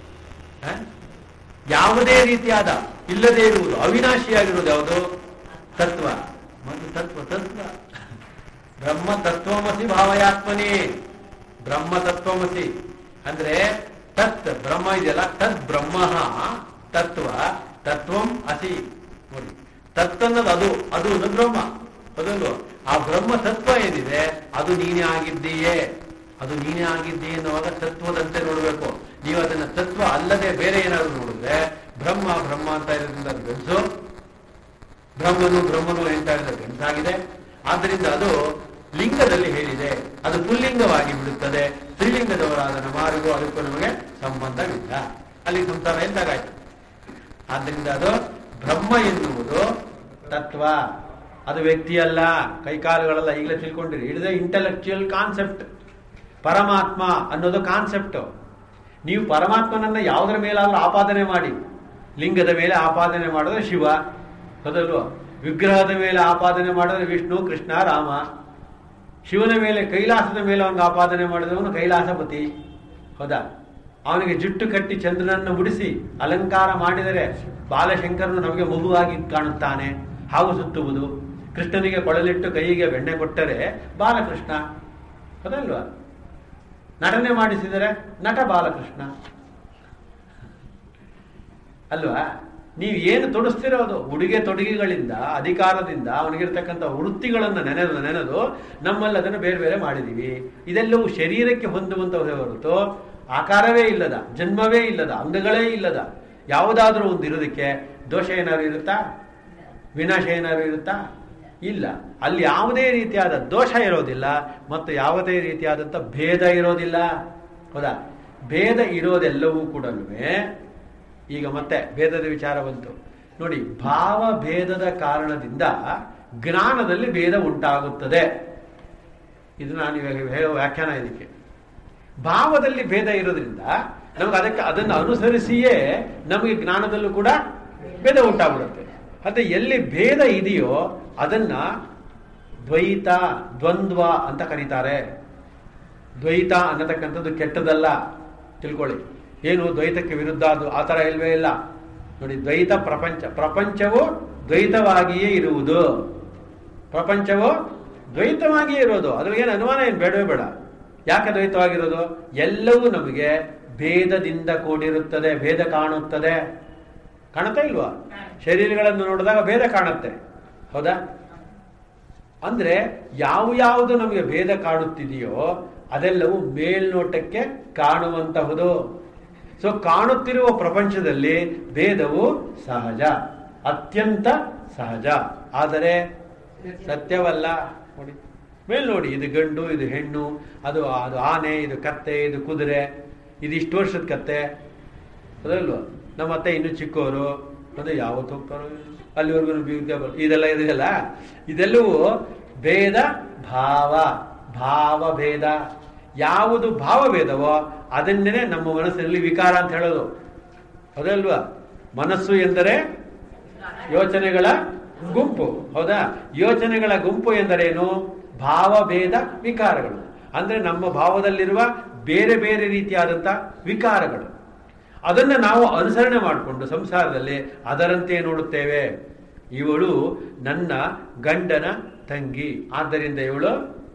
[SPEAKER 1] ಯಾವುದೇ ರೀತಿಯಾದ ಇಲ್ಲದೆ ಇರುವುದು, ಅವಿನಾಶಿಯಾಗಿರುವುದು ಯಾವುದು? ತತ್ವ. ಮತ್ತು ತತ್ವ ತತ್ವ ಬ್ರಹ್ಮ ತತ್ವಮಸಿ ಭಾವಯಾತ್ಮನೇ. ಬ್ರಹ್ಮ ತತ್ವಮಸಿ ಅಂದ್ರೆ ತತ್ ಬ್ರಹ್ಮ ಇದೆಯಲ್ಲ, ತದ್ ಬ್ರಹ್ಮ ತತ್ವ, ತತ್ವಂ ಅಸಿ. ನೋಡಿ, ತತ್ ಅನ್ನೋದು ಅದು, ಅದು ಬ್ರಹ್ಮ, ಅದಲ್ವ? ಆ ಬ್ರಹ್ಮ ತತ್ವ ಏನಿದೆ ಅದು ನೀನೇ ಆಗಿದ್ದೀಯೇ, ಅದು ನೀನೇ ಆಗಿದ್ದೀಯ ಅನ್ನುವಾಗ ತತ್ವದಂತೆ ನೋಡ್ಬೇಕು. ನೀವು ಅದನ್ನ ತತ್ವ ಅಲ್ಲದೆ ಬೇರೆ ಏನಾದ್ರು ನೋಡಿದ್ರೆ ಬ್ರಹ್ಮ ಬ್ರಹ್ಮ ಅಂತ ಇರೋದ್ರಿಂದ ಅದು ಗಂಟು, ಬ್ರಹ್ಮನು ಬ್ರಹ್ಮನು ಹೇಳ್ತಾ ಇರೋದು ಗಂಟಾಗಿದೆ. ಆದ್ದರಿಂದ ಅದು ಲಿಂಗದಲ್ಲಿ ಹೇಳಿದೆ, ಅದು ಪುಲ್ಲಿಂಗವಾಗಿ ಬಿಡುತ್ತದೆ. ಸ್ತ್ರೀಲಿಂಗದವರಾದ ನಮಾರಿಗೂ ಅದಕ್ಕೂ ನಮಗೆ ಸಂಬಂಧವಿಲ್ಲ, ಅಲ್ಲಿ ಸಂಸಾರ ಎಂದಾಗಾಯ್ತು. ಆದ್ದರಿಂದ ಅದು ಬ್ರಹ್ಮ ಎನ್ನುವುದು ತತ್ವ, ಅದು ವ್ಯಕ್ತಿಯಲ್ಲ, ಕೈಕಾಲುಗಳಲ್ಲ. ಈಗಲೇ ತಿಳ್ಕೊಂಡಿರಿ, it is a intellectual concept. ಪರಮಾತ್ಮ ಅನ್ನೋದು ಕಾನ್ಸೆಪ್ಟ್. ನೀವು ಪರಮಾತ್ಮನನ್ನ ಯಾವುದರ ಮೇಲಾದ್ರೂ ಆಪಾದನೆ ಮಾಡಿ, ಲಿಂಗದ ಮೇಲೆ ಆಪಾದನೆ ಮಾಡಿದ್ರೆ ಶಿವ, ಹೌದಲ್ವ? ವಿಗ್ರಹದ ಮೇಲೆ ಆಪಾದನೆ ಮಾಡಿದ್ರೆ ವಿಷ್ಣು, ಕೃಷ್ಣ, ರಾಮ. ಶಿವನ ಮೇಲೆ, ಕೈಲಾಸದ ಮೇಲೆ ಅವನಿಗೆ ಆಪಾದನೆ ಮಾಡಿದವನು ಕೈಲಾಸಪತಿ, ಹೌದಾ? ಅವನಿಗೆ ಜುಟ್ಟು ಕಟ್ಟಿ ಚಂದ್ರನನ್ನು ಮುಡಿಸಿ ಅಲಂಕಾರ ಮಾಡಿದರೆ ಬಾಲಶಂಕರನು ನಮಗೆ ಮಗುವಾಗಿ ಕಾಣುತ್ತಾನೆ, ಹಾಗೂ ಸುತ್ತುವುದು. ಕೃಷ್ಣನಿಗೆ ಕೊಳಲಿಟ್ಟು ಕೈಗೆ ಬೆಣ್ಣೆ ಕೊಟ್ಟರೆ ಬಾಲಕೃಷ್ಣ, ಹೌದಲ್ವಾ? ನಟನೆ ಮಾಡಿಸಿದರೆ ನಟ ಬಾಲಕೃಷ್ಣ ಅಲ್ವಾ? ನೀವು ಏನು ತೊಡಸ್ತಿರೋದು ಉಡುಗೆ ತೊಡುಗೆಗಳಿಂದ, ಅಧಿಕಾರದಿಂದ, ಅವನಿಗಿರ್ತಕ್ಕಂಥ ವೃತ್ತಿಗಳನ್ನು ನೆನೆದು ನೆನೆದು ನಮ್ಮಲ್ಲಿ ಅದನ್ನು ಬೇರೆ ಬೇರೆ ಮಾಡಿದ್ದೀವಿ. ಇದೆಲ್ಲವೂ ಶರೀರಕ್ಕೆ ಹೊಂದುವಂಥವೇ ಹೊರತು ಆಕಾರವೇ ಇಲ್ಲದ, ಜನ್ಮವೇ ಇಲ್ಲದ, ಅಂಗಗಳೇ ಇಲ್ಲದ ಯಾವುದಾದ್ರೂ ಒಂದು ಇರೋದಕ್ಕೆ ದೋಷ ಏನಾದ್ರು ಇರುತ್ತಾ? ವಿನಾಶ ಏನಾದ್ರು ಇರುತ್ತಾ? ಇಲ್ಲ. ಅಲ್ಲಿ ಯಾವುದೇ ರೀತಿಯಾದ ದೋಷ ಇರೋದಿಲ್ಲ ಮತ್ತು ಯಾವುದೇ ರೀತಿಯಾದಂಥ ಭೇದ ಇರೋದಿಲ್ಲ, ಹೌದಾ? ಭೇದ ಇರೋದೆಲ್ಲವೂ ಕೂಡ ಈಗ ಮತ್ತೆ ಭೇದದ ವಿಚಾರ ಬಂತು ನೋಡಿ. ಭಾವ ಭೇದದ ಕಾರಣದಿಂದ ಜ್ಞಾನದಲ್ಲಿ ಭೇದ ಉಂಟಾಗುತ್ತದೆ. ಇದು ನಾನು ಇವಾಗ ಹೇಳೋ ವ್ಯಾಖ್ಯಾನ. ಇದಕ್ಕೆ ಭಾವದಲ್ಲಿ ಭೇದ ಇರೋದ್ರಿಂದ ನಮಗೆ ಅದಕ್ಕೆ ಅದನ್ನು ಅನುಸರಿಸಿಯೇ ನಮಗೆ ಜ್ಞಾನದಲ್ಲೂ ಕೂಡ ಭೇದ ಉಂಟಾಗ್ಬಿಡುತ್ತೆ. ಅದೇ ಎಲ್ಲಿ ಭೇದ ಇದೆಯೋ ಅದನ್ನ ದ್ವೈತ, ದ್ವಂದ್ವ ಅಂತ ಕರೀತಾರೆ. ದ್ವೈತ ಅನ್ನತಕ್ಕಂಥದ್ದು ಕೆಟ್ಟದಲ್ಲ, ತಿಳ್ಕೊಳ್ಳಿ. ಏನು ದ್ವೈತಕ್ಕೆ ವಿರುದ್ಧ ಅದು ಆ ಥರ ಇಲ್ವೇ ಇಲ್ಲ ನೋಡಿ. ದ್ವೈತ ಪ್ರಪಂಚ, ಪ್ರಪಂಚವು ದ್ವೈತವಾಗಿಯೇ ಇರುವುದು, ಪ್ರಪಂಚವು ದ್ವೈತವಾಗಿಯೇ ಇರೋದು. ಅದ್ರಾಗೇನು ಅನುಮಾನ ಏನು ಬೇಡವೇ ಬೇಡ. ಯಾಕೆ ದ್ವೈತವಾಗಿರೋದು? ಎಲ್ಲವೂ ನಮಗೆ ಭೇದದಿಂದ ಕೂಡಿರುತ್ತದೆ, ಭೇದ ಕಾಣುತ್ತದೆ. ಕಾಣುತ್ತಾ ಇಲ್ವಾ? ಶರೀರಗಳನ್ನು ನೋಡಿದಾಗ ಭೇದ ಕಾಣುತ್ತೆ, ಹೌದಾ? ಅಂದ್ರೆ ಯಾವ ಯಾವುದು ನಮಗೆ ಭೇದ ಕಾಣುತ್ತಿದೆಯೋ ಅದೆಲ್ಲವೂ ಮೇಲ್ನೋಟಕ್ಕೆ ಕಾಣುವಂತಹುದು. ಸೊ ಕಾಣುತ್ತಿರುವ ಪ್ರಪಂಚದಲ್ಲಿ ಭೇದವು ಸಹಜ, ಅತ್ಯಂತ ಸಹಜ, ಆದರೆ ಸತ್ಯವಲ್ಲ. ನೋಡಿ, ಮೇಲ್ ನೋಡಿ, ಇದು ಗಂಡು, ಇದು ಹೆಣ್ಣು, ಅದು ಅದು ಆನೆ, ಇದು ಕತ್ತೆ, ಇದು ಕುದುರೆ, ಇದು ಇಷ್ಟು ವರ್ಷದ ಕತ್ತೆ, ಅದಲ್ವ? ನಮ್ಮ ಅತ್ತೆ ಇನ್ನು ಚಿಕ್ಕವರು, ಅದು ಯಾವತ್ತು ಹೋಗ್ತಾರೋ ಅಲ್ಲಿವರೆಗೂ ಬೀಗ ಇದೆಲ್ಲ ಇದೆಯಲ್ಲ, ಇದೆಲ್ಲವೂ ಭೇದ ಭಾವ, ಭಾವ ಭೇದ. ಯಾವುದು ಭಾವಭೇದವೋ ಅದನ್ನೇ ನಮ್ಮ ಮನಸ್ಸಿನಲ್ಲಿ ವಿಕಾರ ಅಂತ ಹೇಳೋದು, ಹೌದಲ್ವಾ? ಮನಸ್ಸು ಎಂದರೆ ಯೋಚನೆಗಳ ಗುಂಪು, ಹೌದಾ? ಯೋಚನೆಗಳ ಗುಂಪು ಎಂದರೇನು? ಭಾವಭೇದ ವಿಕಾರಗಳು. ಅಂದ್ರೆ ನಮ್ಮ ಭಾವದಲ್ಲಿರುವ ಬೇರೆ ಬೇರೆ ರೀತಿಯಾದಂಥ ವಿಕಾರಗಳು. ಅದನ್ನು ನಾವು ಅನುಸರಣೆ ಮಾಡಿಕೊಂಡು ಸಂಸಾರದಲ್ಲಿ ಅದರಂತೆ ನೋಡುತ್ತೇವೆ. ಇವಳು ನನ್ನ ಗಂಡನ ತಂಗಿ, ಆದ್ದರಿಂದ ಇವಳು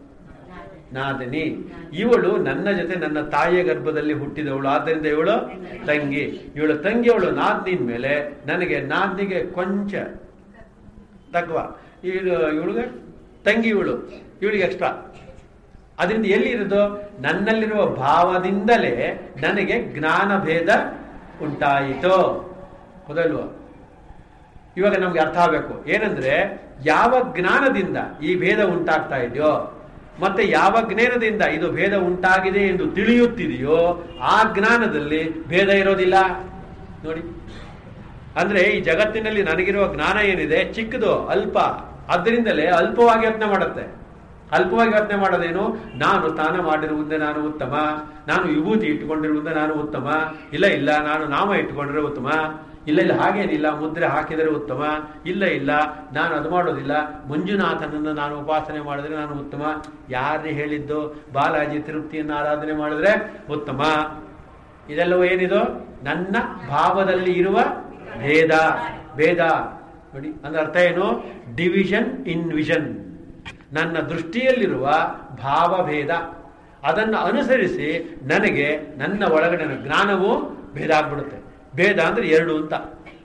[SPEAKER 1] ನಾದಿನಿ. ಇವಳು ನನ್ನ ಜೊತೆ ನನ್ನ ತಾಯಿಯ ಗರ್ಭದಲ್ಲಿ ಹುಟ್ಟಿದವಳು, ಆದ್ದರಿಂದ ಇವಳು ತಂಗಿ. ಇವಳು ತಂಗಿ, ಅವಳು ನಾದ್ನಿನ ಮೇಲೆ ನನಗೆ ನಾದ್ನಿಗೆ ಕೊಂಚ ತಗ್ವ, ಇವಳು ಇವಳಿಗೆ ತಂಗಿ, ಇವಳು ಇವಳಿಗೆ ಎಕ್ಸ್ಟ್ರಾ. ಅದರಿಂದ ಎಲ್ಲಿರೋದು? ನನ್ನಲ್ಲಿರುವ ಭಾವದಿಂದಲೇ ನನಗೆ ಜ್ಞಾನ ಭೇದ ಉಂಟಾಯಿತು, ಹೌದಲ್ವ? ಇವಾಗ ನಮ್ಗೆ ಅರ್ಥ ಆಗಬೇಕು ಏನಂದ್ರೆ, ಯಾವ ಜ್ಞಾನದಿಂದ ಈ ಭೇದ ಉಂಟಾಗ್ತಾ ಇದೆಯೋ ಮತ್ತೆ ಯಾವ ಜ್ಞಾನದಿಂದ ಇದು ಭೇದ ಉಂಟಾಗಿದೆ ಎಂದು ತಿಳಿಯುತ್ತಿದೆಯೋ ಆ ಜ್ಞಾನದಲ್ಲಿ ಭೇದ ಇರೋದಿಲ್ಲ ನೋಡಿ. ಅಂದ್ರೆ ಈ ಜಗತ್ತಿನಲ್ಲಿ ನನಗಿರುವ ಜ್ಞಾನ ಏನಿದೆ ಚಿಕ್ಕದು, ಅಲ್ಪ. ಅದರಿಂದಲೇ ಅಲ್ಪವಾಗಿ ಯತ್ನ ಮಾಡುತ್ತೆ. ಅಲ್ಪವಾಗಿ ಯೋಚನೆ ಮಾಡೋದೇನು? ನಾನು ಸ್ನಾನ ಮಾಡಿರುವುದೇ ನಾನು ಉತ್ತಮ, ನಾನು ವಿಭೂತಿ ಇಟ್ಟುಕೊಂಡಿರುವುದೇ ನಾನು ಉತ್ತಮ, ಇಲ್ಲ ಇಲ್ಲ ನಾನು ನಾಮ ಇಟ್ಟುಕೊಂಡ್ರೆ ಉತ್ತಮ, ಇಲ್ಲ ಇಲ್ಲ ಹಾಗೇನಿಲ್ಲ ಮುದ್ರೆ ಹಾಕಿದರೆ ಉತ್ತಮ, ಇಲ್ಲ ಇಲ್ಲ ನಾನು ಅದು ಮಾಡೋದಿಲ್ಲ, ಮಂಜುನಾಥನನ್ನು ನಾನು ಉಪಾಸನೆ ಮಾಡಿದ್ರೆ ನಾನು ಉತ್ತಮ. ಯಾರೇ ಹೇಳಿದ್ದು? ಬಾಲಾಜಿ ತಿರುಪ್ತಿಯನ್ನು ಆರಾಧನೆ ಮಾಡಿದ್ರೆ ಉತ್ತಮ. ಇದೆಲ್ಲವೂ ಏನಿದು? ನನ್ನ ಭಾವದಲ್ಲಿ ಇರುವ ಭೇದ. ಭೇದ ನೋಡಿ ಅಂದ್ರೆ ಅರ್ಥ ಏನು? Division in vision. ನನ್ನ ದೃಷ್ಟಿಯಲ್ಲಿರುವ ಭಾವಭೇದ, ಅದನ್ನು ಅನುಸರಿಸಿ ನನಗೆ ನನ್ನ ಒಳಗಡೆ ಜ್ಞಾನವು ಭೇದ ಆಗ್ಬಿಡುತ್ತೆ. ಭೇದ ಅಂದ್ರೆ ಎರಡು ಅಂತ,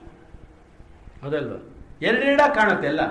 [SPEAKER 1] ಹೌದಲ್ವ? ಎರಡೆರಡ ಕಾಣುತ್ತೆ ಎಲ್ಲ.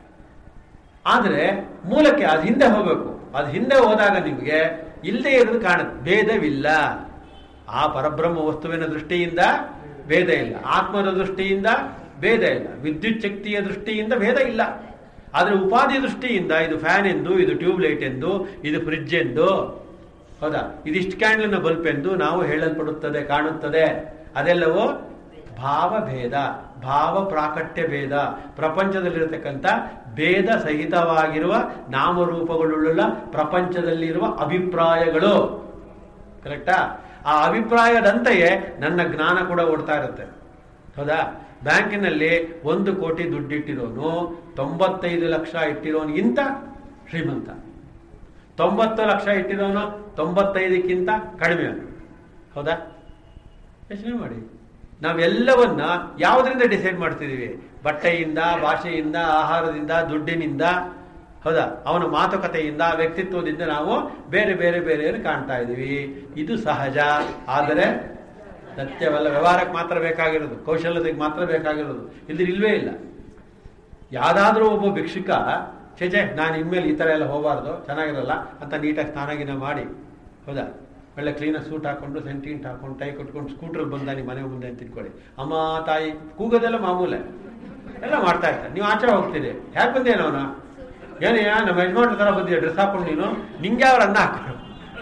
[SPEAKER 1] ಆದರೆ ಮೂಲಕ್ಕೆ ಅದು ಹಿಂದೆ ಹೋಗ್ಬೇಕು. ಅದು ಹಿಂದೆ ಹೋದಾಗ ನಿಮಗೆ ಇಲ್ಲದೆ ಇರೋದು ಕಾಣುತ್ತೆ, ಭೇದವಿಲ್ಲ. ಆ ಪರಬ್ರಹ್ಮ ವಸ್ತುವಿನ ದೃಷ್ಟಿಯಿಂದ ಭೇದ ಇಲ್ಲ, ಆತ್ಮದ ದೃಷ್ಟಿಯಿಂದ ಭೇದ ಇಲ್ಲ, ವಿದ್ಯುತ್ ಶಕ್ತಿಯ ದೃಷ್ಟಿಯಿಂದ ಭೇದ ಇಲ್ಲ. ಆದರೆ ಉಪಾಧಿ ದೃಷ್ಟಿಯಿಂದ ಇದು ಫ್ಯಾನ್ ಎಂದು, ಇದು ಟ್ಯೂಬ್ಲೈಟ್ ಎಂದು, ಇದು ಫ್ರಿಡ್ಜ್ ಎಂದು, ಹೌದಾ, ಇದಿಷ್ಟು ಕ್ಯಾಂಡಲ್ನ ಬಲ್ಪ್ ಎಂದು ನಾವು ಹೇಳಲ್ಪಡುತ್ತದೆ, ಕಾಣುತ್ತದೆ. ಅದೆಲ್ಲವೂ ಭಾವಭೇದ, ಭಾವ ಪ್ರಾಕಟ್ಯ ಭೇದ. ಪ್ರಪಂಚದಲ್ಲಿರತಕ್ಕಂಥ ಭೇದ ಸಹಿತವಾಗಿರುವ ನಾಮರೂಪಗಳುಳ್ಳ ಪ್ರಪಂಚದಲ್ಲಿರುವ ಅಭಿಪ್ರಾಯಗಳು, ಕರೆಕ್ಟಾ? ಆ ಅಭಿಪ್ರಾಯದಂತೆಯೇ ನನ್ನ ಜ್ಞಾನ ಕೂಡ ಓಡ್ತಾ ಇರುತ್ತೆ. ಹೌದಾ? ಬ್ಯಾಂಕಿನಲ್ಲಿ ಒಂದು ಕೋಟಿ ದುಡ್ಡಿಟ್ಟಿರೋನು ತೊಂಬತ್ತೈದು ಲಕ್ಷ ಇಟ್ಟಿರೋನಿಗಿಂತ ಶ್ರೀಮಂತ, ತೊಂಬತ್ತು ಲಕ್ಷ ಇಟ್ಟಿರೋನು ತೊಂಬತ್ತೈದಕ್ಕಿಂತ ಕಡಿಮೆ. ಹೌದಾ? ಯೋಚನೆ ಮಾಡಿ. ನಾವೆಲ್ಲವನ್ನ ಯಾವುದರಿಂದ ಡಿಸೈಡ್ ಮಾಡ್ತಿದ್ದೀವಿ? ಬಟ್ಟೆಯಿಂದ, ಭಾಷೆಯಿಂದ, ಆಹಾರದಿಂದ, ದುಡ್ಡಿನಿಂದ. ಹೌದಾ? ಅವನ ಮಾತುಕತೆಯಿಂದ, ವ್ಯಕ್ತಿತ್ವದಿಂದ ನಾವು ಬೇರೆ ಬೇರೆ ಬೇರೆಯನ್ನು ಕಾಣ್ತಾ ಇದ್ದೀವಿ. ಇದು ಸಹಜ. ಆದರೆ ಸತ್ಯವಲ್ಲ. ವ್ಯವಹಾರಕ್ಕೆ ಮಾತ್ರ ಬೇಕಾಗಿರೋದು, ಕೌಶಲ್ಯತೆಗೆ ಮಾತ್ರ ಬೇಕಾಗಿರೋದು, ಇಲ್ಲಿ ಇಲ್ವೇ ಇಲ್ಲ. ಯಾವ್ದಾದ್ರೂ ಒಬ್ಬ ಭಿಕ್ಷುಕ ಚೇಚೆ ನಾನು ಇನ್ಮೇಲೆ ಈ ಥರ ಎಲ್ಲ ಹೋಗಬಾರ್ದು, ಚೆನ್ನಾಗಿರಲ್ಲ ಅಂತ ನೀಟಾಗಿ ಸ್ನಾನಗಿನ ಮಾಡಿ, ಹೌದಾ, ಒಳ್ಳೆ ಕ್ಲೀನಾಗಿ ಸೂಟ್ ಹಾಕೊಂಡು, ಸೆಂಟಿಂಟ್ ಹಾಕೊಂಡು, ಟೈ ಕಟ್ಕೊಂಡು ಸ್ಕೂಟ್ರಲ್ಲಿ ಬಂದ ನಿಮ್ಮ ಮನೆ ಮುಂದೆ ಅಂತ ತಿಳ್ಕೊಳ್ಳಿ. ಅಮ್ಮ ತಾಯಿ ಕೂಗೋದೆಲ್ಲ ಮಾಮೂಲೆ ಎಲ್ಲ ಮಾಡ್ತಾ ಇರ್ತಾರೆ. ನೀವು ಆಚೆ ಹೋಗ್ತೀರಿ, ಯಾಕೆ ಬಂದೇನೋ ಅವನು, ಏನೆಯ ನಮ್ಮ ಯಜಮಾನ್ರ ಥರ ಬಂದಿದೆ ಡ್ರೆಸ್ ಹಾಕೊಂಡು, ನೀನು ನಿಂಗೆ ಅವ್ರ ಅನ್ನ ಹಾಕೊಂಡು.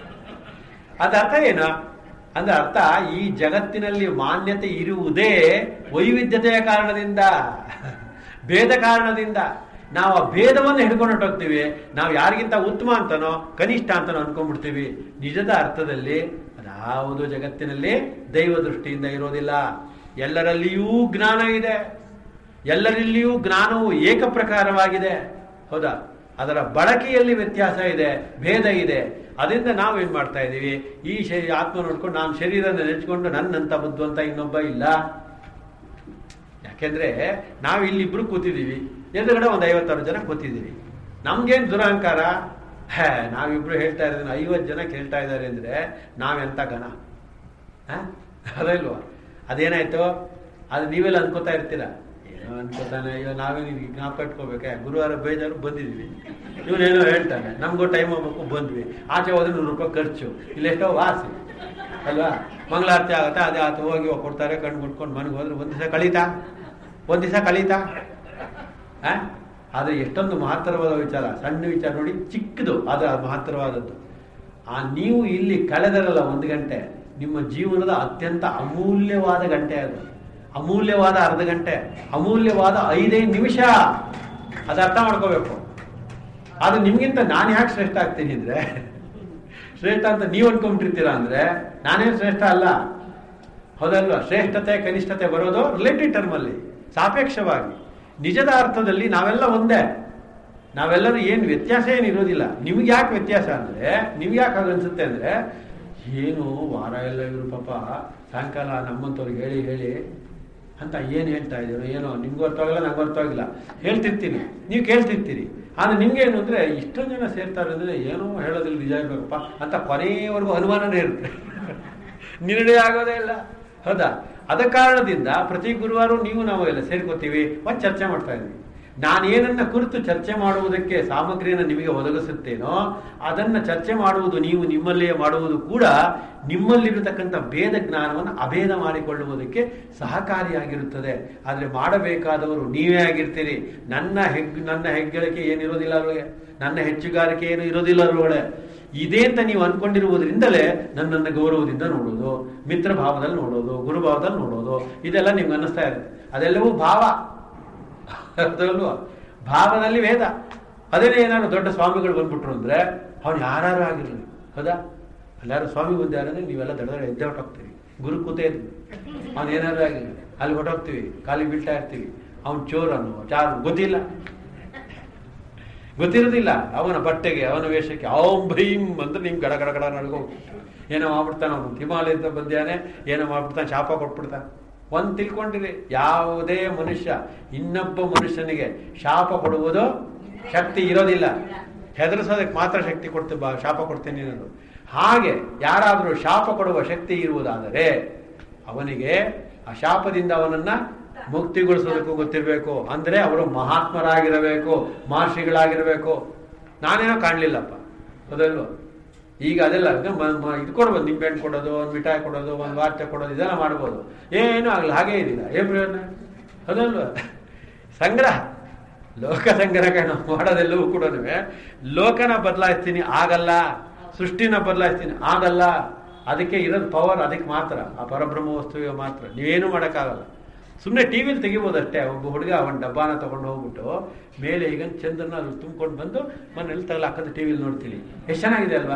[SPEAKER 1] ಅದ ಅರ್ಥ ಏನು ಅಂದ್ರೆ ಅರ್ಥ, ಈ ಜಗತ್ತಿನಲ್ಲಿ ಮಾನ್ಯತೆ ಇರುವುದೇ ವೈವಿಧ್ಯತೆಯ ಕಾರಣದಿಂದ, ಭೇದ ಕಾರಣದಿಂದ. ನಾವು ಆ ಭೇದವನ್ನು ಹಿಡ್ಕೊಂಡು ಹೊಟ್ಟೋಗ್ತೀವಿ. ನಾವು ಯಾರಿಗಿಂತ ಉತ್ತಮ ಅಂತನೋ ಕನಿಷ್ಠ ಅಂತನೋ ಅನ್ಕೊಂಡ್ಬಿಡ್ತೀವಿ. ನಿಜದ ಅರ್ಥದಲ್ಲಿ ಅದ್ಯಾವುದು ಜಗತ್ತಿನಲ್ಲಿ ದೈವ ದೃಷ್ಟಿಯಿಂದ ಇರೋದಿಲ್ಲ. ಎಲ್ಲರಲ್ಲಿಯೂ ಜ್ಞಾನ ಇದೆ, ಎಲ್ಲರಲ್ಲಿಯೂ ಜ್ಞಾನವು ಏಕಪ್ರಕಾರವಾಗಿದೆ. ಹೌದಾ? ಅದರ ಬಳಕೆಯಲ್ಲಿ ವ್ಯತ್ಯಾಸ ಇದೆ, ಭೇದ ಇದೆ. ಅದರಿಂದ ನಾವು ಏನ್ ಮಾಡ್ತಾ ಇದ್ದೀವಿ, ಈ ಶರೀರ ಆತ್ಮ ನೋಡ್ಕೊಂಡು ನಾನು ಶರೀರ ನೆನೆಸ್ಕೊಂಡು ನನ್ನಂತ ಬುದ್ಧವಂತ ಇನ್ನೊಬ್ಬ ಇಲ್ಲ. ಯಾಕೆಂದ್ರೆ ನಾವು ಇಲ್ಲಿಬ್ರು ಕೂತಿದ್ದೀವಿ, ಎದುರುಗಡೆ ಒಂದು ಐವತ್ತಾರು ಜನ ಕೂತಿದ್ದೀವಿ. ನಮ್ಗೇನು ದುರಹಂಕಾರ, ಹೇ ನಾವಿಬ್ರು ಹೇಳ್ತಾ ಇದ್ದೀವಿ, ಐವತ್ತು ಜನ ಕೇಳ್ತಾ ಇದ್ದಾರೆ ಅಂದ್ರೆ ನಾವೆಂತ ಗಣ, ಅದಲ್ವಾ? ಅದೇನಾಯ್ತು, ಅದು ನೀವೆಲ್ಲ ಅನ್ಕೋತಾ ಇರ್ತೀರ, ಏನೋ ಅನ್ಕೋತಾನೆ, ಅಯ್ಯೋ ನಾವೇನು ಜ್ಞಾಪ ಇಟ್ಕೋಬೇಕೆ, ಗುರುವಾರ ಬೇಜಾರು ಬಂದಿದ್ದೀವಿ, ಇವನೇನೋ ಹೇಳ್ತಾನೆ, ನಮಗೂ ಟೈಮ್ ಹೋಗ್ಬೇಕು ಬಂದ್ವಿ, ಆಚೆ ಹೋದ್ರೆ ನೂರು ರೂಪಾಯಿ ಖರ್ಚು, ಇಲ್ಲೆಷ್ಟೋ ವಾಸಿ ಅಲ್ವಾ? ಮಂಗಳಾರತಿ ಆಗುತ್ತೆ, ಅದೇ ಆತ ಹೋಗಿ ಕೊಡ್ತಾರೆ, ಕಣ್ಣು ಮುಟ್ಕೊಂಡು ಮನೆಗೆ ಹೋದ್ರೆ ಒಂದು ದಿವಸ ಕಳೀತಾ ಒಂದು ದಿವಸ ಕಳೀತಾ ಆ ಆದರೆ ಎಷ್ಟೊಂದು ಮಹತ್ತರವಾದ ವಿಚಾರ. ಸಣ್ಣ ವಿಚಾರ ನೋಡಿ, ಚಿಕ್ಕದು ಆದರೆ ಮಹತ್ತರವಾದದ್ದು. ಆ ನೀವು ಇಲ್ಲಿ ಕಳೆದರಲ್ಲ ಒಂದು ಗಂಟೆ, ನಿಮ್ಮ ಜೀವನದ ಅತ್ಯಂತ ಅಮೂಲ್ಯವಾದ ಗಂಟೆ ಅದು. ಅಮೂಲ್ಯವಾದ ಅರ್ಧ ಗಂಟೆ, ಅಮೂಲ್ಯವಾದ ಐದೈದು ನಿಮಿಷ. ಅದು ಅರ್ಥ ಮಾಡ್ಕೋಬೇಕು. ಅದು ನಿಮ್ಗಿಂತ ನಾನು ಯಾಕೆ ಶ್ರೇಷ್ಠ ಆಗ್ತೀನಿ ಅಂದ್ರೆ, ಶ್ರೇಷ್ಠ ಅಂತ ನೀವು ಅನ್ಕೊಂಡ್ಬಿಟ್ಟಿರ್ತೀರಾ ಅಂದ್ರೆ ನಾನೇನು ಶ್ರೇಷ್ಠ ಅಲ್ಲ. ಹೌದಲ್ವಾ? ಶ್ರೇಷ್ಠತೆ ಕನಿಷ್ಠತೆ ಬರೋದು ರಿಲೇಟಿವ್ ಟರ್ಮ್ ಅಲ್ಲಿ, ಸಾಪೇಕ್ಷವಾಗಿ. ನಿಜದ ಅರ್ಥದಲ್ಲಿ ನಾವೆಲ್ಲ ಒಂದೇ. ನಾವೆಲ್ಲರೂ ಏನು ವ್ಯತ್ಯಾಸ ಏನು ಇರೋದಿಲ್ಲ. ನಿಮ್ಗೆ ಯಾಕೆ ವ್ಯತ್ಯಾಸ ಅಂದ್ರೆ, ನಿಮ್ಗೆ ಯಾಕೆ ಅನ್ಸುತ್ತೆ ಅಂದ್ರೆ, ಏನು ವಾರ ಎಲ್ಲ ಇವರು ಪಾಪ ಸಾಯಂಕಾಲ ನಮ್ಮಂತವ್ರಿಗೆ ಹೇಳಿ ಹೇಳಿ ಅಂತ ಏನು ಹೇಳ್ತಾ ಇದ್ದೀರೋ ಏನೋ, ನಿಮ್ಗೆ ಅರ್ಥವಾಗಿಲ್ಲ, ನಂಗೆ ಅರ್ಥವಾಗಿಲ್ಲ, ಹೇಳ್ತಿರ್ತೀನಿ, ನೀವು ಕೇಳ್ತಿರ್ತೀರಿ. ಆದರೆ ನಿಮ್ಗೆ ಏನು ಅಂದ್ರೆ, ಇಷ್ಟೊಂದು ಜನ ಸೇರ್ತಾರೆ ಅಂದ್ರೆ ಏನೋ ಹೇಳೋದಿಲ್ಲ, ನಿಜ ಇರ್ಬೇಕಪ್ಪ ಅಂತ ಕೊನೆಯವರೆಗೂ ಅನುಮಾನನೇ ಇರುತ್ತೆ, ನಿರ್ಣಯ ಆಗೋದೇ ಇಲ್ಲ. ಹೌದಾ? ಅದ ಕಾರಣದಿಂದ ಪ್ರತಿ ಗುರುವಾರ ನೀವು ನಾವು ಎಲ್ಲ ಸೇರ್ಕೋತೀವಿ, ಒಂದು ಚರ್ಚೆ ಮಾಡ್ತಾ ಇದ್ವಿ. ನಾನೇನನ್ನ ಕುರಿತು ಚರ್ಚೆ ಮಾಡುವುದಕ್ಕೆ ಸಾಮಗ್ರಿಯನ್ನು ನಿಮಗೆ ಒದಗಿಸುತ್ತೇನೋ ಅದನ್ನು ಚರ್ಚೆ ಮಾಡುವುದು ನೀವು ನಿಮ್ಮಲ್ಲಿಯೇ ಮಾಡುವುದು ಕೂಡ ನಿಮ್ಮಲ್ಲಿರತಕ್ಕಂಥ ಭೇದ ಜ್ಞಾನವನ್ನು ಅಭೇದ ಮಾಡಿಕೊಳ್ಳುವುದಕ್ಕೆ ಸಹಕಾರಿಯಾಗಿರುತ್ತದೆ. ಆದರೆ ಮಾಡಬೇಕಾದವರು ನೀವೇ ಆಗಿರ್ತೀರಿ. ನನ್ನ ಹೆಗ್ ನನ್ನ ಹೆಗ್ಗಳಿಕೆ ಏನಿರೋದಿಲ್ಲ ಅಲ್ವೇ, ನನ್ನ ಹೆಚ್ಚುಗಾರಿಕೆ ಏನು ಇರೋದಿಲ್ಲ ಅಲ್ವಳೆ. ಇದೇ ಅಂತ ನೀವು ಅನ್ಕೊಂಡಿರುವುದರಿಂದಲೇ ನನ್ನನ್ನು ಗೌರವದಿಂದ ನೋಡೋದು, ಮಿತ್ರ ಭಾವದಲ್ಲಿ ನೋಡೋದು, ಗುರುಭಾವದಲ್ಲಿ ನೋಡೋದು, ಇದೆಲ್ಲ ನಿಮ್ಗೆ ಅನ್ನಿಸ್ತಾ ಇರುತ್ತೆ. ಅದೆಲ್ಲವೂ ಭಾವ, ಅಲ್ವಾ? ಭಾವದಲ್ಲಿ ವೇದ. ಅದೇನೇ ಏನಾದ್ರು ದೊಡ್ಡ ಸ್ವಾಮಿಗಳು ಬಂದ್ಬಿಟ್ರು ಅಂದ್ರೆ ಅವ್ನು ಯಾರು ಆಗಿರಲಿ, ಹೌದಾ? ಎಲ್ಲಾರು ಸ್ವಾಮಿ ಬಂದು ಯಾರಂದ್ರೆ ನೀವೆಲ್ಲ ದಡ ದಡ ಎದ್ದೆ ಹೊಟ್ಟೋಗ್ತೀವಿ. ಗುರು ಕೂತೇ ಇದ್ವಿ, ಅವ್ನು ಏನಾದ್ರು ಆಗಿರಲಿ ಅಲ್ಲಿ ಹೊಟ್ಟೋಗ್ತೀವಿ, ಖಾಲಿ ಬೀಳ್ತಾ ಇರ್ತೀವಿ. ಅವ್ನು ಚೋರನ್ನು ಚಾರು ಗೊತ್ತಿಲ್ಲ, ಗೊತ್ತಿರೋದಿಲ್ಲ ಅವನ ಬಟ್ಟೆಗೆ, ಅವನ ವೇಷಕ್ಕೆ. ಅವನ್ ಭೀಮ್ ಅಂದ್ರೆ ನಿಮ್ಗೆ ಗಡ ಗಡ ಗಡ ನಡ್ಕೋ ಏನೋ ಮಾಡ್ಬಿಡ್ತಾನೆ. ಅವನು ಹಿಮಾಲಯದ ಬಂದ್ಯಾನೆ, ಏನೋ ಮಾಡ್ಬಿಡ್ತಾನೆ, ಶಾಪ ಕೊಟ್ಬಿಡ್ತಾನೆ. ಒಂದು ತಿಳ್ಕೊಂಡಿರಿ, ಯಾವುದೇ ಮನುಷ್ಯ ಇನ್ನೊಬ್ಬ ಮನುಷ್ಯನಿಗೆ ಶಾಪ ಕೊಡುವುದು ಶಕ್ತಿ ಇರೋದಿಲ್ಲ. ಹೆದರಿಸೋದಕ್ಕೆ ಮಾತ್ರ ಶಕ್ತಿ ಕೊಡ್ತೀವಿ, ಬಾ ಶಾಪ ಕೊಡ್ತೇನೆ ಅನ್ನೋದು. ಹಾಗೆ ಯಾರಾದರೂ ಶಾಪ ಕೊಡುವ ಶಕ್ತಿ ಇರುವುದಾದರೆ ಅವನಿಗೆ ಆ ಶಾಪದಿಂದ ಅವನನ್ನ ಮುಕ್ತಿಗೊಳಿಸೋದಕ್ಕೂ ಗೊತ್ತಿರಬೇಕು. ಅಂದ್ರೆ ಅವರು ಮಹಾತ್ಮರಾಗಿರಬೇಕು, ಮಹರ್ಷಿಗಳಾಗಿರಬೇಕು. ನಾನೇನೋ ಕಾಣಲಿಲ್ಲಪ್ಪ, ಹೌದಲ್ವ? ಈಗ ಅದೆಲ್ಲ ಇದು ಕೊಡ್ಬೋದು, ನಿಂಬೆಹಣ್ಣು ಕೊಡೋದು, ಒಂದು ಮಿಠಾಯಿ ಕೊಡೋದು, ಒಂದು ವಾಚ ಕೊಡೋದು, ಇದೆಲ್ಲ ಮಾಡ್ಬೋದು. ಏನೂ ಆಗಲ್ಲ, ಹಾಗೇ ಇದಿಲ್ಲ, ಏನ್ ಪ್ರಯೋಜನ, ಹೌದಲ್ವ? ಸಂಗ್ರಹ, ಲೋಕ ಸಂಗ್ರಹ ನಾವು ಮಾಡೋದೆಲ್ಲವೂ ಕೂಡ ಲೋಕನ ಬದಲಾಯಿಸ್ತೀನಿ ಆಗಲ್ಲ, ಸೃಷ್ಟಿನ ಬದಲಾಯಿಸ್ತೀನಿ ಆಗಲ್ಲ. ಅದಕ್ಕೆ ಇರೋದು ಪವರ್ ಅದಕ್ಕೆ ಮಾತ್ರ, ಆ ಪರಬ್ರಹ್ಮ ವಸ್ತುವಿಗೆ ಮಾತ್ರ. ನೀವೇನು ಮಾಡೋಕ್ಕಾಗಲ್ಲ. ಸುಮ್ಮನೆ ಟಿ ವಿಲಿ ತೆಗಿಬೋದಷ್ಟೇ. ಒಬ್ಬ ಹುಡುಗ ಅವನ ಡಬ್ಬಾನ ತಗೊಂಡು ಹೋಗ್ಬಿಟ್ಟು ಮೇಲೆ ಈಗ ಚಂದ್ರನ ಅಲ್ಲಿ ತುಂಬ್ಕೊಂಡು ಬಂದು ಮನೇಲಿ ತಗಲ ಹಾಕೋದು ಟಿ ವಿಲಿ ನೋಡ್ತೀವಿ. ಎಷ್ಟು ಚೆನ್ನಾಗಿದೆ ಅಲ್ವಾ?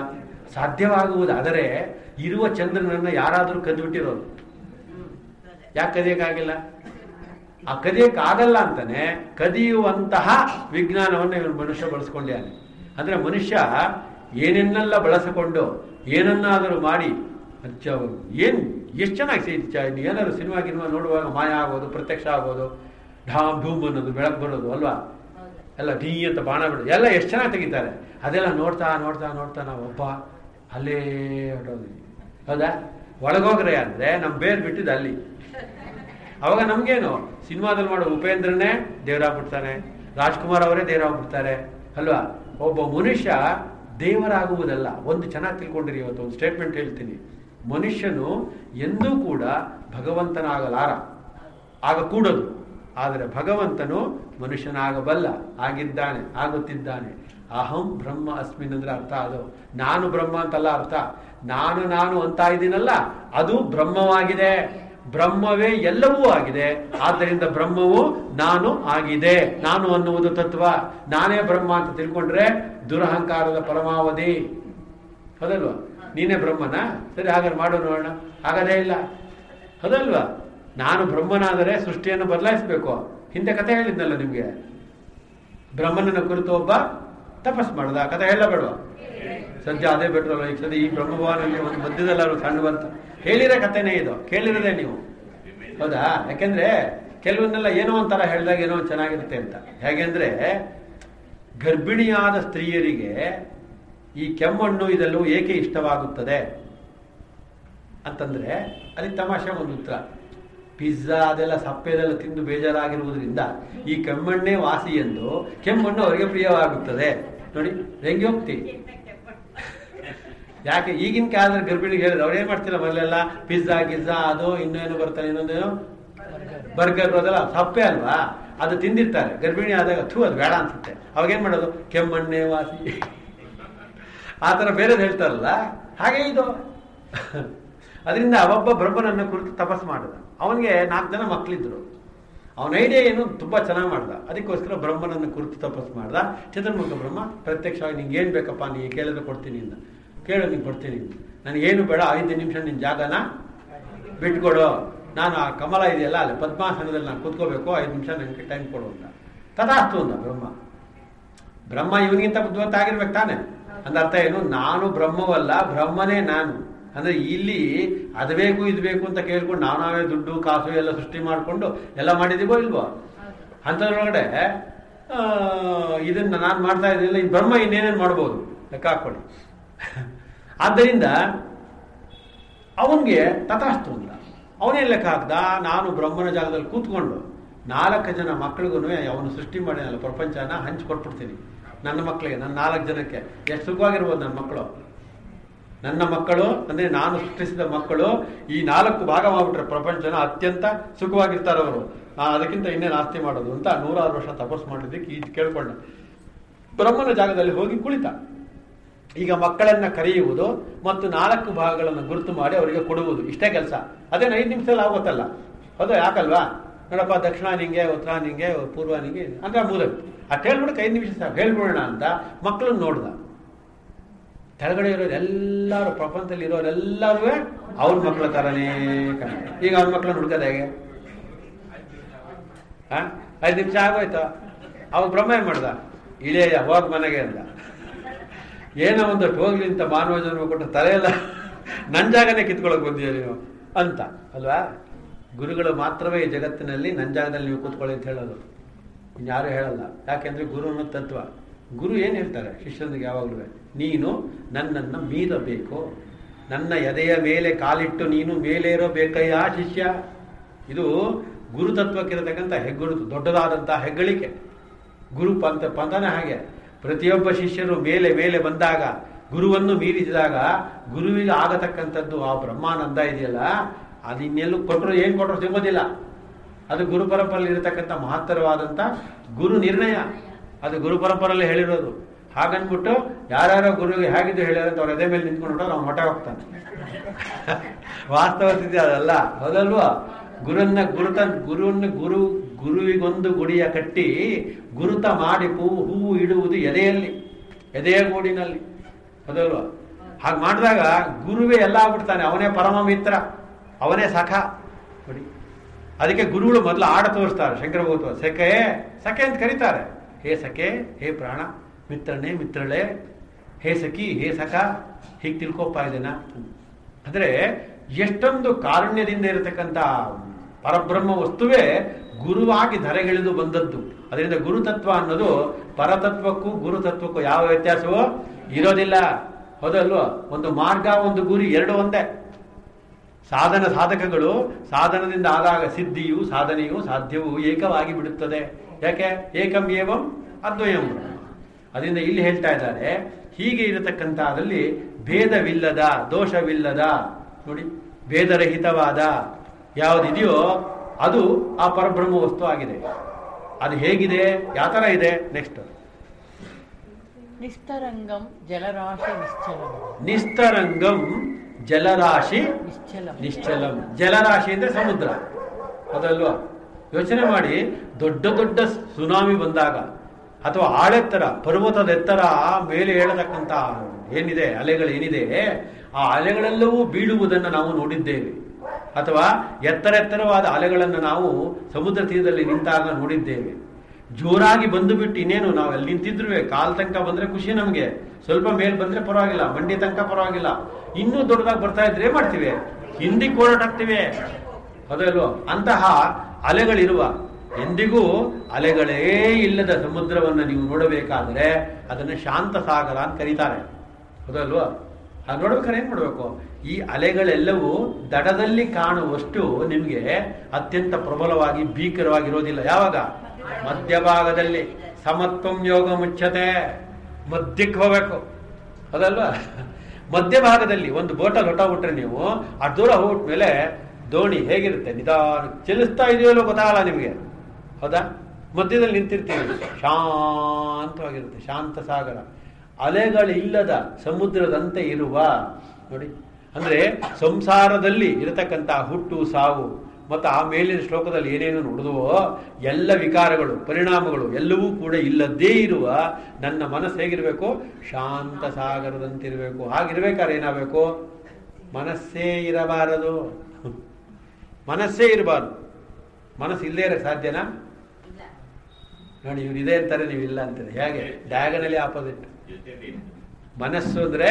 [SPEAKER 1] ಸಾಧ್ಯವಾಗುವುದಾದರೆ ಇರುವ ಚಂದ್ರನನ್ನು ಯಾರಾದರೂ ಕದ್ಬಿಟ್ಟಿರೋದು, ಯಾಕೆ ಕದಿಯಕ್ಕಾಗಿಲ್ಲ? ಆ ಕದಿಯಕ್ಕಾಗಲ್ಲ ಅಂತಾನೆ ಕದಿಯುವಂತಹ ವಿಜ್ಞಾನವನ್ನು ಇವನು ಮನುಷ್ಯ ಬಳಸ್ಕೊಂಡ್ಯಾನೆ. ಅಂದ್ರೆ ಮನುಷ್ಯ ಏನನ್ನೆಲ್ಲ ಬಳಸಿಕೊಂಡು ಏನನ್ನಾದರೂ ಮಾಡಿ ಏನ್ ಎಷ್ಟು ಚೆನ್ನಾಗಿ ಏನಾದ್ರು ಸಿನಿಮಾ ಗಿನಿಮಾ ನೋಡುವಾಗ ಮಾಯ ಆಗೋದು, ಪ್ರತ್ಯಕ್ಷ ಆಗೋದು, ಢಾಮ್ ಧೂಮ್ ಅನ್ನೋದು, ಬೆಳಕು ಬರೋದು ಅಲ್ವಾ, ಎಲ್ಲ ಢೀ ಅಂತ ಬಾಣ ಬಿಡೋದು ಎಲ್ಲ ಎಷ್ಟು ಚೆನ್ನಾಗಿ ತೆಗಿತಾರೆ. ಅದೆಲ್ಲ ನೋಡ್ತಾ ನೋಡ್ತಾ ನೋಡ್ತಾ ನಾವು ಒಬ್ಬ ಅಲ್ಲೇ ಹೊರಟೋದ್ವಿ. ಹೌದಾ? ಒಳಗೋಗ್ರೆ ಅಂದ್ರೆ ನಮ್ ಬೇರ್ ಬಿಟ್ಟಿದ್ದು ಅಲ್ಲಿ. ಅವಾಗ ನಮ್ಗೇನು ಸಿನಿಮಾದಲ್ಲಿ ಮಾಡೋ ಉಪೇಂದ್ರನೇ ದೇವರಾಗ್ಬಿಡ್ತಾನೆ, ರಾಜ್ಕುಮಾರ್ ಅವರೇ ದೇವರಾಗ್ಬಿಡ್ತಾರೆ ಅಲ್ವಾ. ಒಬ್ಬ ಮನುಷ್ಯ ದೇವರಾಗುವುದಲ್ಲ. ಒಂದು ಚೆನ್ನಾಗಿ ತಿಳ್ಕೊಂಡಿರಿ, ಇವತ್ತು ಒಂದು ಸ್ಟೇಟ್ಮೆಂಟ್ ಹೇಳ್ತೀನಿ. ಮನುಷ್ಯನು ಎಂದೂ ಕೂಡ ಭಗವಂತನಾಗಲಾರ, ಆಗ ಕೂಡದು. ಆದರೆ ಭಗವಂತನು ಮನುಷ್ಯನಾಗಬಲ್ಲ, ಆಗಿದ್ದಾನೆ, ಆಗುತ್ತಿದ್ದಾನೆ. ಅಹಂ ಬ್ರಹ್ಮ ಅಸ್ಮಿನ್ ಅಂದ್ರೆ ಅರ್ಥ ಅದು. ನಾನು ಬ್ರಹ್ಮ ಅಂತಲ್ಲ ಅರ್ಥ. ನಾನು ನಾನು ಅಂತ ಇದ್ದೀನಲ್ಲ, ಅದು ಬ್ರಹ್ಮವಾಗಿದೆ. ಬ್ರಹ್ಮವೇ ಎಲ್ಲವೂ ಆಗಿದೆ. ಆದ್ದರಿಂದ ಬ್ರಹ್ಮವು ನಾನು ಆಗಿದೆ. ನಾನು ಅನ್ನುವುದು ತತ್ವ. ನಾನೇ ಬ್ರಹ್ಮ ಅಂತ ತಿಳ್ಕೊಂಡ್ರೆ ದುರಹಂಕಾರದ ಪರಮಾವಧಿ. ಹೌದಲ್ವಾ? ನೀನೇ ಬ್ರಹ್ಮನ? ಸರಿ, ಹಾಗಾದ್ರೆ ಮಾಡು ನೋಡೋಣ. ಆಗದೇ ಇಲ್ಲ. ಹೌದಲ್ವಾ? ನಾನು ಬ್ರಹ್ಮನಾದರೆ ಸೃಷ್ಟಿಯನ್ನು ಬದಲಾಯಿಸಬೇಕು. ಹಿಂದೆ ಕಥೆ ಹೇಳಿದ್ನಲ್ಲ ನಿಮ್ಗೆ, ಬ್ರಹ್ಮನನ್ನ ಕುರಿತು ಒಬ್ಬ ತಪಸ್ ಮಾಡ್ದ. ಕಥೆ ಹೇಳಬೇಡವಾ? ಸದ್ಯ ಅದೇ ಬೆಟ್ರಲ್ಲ. ಈಗ ಸದ್ಯ ಈ ಬ್ರಹ್ಮಭವನಲ್ಲಿ ಒಂದು ಮಧ್ಯದಲ್ಲ ಸಣ್ಣ ಬಂತ. ಹೇಳಿರೋ ಕಥೆನೇ ಇದು, ಕೇಳಿರೋದೇ ನೀವು. ಹೌದಾ? ಯಾಕೆಂದ್ರೆ ಕೆಲವನ್ನೆಲ್ಲ ಏನೋ ಒಂಥರ ಹೇಳಿದಾಗ ಏನೋ ಒಂದು ಚೆನ್ನಾಗಿರುತ್ತೆ ಅಂತ. ಹೇಗೆಂದ್ರೆ ಗರ್ಭಿಣಿಯಾದ ಸ್ತ್ರೀಯರಿಗೆ ಈ ಕೆಮ್ಮಣ್ಣು ಇದೆಲ್ಲವೂ ಏಕೆ ಇಷ್ಟವಾಗುತ್ತದೆ ಅಂತಂದ್ರೆ ಅದಕ್ಕೆ ತಮಾಷೆ ಒಂದು ಉತ್ತರ. ಪಿಜ್ಜಾ ಅದೆಲ್ಲ ಸಪ್ಪೆದೆಲ್ಲ ತಿಂದು ಬೇಜಾರಾಗಿರುವುದರಿಂದ ಈ ಕೆಮ್ಮಣ್ಣೆ ವಾಸಿ ಎಂದು ಕೆಮ್ಮಣ್ಣು ಅವರಿಗೆ ಪ್ರಿಯವಾಗುತ್ತದೆ. ನೋಡಿ ಹೆಂಗೆ ಹೋಗ್ತಿ. ಯಾಕೆ ಈಗಿನ ಕಾಲದಲ್ಲಿ ಗರ್ಭಿಣಿಗೆ ಹೇಳಿದ್ರೆ ಅವ್ರು ಏನ್ ಮಾಡ್ತಿಲ್ಲ, ಮೊದಲೆಲ್ಲ ಪಿಜ್ಜಾ ಗಿಜ್ಜಾ ಅದು ಇನ್ನೇನು ಬರ್ತಾರೆ, ಇನ್ನೊಂದೇನು ಬರ್ಗರ್ ಅದೆಲ್ಲ ಸಪ್ಪೆ ಅಲ್ವಾ, ಅದು ತಿಂದಿರ್ತಾರೆ. ಗರ್ಭಿಣಿ ಆದಾಗ ಥೂ ಅದು ಬೇಡ ಅನ್ಸುತ್ತೆ. ಅವಾಗ ಏನ್ ಮಾಡೋದು? ಕೆಮ್ಮಣ್ಣೆ ವಾಸಿ ಆ ಥರ ಬೇರೆದು ಹೇಳ್ತಾರಲ್ಲ, ಹಾಗೆ ಇದು. ಅದರಿಂದ ಅವೊಬ್ಬ ಬ್ರಹ್ಮನನ್ನ ಕುರಿತು ತಪಸ್ ಮಾಡಿದ. ಅವನಿಗೆ ನಾಲ್ಕು ಜನ ಮಕ್ಕಳಿದ್ರು. ಅವನ ಐಡಿಯಾ ಏನು ತುಂಬಾ ಚೆನ್ನಾಗಿ ಮಾಡ್ದ. ಅದಕ್ಕೋಸ್ಕರ ಬ್ರಹ್ಮನನ್ನು ಕುರಿತು ತಪಸ್ ಮಾಡ್ದ. ಚತುರ್ಮುಖ ಬ್ರಹ್ಮ ಪ್ರತ್ಯಕ್ಷವಾಗಿ ನಿಂಗೆ ಏನ್ ಬೇಕಪ್ಪ, ನೀ ಕೇಳಿದ್ರೆ ಕೊಡ್ತೀನಿ ಅಂತ. ಕೇಳು, ನೀನು ಕೊಡ್ತೀನಿ. ನನಗೇನು ಬೇಡ, ಐದು ನಿಮಿಷ ನಿನ್ನ ಜಾಗನ ಬಿಟ್ಕೊಡು. ನಾನು ಆ ಕಮಲ ಇದೆಯಲ್ಲ ಅಲ್ಲಿ ಪದ್ಮಾಸನದಲ್ಲಿ ನಾನು ಕೂತ್ಕೋಬೇಕು, ಐದು ನಿಮಿಷ ನನಗೆ ಟೈಮ್ ಕೊಡು ಅಂತ. ತಥಾಸ್ತು ಅಂದ ಬ್ರಹ್ಮ. ಬ್ರಹ್ಮ ಇವನಿಗಿಂತ ಬುದ್ಧಿವಂತ ಆಗಿರ್ಬೇಕು ತಾನೆ. ಅಂದ ಅರ್ಥ ಏನು? ನಾನು ಬ್ರಹ್ಮವಲ್ಲ, ಬ್ರಹ್ಮನೇ ನಾನು. ಅಂದ್ರೆ ಇಲ್ಲಿ ಅದು ಬೇಕು ಇದು ಬೇಕು ಅಂತ ಕೇಳ್ಕೊಂಡು ನಾವು ನಾವೇ ದುಡ್ಡು ಕಾಸು ಎಲ್ಲ ಸೃಷ್ಟಿ ಮಾಡಿಕೊಂಡು ಎಲ್ಲ ಮಾಡಿದೀವೋ ಇಲ್ವೋ? ಅಂಥದ್ರೊಳಗಡೆ ಇದನ್ನ ನಾನು ಮಾಡ್ತಾ ಇದ್ದಿಲ್ಲ, ಈ ಬ್ರಹ್ಮ ಇನ್ನೇನೇನು ಮಾಡ್ಬೋದು ಲೆಕ್ಕ ಹಾಕೊಳ್ಳಿ. ಆದ್ದರಿಂದ ಅವನಿಗೆ ತಥಾಸ್ತು ಅಂದ. ಅವನೇನು ಲೆಕ್ಕ ಹಾಕ್ದ? ನಾನು ಬ್ರಹ್ಮನ ಜಾಗದಲ್ಲಿ ಕೂತ್ಕೊಂಡು ನಾಲ್ಕು ಜನ ಮಕ್ಕಳಿಗೂ ಅವನು ಸೃಷ್ಟಿ ಮಾಡಿದಲ್ಲ ಪ್ರಪಂಚನ ಹಂಚಿಕೊಟ್ಬಿಡ್ತೀನಿ ನನ್ನ ಮಕ್ಕಳಿಗೆ, ನನ್ನ ನಾಲ್ಕು ಜನಕ್ಕೆ. ಎಷ್ಟು ಸುಖವಾಗಿರ್ಬೋದು ನನ್ನ ಮಕ್ಕಳು. ನನ್ನ ಮಕ್ಕಳು ಅಂದ್ರೆ ನಾನು ಸೃಷ್ಟಿಸಿದ ಮಕ್ಕಳು ಈ ನಾಲ್ಕು ಭಾಗ ಮಾಡ್ಬಿಟ್ರೆ ಪ್ರಪಂಚನ ಅತ್ಯಂತ ಸುಖವಾಗಿರ್ತಾರೆ ಅವರು. ಅದಕ್ಕಿಂತ ಇನ್ನೇನು ಆಸ್ತಿ ಮಾಡೋದು ಅಂತ ನೂರಾರು ವರ್ಷ ತಪಸ್ ಮಾಡಿದ್ದಕ್ಕೆ ಈ ಕೇಳ್ಕೊಂಡ. ಬ್ರಹ್ಮನ ಜಾಗದಲ್ಲಿ ಹೋಗಿ ಕುಳಿತ. ಈಗ ಮಕ್ಕಳನ್ನ ಕರೆಯುವುದು ಮತ್ತು ನಾಲ್ಕು ಭಾಗಗಳನ್ನು ಗುರುತು ಮಾಡಿ ಅವರಿಗೆ ಕೊಡುವುದು, ಇಷ್ಟೇ ಕೆಲಸ. ಅದೇನು ಐದು ನಿಮಿಷದಲ್ಲಿ ಆಗುತ್ತಲ್ಲ? ಹೌದಾ? ಯಾಕಲ್ವಾ? ನೋಡಪ್ಪ, ದಕ್ಷಿಣ ನಿಂಗೆ, ಉತ್ತರ ನಿಂಗೆ, ಪೂರ್ವ ನಿಂಗೆ ಅಂದ್ರೆ ಮೂರಕ್ಕೆ ಅಷ್ಟು ಹೇಳ್ಬಿಡಕ್ಕೆ ಐದು ನಿಮಿಷ ಸಾಕು, ಹೇಳ್ಬಿಡೋಣ ಅಂತ ಮಕ್ಕಳನ್ನ ನೋಡ್ದ. ಕೆಳಗಡೆ ಇರೋರು ಎಲ್ಲರೂ, ಪ್ರಪಂಚದಲ್ಲಿ ಇರೋರೆಲ್ಲರೂ ಅವ್ರ ಮಕ್ಕಳ ತರನೇ ಕಾಣ. ಈಗ ಅವ್ರ ಮಕ್ಕಳನ್ನ ಹುಡ್ಕದ ಹೇಗೆ? ಹ ಐದು ನಿಮಿಷ ಆಗೋಯ್ತು. ಅವಾಗ ಬ್ರಹ್ಮ ಏನ್ ಮಾಡ್ದ? ಇಳಿಯ ಹೋಗ್ ಮನೆಗೆ ಅಂದ. ಏನೋ ಒಂದಷ್ಟು ಹೋಗ್ಲಿ ಅಂತ ಮಾನವ ಜನ್ಮ ಕೊಟ್ಟು ತಲೆಯೆಲ್ಲ ನನ್ನ ಜಾಗನೇ ಕಿತ್ಕೊಳಕ್ ಬಂದಿಯ ನೀವು ಅಂತ ಅಲ್ವಾ? ಗುರುಗಳು ಮಾತ್ರವೇ ಈ ಜಗತ್ತಿನಲ್ಲಿ ನನ್ನ ಜಾಗದಲ್ಲಿ ನೀವು ಕೂತ್ಕೊಳ್ಳಿ ಅಂತ ಹೇಳೋದು, ಇನ್ಯಾರು ಹೇಳಲ್ಲ. ಯಾಕೆಂದ್ರೆ ಗುರು ಅನ್ನೋ ತತ್ವ. ಗುರು ಏನ್ ಹೇಳ್ತಾರೆ ಶಿಷ್ಯನಿಗೆ ಯಾವಾಗಲೂ? ನೀನು ನನ್ನನ್ನು ಮೀರಬೇಕು, ನನ್ನ ಎದೆಯ ಮೇಲೆ ಕಾಲಿಟ್ಟು ನೀನು ಮೇಲೇರೋ ಬೇಕಯ್ಯ ಶಿಷ್ಯ. ಇದು ಗುರುತತ್ವಕ್ಕಿರತಕ್ಕಂಥ ಹೆಗ್ಗುರುತು, ದೊಡ್ಡದಾದಂಥ ಹೆಗ್ಗಳಿಕೆ. ಗುರು ಪಂಥ ಪಂಥನೇ ಹಾಗೆ. ಪ್ರತಿಯೊಬ್ಬ ಶಿಷ್ಯರು ಮೇಲೆ ಮೇಲೆ ಬಂದಾಗ, ಗುರುವನ್ನು ಮೀರಿಸಿದಾಗ ಗುರುವಿಗೆ ಆಗತಕ್ಕಂಥದ್ದು ಆ ಬ್ರಹ್ಮಾನಂದ ಇದೆಯಲ್ಲ, ಅದು ಇನ್ನೆಲ್ಲೂ ಕೊಟ್ಟರು ಏನು ಕೊಟ್ಟರು ಸಿಗೋದಿಲ್ಲ. ಅದು ಗುರು ಪರಂಪರೆಯಲ್ಲಿ ಇರತಕ್ಕಂಥ ಮಹತ್ತರವಾದಂಥ ಗುರು ನಿರ್ಣಯ. ಅದು ಗುರು ಪರಂಪರೆಯಲ್ಲಿ ಹೇಳಿರೋದು. ಹಾಗನ್ಬಿಟ್ಟು ಯಾರ್ಯಾರೋ ಗುರುವಿಗೆ ಹೇಗಿದ್ದು ಹೇಳ್ಯಾರ ಅಂತ ಅವ್ರ ಎದೆ ಮೇಲೆ ನಿಂತ್ಕೊಂಡ್ಬಿಟ್ಟು ಅವ್ನು ಹೊಟ್ಟೆ ಹೋಗ್ತಾನೆ. ವಾಸ್ತವ ಸ್ಥಿತಿ ಅದಲ್ಲ, ಹೌದಲ್ವಾ? ಗುರುನ್ನ ಗುರುತ ಗುರುವನ್ನು ಗುರು ಗುರುವಿಗೊಂದು ಗುಡಿಯ ಕಟ್ಟಿ ಗುರುತ ಮಾಡಿ ಹೂವು ಹೂವು ಇಡುವುದು ಎದೆಯಲ್ಲಿ, ಎದೆಯ ಗೂಡಿನಲ್ಲಿ, ಹೌದಲ್ವಾ? ಹಾಗೆ ಮಾಡಿದಾಗ ಗುರುವೇ ಎಲ್ಲ ಆಗ್ಬಿಡ್ತಾನೆ, ಅವನೇ ಪರಮ ಮಿತ್ರ, ಅವನೇ ಸಖ. ನೋಡಿ, ಅದಕ್ಕೆ ಗುರುಗಳು ಮೊದಲು ಆಡ ತೋರಿಸ್ತಾರೆ. ಶಂಕರ ಭಗವತ್ವ ಸಖೆ ಸಖೆ ಅಂತ ಕರೀತಾರೆ. ಹೇ ಸಖೆ, ಹೇ ಪ್ರಾಣ, ಮಿತ್ರನೇ ಮಿತ್ರಳೆ, ಹೇ ಸಖಿ, ಹೇ ಸಖ, ಹೀಗೆ ತಿಳ್ಕೊಪ್ಪ ಇದನ್ನ. ಅಂದ್ರೆ ಎಷ್ಟೊಂದು ಕಾರುಣ್ಯದಿಂದ ಇರತಕ್ಕಂಥ ಪರಬ್ರಹ್ಮ ವಸ್ತುವೇ ಗುರುವಾಗಿ ಧರೆಗಿಳಿದು ಬಂದದ್ದು. ಅದರಿಂದ ಗುರುತತ್ವ ಅನ್ನೋದು ಪರತತ್ವಕ್ಕೂ ಗುರುತತ್ವಕ್ಕೂ ಯಾವ ವ್ಯತ್ಯಾಸವೋ ಇರೋದಿಲ್ಲ. ಹೌದಲ್ವ? ಒಂದು ಮಾರ್ಗ, ಒಂದು ಗುರಿ ಎರಡು ಒಂದೇ. ಸಾಧನ ಸಾಧಕಗಳು ಸಾಧನದಿಂದ ಆದಾಗ ಸಿದ್ಧಿಯು ಸಾಧನೆಯು ಸಾಧ್ಯವೂ ಏಕವಾಗಿ ಬಿಡುತ್ತದೆ. ಯಾಕೆ? ಏಕಂ ಏವಂ ಅದ್ವಯಂ. ಅದರಿಂದ ಇಲ್ಲಿ ಹೇಳ್ತಾ ಇದ್ದಾರೆ, ಹೀಗೆ ಇರತಕ್ಕಂಥದ್ರಲ್ಲಿ ಭೇದವಿಲ್ಲದ, ದೋಷವಿಲ್ಲದ, ನೋಡಿ ಭೇದರಹಿತವಾದ ಯಾವುದಿದೆಯೋ ಅದು ಆ ಪರಬ್ರಹ್ಮ ವಸ್ತು ಆಗಿದೆ. ಅದು ಹೇಗಿದೆ, ಯಾವ ಥರ ಇದೆ? ನೆಕ್ಸ್ಟ್,
[SPEAKER 2] ನಿಸ್ತರಂಗಂ ಜಲರಾಶಿ ನಿಶ್ಚಲಂ.
[SPEAKER 1] ನಿಸ್ತರಂಗಂ ಜಲರಾಶಿ
[SPEAKER 2] ನಿಶ್ಚಲಂ.
[SPEAKER 1] ನಿಶ್ಚಲಂ. ಜಲರಾಶಿ ಅಂದ್ರೆ ಸಮುದ್ರ. ಅದಲ್ವಾ? ಯೋಚನೆ ಮಾಡಿ, ದೊಡ್ಡ ದೊಡ್ಡ ಸುನಾಮಿ ಬಂದಾಗ ಅಥವಾ ಆಳೆತ್ತರ, ಪರ್ವತದ ಎತ್ತರ ಮೇಲೆ ಹೇಳತಕ್ಕಂಥ ಏನಿದೆ, ಅಲೆಗಳೇನಿದೆ, ಆ ಅಲೆಗಳೆಲ್ಲವೂ ಬೀಳುವುದನ್ನು ನಾವು ನೋಡಿದ್ದೇವೆ. ಅಥವಾ ಎತ್ತರ ಎತ್ತರವಾದ ಅಲೆಗಳನ್ನು ನಾವು ಸಮುದ್ರ ತೀರದಲ್ಲಿ ನಿಂತಾಗ ನೋಡಿದ್ದೇವೆ. ಜೋರಾಗಿ ಬಂದು ಬಿಟ್ಟು ಇನ್ನೇನು ನಾವು ಅಲ್ಲಿ ನಿಂತಿದ್ರು ಕಾಲ್ ತನಕ ಬಂದ್ರೆ ಖುಷಿ ನಮಗೆ, ಸ್ವಲ್ಪ ಮೇಲ್ ಬಂದ್ರೆ ಪರವಾಗಿಲ್ಲ, ಮಂಡಿ ತನಕ ಪರವಾಗಿಲ್ಲ. ಇನ್ನೂ ದೊಡ್ಡದಾಗಿ ಬರ್ತಾ ಇದ್ರೆ ಮಾಡ್ತೀವಿ, ಹಿಂದಿಗೆ ಓಡಾಟಾಗ್ತೀವಿ. ಅದಲ್ವ? ಅಂತಹ ಅಲೆಗಳಿರುವ, ಎಂದಿಗೂ ಅಲೆಗಳೇ ಇಲ್ಲದ ಸಮುದ್ರವನ್ನು ನೀವು ನೋಡಬೇಕಾದ್ರೆ ಅದನ್ನು ಶಾಂತ ಸಾಗರ ಅಂತ ಕರೀತಾರೆ. ಹೌದಲ್ವಾ? ಹಾಗೆ ನೋಡ್ಬೇಕಾದ್ರೆ ಏನ್ ಮಾಡ್ಬೇಕು? ಈ ಅಲೆಗಳೆಲ್ಲವೂ ದಡದಲ್ಲಿ ಕಾಣುವಷ್ಟು ನಿಮಗೆ ಅತ್ಯಂತ ಪ್ರಬಲವಾಗಿ ಭೀಕರವಾಗಿರೋದಿಲ್ಲ. ಯಾವಾಗ? ಮಧ್ಯಭಾಗದಲ್ಲಿ. ಸಮತ್ವಂ ಯೋಗ ಮುಚ್ಚತೆ, ಮಧ್ಯಕ್ಕೆ ಹೋಗ್ಬೇಕು. ಅದಲ್ವಾ? ಮಧ್ಯಭಾಗದಲ್ಲಿ ಒಂದು ಬೋಟಲ್ಲಿ ಹೊಟ್ಟೋಗ್ಬಿಟ್ರೆ ನೀವು ಆ ದೂರ ಹೋಗ್ಬಿಟ್ಮೇಲೆ ದೋಣಿ ಹೇಗಿರುತ್ತೆ, ನಿಧಾನ ಚಲಿಸ್ತಾ ಇದೆಯಲ್ಲೋ ಗೊತ್ತಾಗಲ್ಲ ನಿಮಗೆ. ಹೌದಾ? ಮಧ್ಯದಲ್ಲಿ ನಿಂತಿರ್ತೀವಿ, ಶಾಂತವಾಗಿರುತ್ತೆ, ಶಾಂತ ಸಾಗರ. ಅಲೆಗಳಿಲ್ಲದ ಸಮುದ್ರದಂತೆ ಇರುವ, ನೋಡಿ, ಅಂದ್ರೆ ಸಂಸಾರದಲ್ಲಿ ಇರತಕ್ಕಂಥ ಹುಟ್ಟು ಸಾವು ಮತ್ತು ಆ ಮೇಲಿನ ಶ್ಲೋಕದಲ್ಲಿ ಏನೇನು ನೋಡಿದುವೋ ಎಲ್ಲ ವಿಕಾರಗಳು, ಪರಿಣಾಮಗಳು ಎಲ್ಲವೂ ಕೂಡ ಇಲ್ಲದೇ ಇರುವ ನನ್ನ ಮನಸ್ಸು ಹೇಗಿರಬೇಕು? ಶಾಂತ ಸಾಗರದಂತಿರಬೇಕು. ಹಾಗಿರ್ಬೇಕಾದ್ರೆ ಏನಾಗಬೇಕು? ಮನಸ್ಸೇ ಇರಬಾರದು. ಮನಸ್ಸೇ ಇರಬಾರ್ದು. ಮನಸ್ಸು ಇಲ್ಲೇ ಇರಕ್ಕೆ ಸಾಧ್ಯನಾ? ನೋಡಿ, ಇವ್ರು ಇದೆ ಅಂತಾರೆ, ನೀವು ಇಲ್ಲ ಅಂತಾರೆ. ಹೇಗೆ? Diagonally opposite. ಮನಸ್ಸು ಅಂದ್ರೆ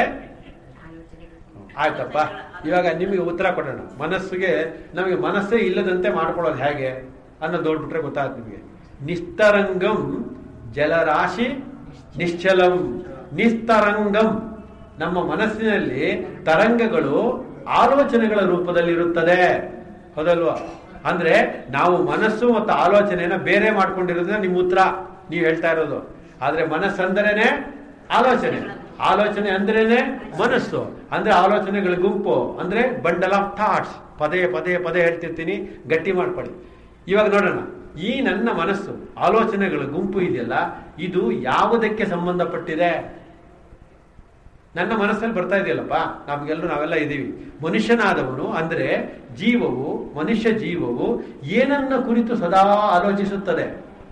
[SPEAKER 1] ಆಯ್ತಪ್ಪ, ಇವಾಗ ನಿಮಗೆ ಉತ್ತರ ಕೊಡೋಣ. ಮನಸ್ಸಿಗೆ ನಮಗೆ ಮನಸ್ಸೇ ಇಲ್ಲದಂತೆ ಮಾಡ್ಕೊಳ್ಳೋದು ಹೇಗೆ ಅನ್ನೋದು ನೋಡ್ಬಿಟ್ರೆ ಗೊತ್ತಾಗುತ್ತೆ ನಿಮಗೆ. ನಿಸ್ತರಂಗಂ ಜಲರಾಶಿ ನಿಶ್ಚಲಂ. ನಿಸ್ತರಂಗಂ, ನಮ್ಮ ಮನಸ್ಸಿನಲ್ಲಿ ತರಂಗಗಳು ಆಲೋಚನೆಗಳ ರೂಪದಲ್ಲಿರುತ್ತದೆ. ಹೌದಲ್ವಾ? ಅಂದ್ರೆ ನಾವು ಮನಸ್ಸು ಮತ್ತು ಆಲೋಚನೆಯನ್ನ ಬೇರೆ ಮಾಡ್ಕೊಂಡಿರೋದ್ರಿಂದ ನಿಮ್ಮ ಉತ್ತರ ನೀವು ಹೇಳ್ತಾ ಇರೋದು. ಆದ್ರೆ ಮನಸ್ಸಂದ್ರೇನೆ ಆಲೋಚನೆ, ಆಲೋಚನೆ ಅಂದ್ರೇನೆ ಮನಸ್ಸು. ಅಂದ್ರೆ ಆಲೋಚನೆಗಳ ಗುಂಪು, ಅಂದ್ರೆ ಬಂಡಲ್ ಆಫ್ ಥಾಟ್ಸ್. ಪದೇ ಪದೇ ಪದೇ ಹೇಳ್ತಿರ್ತೀನಿ, ಗಟ್ಟಿ ಮಾಡ್ಕೊಳ್ಳಿ. ಇವಾಗ ನೋಡೋಣ, ಈ ನನ್ನ ಮನಸ್ಸು ಆಲೋಚನೆಗಳ ಗುಂಪು ಇದೆಯಲ್ಲ, ಇದು ಯಾವುದಕ್ಕೆ ಸಂಬಂಧಪಟ್ಟಿದೆ? ನನ್ನ ಮನಸ್ಸಲ್ಲಿ ಬರ್ತಾ ಇದೆಯಲ್ಲಪ್ಪ, ನಮ್ಗೆಲ್ಲರೂ ನಾವೆಲ್ಲ ಇದ್ದೀವಿ. ಮನುಷ್ಯನಾದವನು ಅಂದ್ರೆ ಜೀವವು, ಮನುಷ್ಯ ಜೀವವು ಏನನ್ನ ಕುರಿತು ಸದಾ ಆಲೋಚಿಸುತ್ತದೆ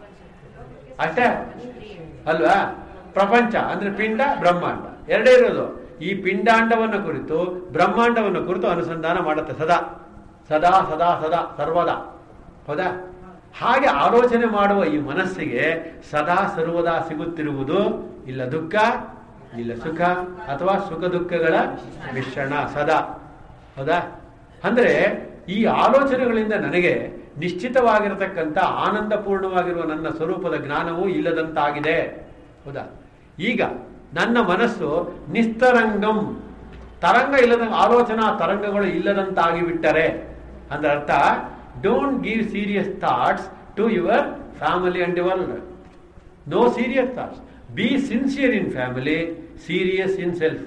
[SPEAKER 1] ಅಷ್ಟೇ ಅಲ್ವಾ? ಪ್ರಪಂಚ ಅಂದ್ರೆ ಪಿಂಡ, ಬ್ರಹ್ಮಾಂಡ ಎರಡೇ ಇರೋದು. ಈ ಪಿಂಡಾಂಡವನ್ನು ಕುರಿತು, ಬ್ರಹ್ಮಾಂಡವನ್ನು ಕುರಿತು ಅನುಸಂಧಾನ ಮಾಡುತ್ತೆ ಸದಾ ಸದಾ ಸದಾ ಸದಾ ಸರ್ವದಾ. ಹೌದಾ? ಹಾಗೆ ಆಲೋಚನೆ ಮಾಡುವ ಈ ಮನಸ್ಸಿಗೆ ಸದಾ ಸರ್ವದಾ ಸಿಗುತ್ತಿರುವುದು ಇಲ್ಲ ದುಃಖ, ಇಲ್ಲ ಸುಖ, ಅಥವಾ ಸುಖ ದುಃಖಗಳ ಮಿಶ್ರಣ ಸದಾ. ಹೌದಾ? ಅಂದ್ರೆ ಈ ಆಲೋಚನೆಗಳಿಂದ ನನಗೆ ನಿಶ್ಚಿತವಾಗಿರತಕ್ಕಂಥ ಆನಂದಪೂರ್ಣವಾಗಿರುವ ನನ್ನ ಸ್ವರೂಪದ ಜ್ಞಾನವೂ ಇಲ್ಲದಂತಾಗಿದೆ. ಹೌದಾ? ಈಗ ನನ್ನ ಮನಸ್ಸು ನಿಸ್ತರಂಗಂ, ತರಂಗ ಇಲ್ಲದ, ಆಲೋಚನಾ ತರಂಗಗಳು ಇಲ್ಲದಂತಾಗಿ ಬಿಟ್ಟರೆ ಅಂದ್ರೆ ಅರ್ಥ, don't give serious thoughts to your family and world. No serious thoughts. Be sincere in family, serious in self.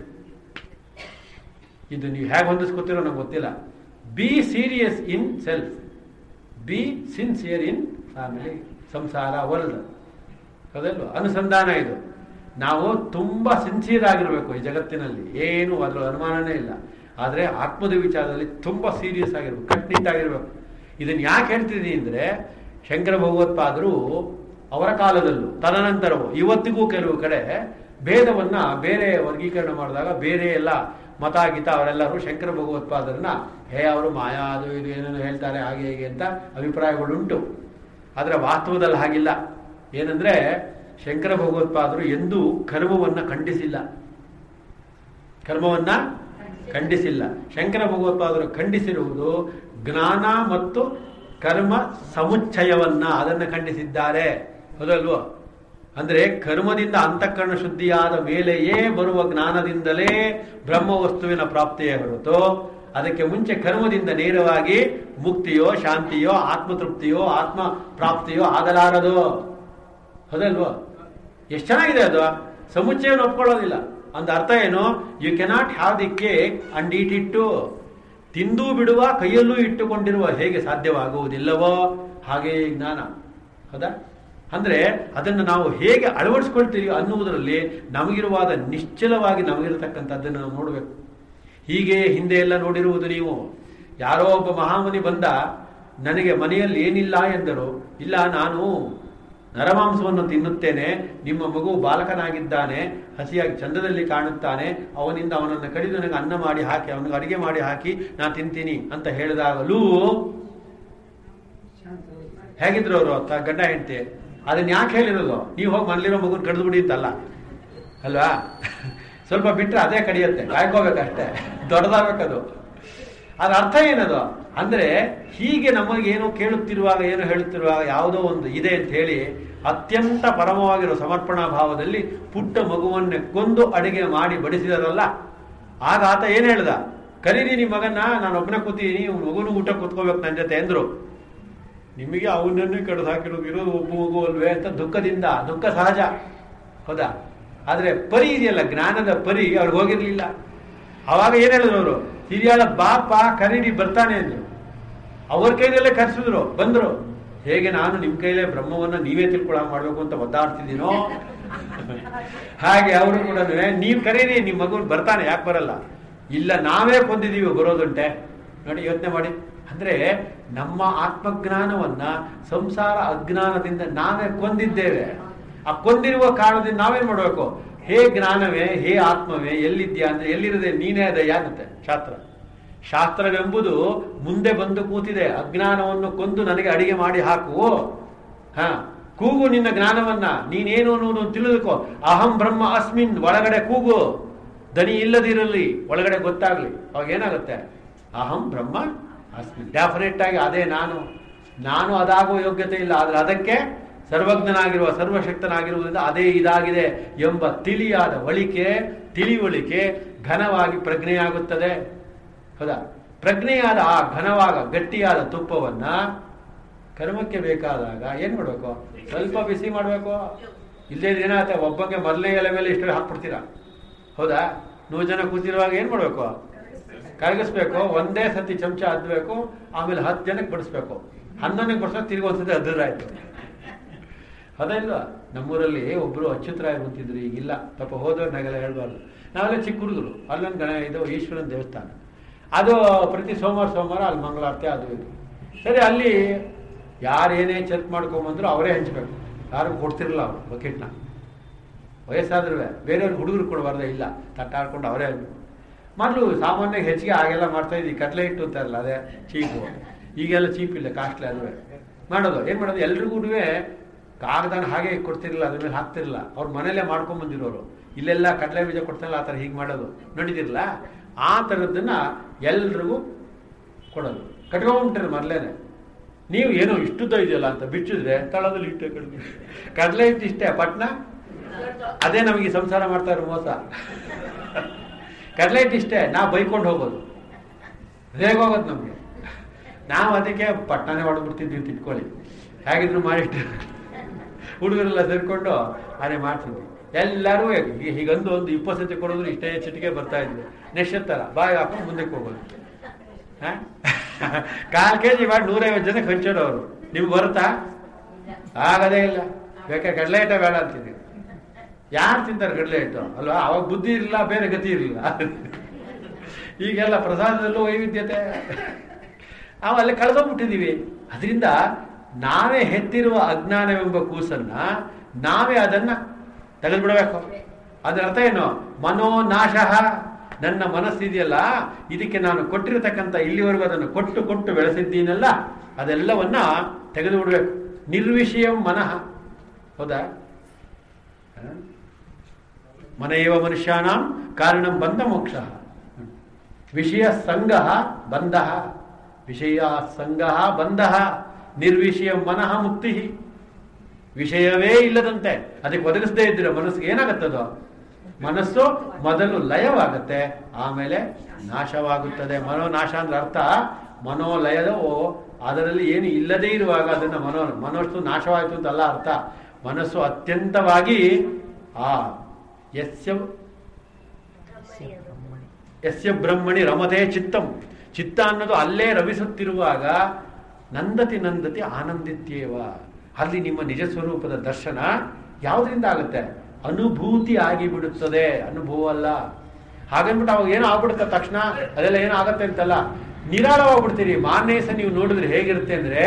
[SPEAKER 1] ಇದು ನೀವು ಹೇಗೆ ಹೊಂದಿಸ್ಕೊತಿರೋ ನಂಗೆ ಗೊತ್ತಿಲ್ಲ. Be serious in self, be sincere in family, ಸಂಸಾರ, ವರ್ಲ್ಡ್. ಅದಲ್ವ ಅನುಸಂಧಾನ ಇದು. ನಾವು ತುಂಬಾ ಸಿನ್ಸಿಯರ್ ಆಗಿರ್ಬೇಕು ಈ ಜಗತ್ತಿನಲ್ಲಿ, ಏನು ಅದ್ರ ಅನುಮಾನನೇ ಇಲ್ಲ. ಆದರೆ ಆತ್ಮದ ವಿಚಾರದಲ್ಲಿ ತುಂಬಾ ಸೀರಿಯಸ್ ಆಗಿರ್ಬೇಕು, ಕಟ್ನಿಟ್ಟಾಗಿರ್ಬೇಕು. ಇದನ್ನು ಯಾಕೆ ಹೇಳ್ತಿದ್ದೀನಿ ಅಂದರೆ, ಶಂಕರ ಭಗವತ್ಪಾದರು ಅವರ ಕಾಲದಲ್ಲೂ ತದನಂತರವೂ ಇವತ್ತಿಗೂ ಕೆಲವು ಕಡೆ ಭೇದವನ್ನ ಬೇರೆ ವರ್ಗೀಕರಣ ಮಾಡಿದಾಗ ಬೇರೆ ಎಲ್ಲ ಮತ ಗೀತ ಅವರೆಲ್ಲರೂ ಶಂಕರ ಭಗವತ್ಪಾದರನ್ನ ಹೇ ಅವರು ಮಾಯಾ ಅದು ಇದು ಏನೇನು ಹೇಳ್ತಾರೆ ಹಾಗೆ ಹೇಗೆ ಅಂತ ಅಭಿಪ್ರಾಯಗಳುಂಟು. ಆದರೆ ವಾಸ್ತವದಲ್ಲಿ ಹಾಗಿಲ್ಲ. ಏನಂದ್ರೆ ಶಂಕರ ಭಗವತ್ಪಾದರು ಎಂದೂ ಕರ್ಮವನ್ನ ಖಂಡಿಸಿಲ್ಲ. ಕರ್ಮವನ್ನ ಖಂಡಿಸಿಲ್ಲ. ಶಂಕರ ಭಗವತ್ಪಾದರು ಖಂಡಿಸಿರುವುದು ಜ್ಞಾನ ಮತ್ತು ಕರ್ಮ ಸಮುಚ್ಚಯವನ್ನ ಅದನ್ನು ಖಂಡಿಸಿದ್ದಾರೆ. ಹೌದಲ್ವೋ? ಅಂದ್ರೆ ಕರ್ಮದಿಂದ ಅಂತಃಕರಣ ಶುದ್ಧಿಯಾದ ಮೇಲೆಯೇ ಬರುವ ಜ್ಞಾನದಿಂದಲೇ ಬ್ರಹ್ಮವಸ್ತುವಿನ ಪ್ರಾಪ್ತಿಯೇ ಹೊರತು ಅದಕ್ಕೆ ಮುಂಚೆ ಕರ್ಮದಿಂದ ನೇರವಾಗಿ ಮುಕ್ತಿಯೋ ಶಾಂತಿಯೋ ಆತ್ಮತೃಪ್ತಿಯೋ ಆತ್ಮ ಪ್ರಾಪ್ತಿಯೋ ಆಗಲಾರದು. ಹೌದಲ್ವೋ? ಎಷ್ಟು ಚೆನ್ನಾಗಿದೆ ಅದು. ಸಮುಚ್ಚಯವನ್ನು ಒಪ್ಕೊಳ್ಳೋದಿಲ್ಲ. ಅಂದ ಅರ್ಥ ಏನು? You cannot have the cake and eat it. ತಿಂದು ಬಿಡುವ ಕೈಯಲ್ಲೂ ಇಟ್ಟುಕೊಂಡಿರುವ ಹೇಗೆ ಸಾಧ್ಯವಾಗುವುದಿಲ್ಲವೋ ಹಾಗೆ ಜ್ಞಾನ. ಹೌದಾ? ಅಂದ್ರೆ ಅದನ್ನು ನಾವು ಹೇಗೆ ಅಳವಡಿಸ್ಕೊಳ್ತೀವಿ ಅನ್ನುವುದರಲ್ಲಿ ನಮಗಿರುವಾದ ನಿಶ್ಚಲವಾಗಿ ನಮಗಿರತಕ್ಕಂಥದ್ದನ್ನು ನಾವು ನೋಡಬೇಕು. ಹೀಗೆ ಹಿಂದೆ ಎಲ್ಲ ನೋಡಿರುವುದು ನೀವು. ಯಾರೋ ಒಬ್ಬ ಮಹಾಮುನಿ ಬಂದ, ನನಗೆ ಮನೆಯಲ್ಲಿ ಏನಿಲ್ಲ ಎಂದರು. ಇಲ್ಲ, ನಾನು ನರಮಾಂಸವನ್ನು ತಿನ್ನುತ್ತೇನೆ, ನಿಮ್ಮ ಮಗು ಬಾಲಕನಾಗಿದ್ದಾನೆ, ಹಸಿಯಾಗಿ ಚಂದದಲ್ಲಿ ಕಾಣುತ್ತಾನೆ, ಅವನಿಂದ ಅವನನ್ನು ಕಡಿದು ನನಗೆ ಅನ್ನ ಮಾಡಿ ಹಾಕಿ, ಅವನಿಗೆ ಅಡಿಗೆ ಮಾಡಿ ಹಾಕಿ ನಾನು ತಿಂತೀನಿ ಅಂತ ಹೇಳಿದಾಗಲೂ ಹೇಗಿದ್ರು ಅವರು ಗಂಡ ಹೆಂಡತಿ? ಅದನ್ನ ಯಾಕೆ ಹೇಳಿರೋದು? ನೀವು ಹೋಗಿ ಮನೇಲಿರೋ ಮಗುನ ಕಡಿದು ಬಿಡಿ ಅಂತಲ್ಲ ಅಲ್ವಾ? ಸ್ವಲ್ಪ ಬಿಟ್ಟರೆ ಅದೇ ಕಡಿಯುತ್ತೆ, ಕಾಯ್ಕೋಬೇಕಷ್ಟೇ, ದೊಡ್ಡದಾಗಬೇಕದು. ಅದ್ರ ಅರ್ಥ ಏನದು ಅಂದ್ರೆ, ಹೀಗೆ ನಮಗೇನೋ ಕೇಳುತ್ತಿರುವಾಗ ಏನೋ ಹೇಳುತ್ತಿರುವಾಗ ಯಾವುದೋ ಒಂದು ಇದೆ ಅಂತ ಹೇಳಿ ಅತ್ಯಂತ ಪರಮವಾಗಿರೋ ಸಮರ್ಪಣಾ ಭಾವದಲ್ಲಿ ಪುಟ್ಟ ಮಗುವನ್ನೇ ಕೊಂದು ಅಡಿಗೆ ಮಾಡಿ ಬಡಿಸಿದಾರಲ್ಲ, ಆಗ ಆತ ಏನ್ ಹೇಳ್ದ? ಕರೀರಿ ನಿಮ್ಮ ಮಗನ್ನ, ನಾನು ಒಬ್ಬನೇ ಕೂತೀನಿ, ಮಗುನು ಊಟ ಕೂತ್ಕೋಬೇಕು ನನ್ನ ಜೊತೆ ಅಂದ್ರು. ನಿಮಗೆ ಅವನನ್ನೇ ಕಡ್ದು ಹಾಕಿರೋದು ಇರೋದು ಒಬ್ಬ ಮಗು ಅಲ್ವೇ ಅಂತ ದುಃಖದಿಂದ, ದುಃಖ ಸಹಜ. ಹೌದಾ? ಆದ್ರೆ ಪರಿ ಇದೆಯಲ್ಲ, ಜ್ಞಾನದ ಪರಿ ಅವ್ರಿಗೆ ಹೋಗಿರ್ಲಿಲ್ಲ. ಅವಾಗ ಏನ್ ಹೇಳಿದ್ರು ಅವರು? ಹಿರಿಯಾಳ ಬಾಪ ಕರೀರಿ ಬರ್ತಾನೆ ಅಂದ್ರು. ಅವ್ರ ಕೈಯಲ್ಲೇ ಕರೆಸಿದ್ರು, ಬಂದ್ರು. ಹೇಗೆ ನಾನು ನಿಮ್ ಕೈಲೇ ಬ್ರಹ್ಮವನ್ನ ನೀವೇ ತಿಳ್ಕೊಳ್ಳ ಮಾಡ್ಬೇಕು ಅಂತ ಒದ್ದಾಡ್ತಿದ್ದೀನೋ ಹಾಗೆ ಅವರು ಕೂಡ ನೀವ್ ಕರೀರಿ, ನಿಮ್ ಮಗು ಬರ್ತಾನೆ, ಯಾಕೆ ಬರಲ್ಲ? ಇಲ್ಲ, ನಾವೇ ಕೊಂದಿದೀವಿ, ಬರೋದುಂಟೆ ನೋಡಿ, ಯೋಚನೆ ಮಾಡಿ. ಅಂದ್ರೆ ನಮ್ಮ ಆತ್ಮಜ್ಞಾನವನ್ನ ಸಂಸಾರ ಅಜ್ಞಾನದಿಂದ ನಾವೇ ಕೊಂದಿದ್ದೇವೆ. ಆ ಕೊಂದಿರುವ ಕಾರಣದಿಂದ ನಾವೇನ್ ಮಾಡ್ಬೇಕು? ಹೇ ಜ್ಞಾನವೇ, ಹೇ ಆತ್ಮವೇ, ಎಲ್ಲಿದ್ಯಾ ಅಂದ್ರೆ ಎಲ್ಲಿರದೆ ನೀನೇ ಅದಯ್ಯ ಅನ್ನುತ್ತೆ ಶಾಸ್ತ್ರ. ಶಾಸ್ತ್ರವೆಂಬುದು ಮುಂದೆ ಬಂದು ಕೂತಿದೆ. ಅಜ್ಞಾನವನ್ನು ಕೊಂದು ನನಗೆ ಅಡಿಗೆ ಮಾಡಿ ಹಾಕು. ಹ ಕೂಗು ನಿನ್ನ ಜ್ಞಾನವನ್ನ, ನೀನೇನು ಅನ್ನೋದು ತಿಳಿದುಕೋ. ಅಹಂ ಬ್ರಹ್ಮ ಅಸ್ಮಿನ್, ಒಳಗಡೆ ಕೂಗು, ದನಿ ಇಲ್ಲದಿರಲಿ, ಒಳಗಡೆ ಗೊತ್ತಾಗ್ಲಿ. ಅವಾಗ ಏನಾಗುತ್ತೆ? ಅಹಂ ಬ್ರಹ್ಮ ಅಸ್ಮಿನ್, ಡೆಫಿನೆಟ್ ಆಗಿ ಅದೇ ನಾನು. ನಾನು ಅದಾಗುವ ಯೋಗ್ಯತೆ ಇಲ್ಲ, ಆದ್ರೆ ಅದಕ್ಕೆ ಸರ್ವಜ್ಞನಾಗಿರುವ ಸರ್ವಶಕ್ತನಾಗಿರುವುದರಿಂದ ಅದೇ ಇದಾಗಿದೆ ಎಂಬ ತಿಳಿಯಾದ ಒಳಿಕೆ, ತಿಳಿವಳಿಕೆ ಘನವಾಗಿ ಪ್ರಜ್ಞೆಯಾಗುತ್ತದೆ. ಹೌದಾ? ಪ್ರಜ್ಞೆಯಾದ ಆ ಘನವಾಗ ಗಟ್ಟಿಯಾದ ತುಪ್ಪವನ್ನ ಕರ್ಮಕ್ಕೆ ಬೇಕಾದಾಗ ಏನ್ ಮಾಡ್ಬೇಕು? ಸ್ವಲ್ಪ ಬಿಸಿ ಮಾಡ್ಬೇಕು. ಇಲ್ಲೇ ಏನಾಗುತ್ತೆ? ಒಬ್ಬಕ್ಕೆ ಮೊದಲನೇ ಎಲೆ ಮೇಲೆ ಇಷ್ಟು ಹಾಕ್ಬಿಡ್ತೀರಾ. ಹೌದಾ? ನೂರು ಜನ ಕೂತಿರುವಾಗ ಏನ್ ಮಾಡ್ಬೇಕು? ಕರಗಿಸ್ಬೇಕು. ಒಂದೇ ಸತಿ ಚಮಚ ಅದ್ಬೇಕು, ಆಮೇಲೆ ಹತ್ತು ಜನಕ್ಕೆ ಬಡಿಸ್ಬೇಕು. ಹನ್ನೊಂದಕ್ಕೆ ಬಡಿಸೋಕೆ ತಿರ್ಗಿ ಒಂದ್ಸತಿ ಅದ್ರಾಯ್ತು. ಅದೇ ಇಲ್ವಾ? ನಮ್ಮೂರಲ್ಲಿ ಒಬ್ರು ಅಚ್ಯುತರಾಯರು ಅಂತಿದ್ರು, ಈಗಿಲ್ಲ, ಪಾಪ ಹೋದವ್ರನ್ನಾಗೆಲ್ಲ ಹೇಳ್ಬಾರ್ದು. ನಾವೆಲ್ಲ ಚಿಕ್ಕ ಹುಡುಗರು. ಅಲ್ಲೊಂದು ಗಣ ಇದು ಈಶ್ವರನ ದೇವಸ್ಥಾನ, ಅದು ಪ್ರತಿ ಸೋಮವಾರ ಸೋಮವಾರ ಅಲ್ಲಿ ಮಂಗಳಾರತಿ ಅದು ಇದು. ಸರಿ, ಅಲ್ಲಿ ಯಾರು ಏನೇ ಚೆಕ್ ಮಾಡ್ಕೊಂಬಂದ್ರು ಅವರೇ ಹಂಚ್ಬೇಕು, ಯಾರು ಕೊಡ್ತಿರಲ್ಲ ಅವರು ಬಕೆಟ್ನ. ವಯಸ್ಸಾದ್ರೂ ಬೇರೆಯವ್ರಿಗೆ ಹುಡುಗರು ಕೊಡಬಾರ್ದೇ, ಇಲ್ಲ, ತಟ್ಟಾಡ್ಕೊಂಡು ಅವರೇ ಮೊದಲು ಸಾಮಾನ್ಯವಾಗಿ ಹೆಚ್ಚಿಗೆ ಹಾಗೆಲ್ಲ ಮಾಡ್ತಾ ಇದ್ವಿ. ಕಟ್ಲೆ ಇಟ್ಟು ಅಂತಾರಲ್ಲ, ಅದೇ ಚೀಪು. ಈಗೆಲ್ಲ ಚೀಪ್ ಇಲ್ಲ, ಕಾಸ್ಟ್ಲಿ ಅದುವೇ ಮಾಡೋದು. ಏನು ಮಾಡೋದು? ಎಲ್ರಿಗೂ ಕಾಗದಾನ ಹಾಗೆ ಕೊಡ್ತಿರಲಿಲ್ಲ, ಅದ್ರ ಮೇಲೆ ಹಾಕ್ತಿರಲಿಲ್ಲ. ಅವ್ರ ಮನೇಲೆ ಮಾಡ್ಕೊಂಡ್ ಬಂದಿರೋರು. ಇಲ್ಲೆಲ್ಲ ಕಡಲೆ ಬೀಜ ಕೊಡ್ತಾರಲ್ಲ, ಆ ಥರ ಹೀಗೆ ಮಾಡೋದು ನೋಡಿದಿರಲ್ಲ. ಆ ಥರದ್ದನ್ನ ಎಲ್ರಿಗೂ ಕೊಡೋದು. ಕಟ್ಕೊಂಡ್ಬಿಟ್ಟಿರಿ ಮೊದಲೇನೆ. ನೀವು ಏನೋ ಇಷ್ಟುದ್ದ ಇದೆಯಲ್ಲ ಅಂತ ಬಿಚ್ಚಿದ್ರೆ ತಳದಲ್ಲಿ ಇಟ್ಟೆ ಕಡಿಮೆ ಕಡಲೆ ಇಟ್ಟು ಇಷ್ಟೇ ಪಟ್ನ. ಅದೇ ನಮಗೆ ಸಂಸಾರ ಮಾಡ್ತಾ ಇರೋ ಮೋಸ. ಕಡಲೆ ಇಟ್ಟು ಇಷ್ಟೇ, ನಾವು ಬೈಕೊಂಡು ಹೋಗೋದು, ಹೇಗೋಗೋದು ನಮಗೆ. ನಾವು ಅದಕ್ಕೆ ಪಟ್ನಾನೇ ಹೊಡೆದ್ಬಿಡ್ತಿದ್ವಿ ತಿಟ್ಕೊಳ್ಳಿ. ಹೇಗಿದ್ರು ಮಾಡಿಟ್ಟು ಹುಡುಗರೆಲ್ಲ ಸೇರ್ಕೊಂಡು ಅದೇ ಮಾಡ್ತಿದ್ವಿ. ಎಲ್ಲರೂ ಹೀಗಂದು ಒಂದು ಇಪ್ಪತ್ತು ಸತಿ ಕೊಡೋದ್ರು ಇಷ್ಟೇ ಚಿಟಿಕೆ ಬರ್ತಾ ಇದ್ವಿ. ನೆಶ್ತರ ಬಾಯಿಗೆ ಹಾಕೊಂಡು ಮುಂದಕ್ಕೆ ಹೋಗೋದು. ಕಾಲು ಕೆ ಜಿ ಮಾಡಿ ನೂರೈವತ್ತು ಜನಕ್ಕೆ ಹಂಚೋಡವರು. ನಿಮ್ಗೆ ಬರುತ್ತಾ? ಆಗದೇ ಇಲ್ಲ. ಬೇಕಾದ್ರೆ ಕಡಲೆ ಹಿಟ್ಟ ಬೇಡ ಅಂತಿದ್ವಿ. ಯಾರು ತಿಂತಾರೆ ಕಡಲೆ ಹಿಟ್ಟು ಅಲ್ವಾ? ಅವಾಗ ಬುದ್ಧಿ ಇರಲಿಲ್ಲ, ಬೇರೆ ಗತಿ ಇರಲಿಲ್ಲ. ಈಗೆಲ್ಲ ಪ್ರಸಾದದಲ್ಲೂ ವೈವಿಧ್ಯತೆ. ನಾವು ಅಲ್ಲಿ ಕಳೆದೋಗ್ಬಿಟ್ಟಿದ್ದೀವಿ. ಅದರಿಂದ ನಾವೇ ಹೆತ್ತಿರುವ ಅಜ್ಞಾನವೆಂಬ ಕೂಸನ್ನ ನಾವೇ ಅದನ್ನ ತೆಗೆದುಬಿಡಬೇಕು. ಅದರ ಅರ್ಥ ಏನು? ಮನೋನಾಶ. ನನ್ನ ಮನಸ್ಸಿದೆಯಲ್ಲ, ಇದಕ್ಕೆ ನಾನು ಕೊಟ್ಟಿರತಕ್ಕಂಥ ಇಲ್ಲಿವರೆಗೂ ಅದನ್ನು ಕೊಟ್ಟು ಕೊಟ್ಟು ಬೆಳೆಸಿದ್ದೀನಲ್ಲ, ಅದೆಲ್ಲವನ್ನ ತೆಗೆದು ಬಿಡಬೇಕು. ನಿರ್ವಿಷಯ ಮನಃ. ಹೌದಾ? ಮನೆಯವ ಮನುಷ್ಯಾನಾಂ ಕಾರಣಂ ಬಂಧ ಮೋಕ್ಷ. ವಿಷಯ ಸಂಘ ಬಂಧ, ವಿಷಯ ಸಂಘ ಬಂಧ, ನಿರ್ವಿಷಯ ಮನಃ ಮುಕ್ತಿ. ವಿಷಯವೇ ಇಲ್ಲದಂತೆ ಅದಕ್ಕೆ ಒದಗಿಸದೇ ಇದ್ರೆ ಮನಸ್ಸಿಗೆ ಏನಾಗುತ್ತದೋ? ಮನಸ್ಸು ಮೊದಲು ಲಯವಾಗುತ್ತೆ, ಆಮೇಲೆ ನಾಶವಾಗುತ್ತದೆ. ಮನೋನಾಶ ಅಂದ್ರೆ ಅರ್ಥ ಮನೋಲಯವು ಅದರಲ್ಲಿ ಏನು ಇಲ್ಲದೇ ಇರುವಾಗ ಅದನ್ನ ಮನೋ ಮನಸ್ಸು ನಾಶವಾಯಿತು ಅಂತಲ್ಲ ಅರ್ಥ. ಮನಸ್ಸು ಅತ್ಯಂತವಾಗಿ ಆ ಯಸ್ಯ ಯಸ್ಯ ಬ್ರಹ್ಮಣಿ ರಮತೆ ಚಿತ್ತಂ, ಚಿತ್ತ ಅನ್ನೋದು ಅಲ್ಲೇ ರವಿಸುತ್ತಿರುವಾಗ ನಂದತಿ ನಂದತಿ ಆನಂದಿತ್ಯೇವ, ಅಲ್ಲಿ ನಿಮ್ಮ ನಿಜ ಸ್ವರೂಪದ ದರ್ಶನ ಯಾವುದರಿಂದ ಆಗುತ್ತೆ? ಅನುಭೂತಿ ಆಗಿಬಿಡುತ್ತದೆ, ಅನುಭವ ಅಲ್ಲ. ಹಾಗನ್ಬಿಟ್ಟು ಅವಾಗ ಏನೋ ಆಗ್ಬಿಡುತ್ತೆ ತಕ್ಷಣ, ಅದೆಲ್ಲ ಏನೋ ಆಗತ್ತೆ ಅಂತಲ್ಲ, ನಿರಾಳವಾಗ್ಬಿಡ್ತೀರಿ. ಮಾನ್ಯಸ ನೀವು ನೋಡಿದ್ರೆ ಹೇಗಿರುತ್ತೆ ಅಂದ್ರೆ,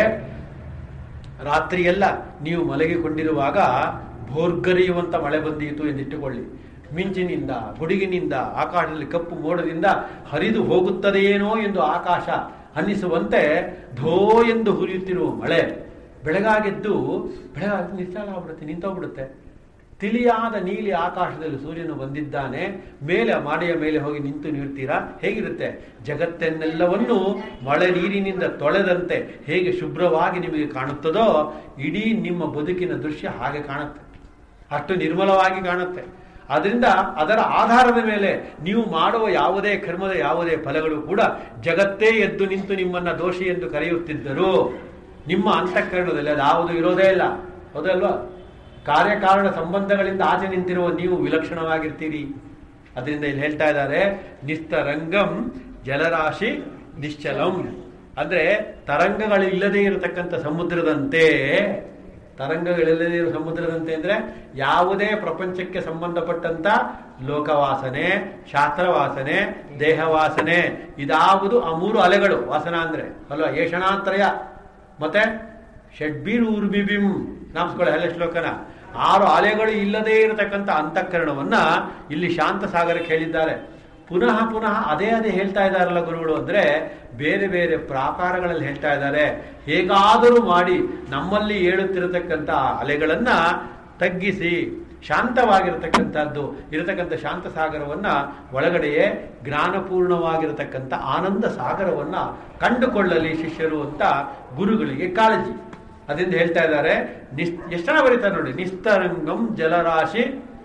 [SPEAKER 1] ರಾತ್ರಿ ಎಲ್ಲ ನೀವು ಮಲಗಿಕೊಂಡಿರುವಾಗ ಭೋರ್ಗರಿಯುವಂತ ಮಳೆ ಬಂದೀತು ಎಂದಿಟ್ಟುಕೊಳ್ಳಿ. ಮಿಂಚಿನಿಂದ, ಗುಡುಗಿನಿಂದ, ಆಕಾಶದಲ್ಲಿ ಕಪ್ಪು ಮೋಡದಿಂದ ಹರಿದು ಹೋಗುತ್ತದೆಯೇನೋ ಎಂದು ಆಕಾಶ ಅನ್ನಿಸುವಂತೆ ಧೋ ಎಂದು ಹುರಿಯುತ್ತಿರುವ ಮಳೆ ಬೆಳಗಾಗೆದ್ದು ಬೆಳಗಾಗಿ ನಿಶ್ಚಲ ಆಗ್ಬಿಡುತ್ತೆ, ನಿಂತೋಗ್ಬಿಡುತ್ತೆ. ತಿಳಿಯಾದ ನೀಲಿ ಆಕಾಶದಲ್ಲಿ ಸೂರ್ಯನು ಬಂದಿದ್ದಾನೆ, ಮೇಲೆ ಮಾಡಿಯ ಮೇಲೆ ಹೋಗಿ ನಿಂತು ನಿಲ್ತೀರಾ, ಹೇಗಿರುತ್ತೆ? ಜಗತ್ತನ್ನೆಲ್ಲವನ್ನು ಮಳೆ ನೀರಿನಿಂದ ತೊಳೆದಂತೆ ಹೇಗೆ ಶುಭ್ರವಾಗಿ ನಿಮಗೆ ಕಾಣುತ್ತದೋ, ಇಡೀ ನಿಮ್ಮ ಬದುಕಿನ ದೃಶ್ಯ ಹಾಗೆ ಕಾಣುತ್ತೆ, ಅಷ್ಟು ನಿರ್ಮಲವಾಗಿ ಕಾಣುತ್ತೆ. ಅದರಿಂದ ಅದರ ಆಧಾರದ ಮೇಲೆ ನೀವು ಮಾಡುವ ಯಾವುದೇ ಕರ್ಮದ ಯಾವುದೇ ಫಲಗಳು ಕೂಡ ಜಗತ್ತೇ ಎದ್ದು ನಿಂತು ನಿಮ್ಮನ್ನ ದೋಷಿ ಎಂದು ಕರೆಯುತ್ತಿದ್ದರು. ನಿಮ್ಮ ಅಂತಃಕರಣದಲ್ಲಿ ಅದು ಯಾವುದು ಇರೋದೇ ಇಲ್ಲ. ಹೌದಲ್ವಾ? ಕಾರ್ಯಕಾರಣ ಸಂಬಂಧಗಳಿಂದ ಆಚೆ ನಿಂತಿರುವ ನೀವು ವಿಲಕ್ಷಣವಾಗಿರ್ತೀರಿ. ಅದರಿಂದ ಇಲ್ಲಿ ಹೇಳ್ತಾ ಇದ್ದಾರೆ, ನಿಸ್ತರಂಗಂ ಜಲರಾಶಿ ನಿಶ್ಚಲಂ. ಅಂದ್ರೆ ತರಂಗಗಳಿಲ್ಲದೆ ಇರತಕ್ಕಂಥ ಸಮುದ್ರದಂತೆ. ತರಂಗಗಳಿಲ್ಲದೆ ಇರುವ ಸಮುದ್ರದಂತೆ ಅಂದ್ರೆ ಯಾವುದೇ ಪ್ರಪಂಚಕ್ಕೆ ಸಂಬಂಧಪಟ್ಟಂತ ಲೋಕವಾಸನೆ, ಶಾಸ್ತ್ರವಾಸನೆ, ದೇಹವಾಸನೆ, ಇದಾವುದು ಆ ಮೂರು ಅಲೆಗಳು. ವಾಸನ ಅಂದ್ರೆ ಅಲ್ವಾ? ಏಷಣಾತ್ರಯ ಮತ್ತೆ ಷಡ್ಬೀರ್ ಊರ್ಬಿಬಿಂ ನಾಮ್ಸ್ಕೊಳ್ಳಿ ಹಳೆ ಶ್ಲೋಕನ. ಆರು ಅಲೆಗಳು ಇಲ್ಲದೇ ಇರತಕ್ಕಂಥ ಅಂತಃಕರಣವನ್ನ ಇಲ್ಲಿ ಶಾಂತ ಸಾಗರಕ್ಕೆ ಹೇಳಿದ್ದಾರೆ. ಪುನಃ ಪುನಃ ಅದೇ ಅದೇ ಹೇಳ್ತಾ ಇದ್ದಾರಲ್ಲ ಗುರುಗಳು ಅಂದ್ರೆ, ಬೇರೆ ಬೇರೆ ಪ್ರಾಕಾರಗಳಲ್ಲಿ ಹೇಳ್ತಾ ಇದ್ದಾರೆ. ಹೇಗಾದರೂ ಮಾಡಿ ನಮ್ಮಲ್ಲಿ ಏಳುತ್ತಿರತಕ್ಕಂಥ ಅಲೆಗಳನ್ನ ತಗ್ಗಿಸಿ ಶಾಂತವಾಗಿರತಕ್ಕಂಥದ್ದು ಇರತಕ್ಕಂಥ ಶಾಂತ ಸಾಗರವನ್ನ ಒಳಗಡೆಯೇ ಜ್ಞಾನಪೂರ್ಣವಾಗಿರತಕ್ಕಂಥ ಆನಂದ ಸಾಗರವನ್ನ ಕಂಡುಕೊಳ್ಳಲಿ ಶಿಷ್ಯರು ಅಂತ ಗುರುಗಳಿಗೆ ಕಾಳಜಿ. ಅದರಿಂದ ಹೇಳ್ತಾ ಇದ್ದಾರೆ, ನಿಸ್ ಎಷ್ಟನ ಬರೀತಾರೆ ನೋಡಿ, ನಿಸ್ತರಂಗಂ ಜಲರಾಶಿ.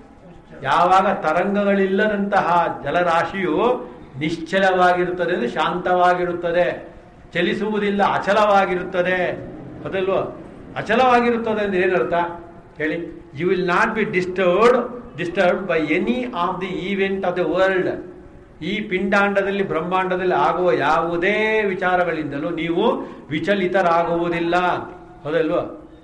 [SPEAKER 1] ಯಾವಾಗ ತರಂಗಗಳಿಲ್ಲದಂತಹ ಜಲರಾಶಿಯು ನಿಶ್ಚಲವಾಗಿರುತ್ತದೆ ಅಂದ್ರೆ ಶಾಂತವಾಗಿರುತ್ತದೆ, ಚಲಿಸುವುದಿಲ್ಲ, ಅಚಲವಾಗಿರುತ್ತದೆ. ಅದಲ್ವ? ಅಚಲವಾಗಿರುತ್ತದೆ ಅಂದ್ರೆ ಏನರ್ಥ ಹೇಳಿ? You will not be disturbed disturbed by any of the event of the world. ಈ ಪಿಂಡಾಂಡದಲ್ಲಿ ಬ್ರಹ್ಮಾಂಡದಲ್ಲಿ ಆಗುವ ಯಾವುದೇ ವಿಚಾರಗಳಿಂದಲೂ ನೀವು ವಿಚಲಿತರಾಗುವುದಿಲ್ಲ. ಹೌದಲ್ವ?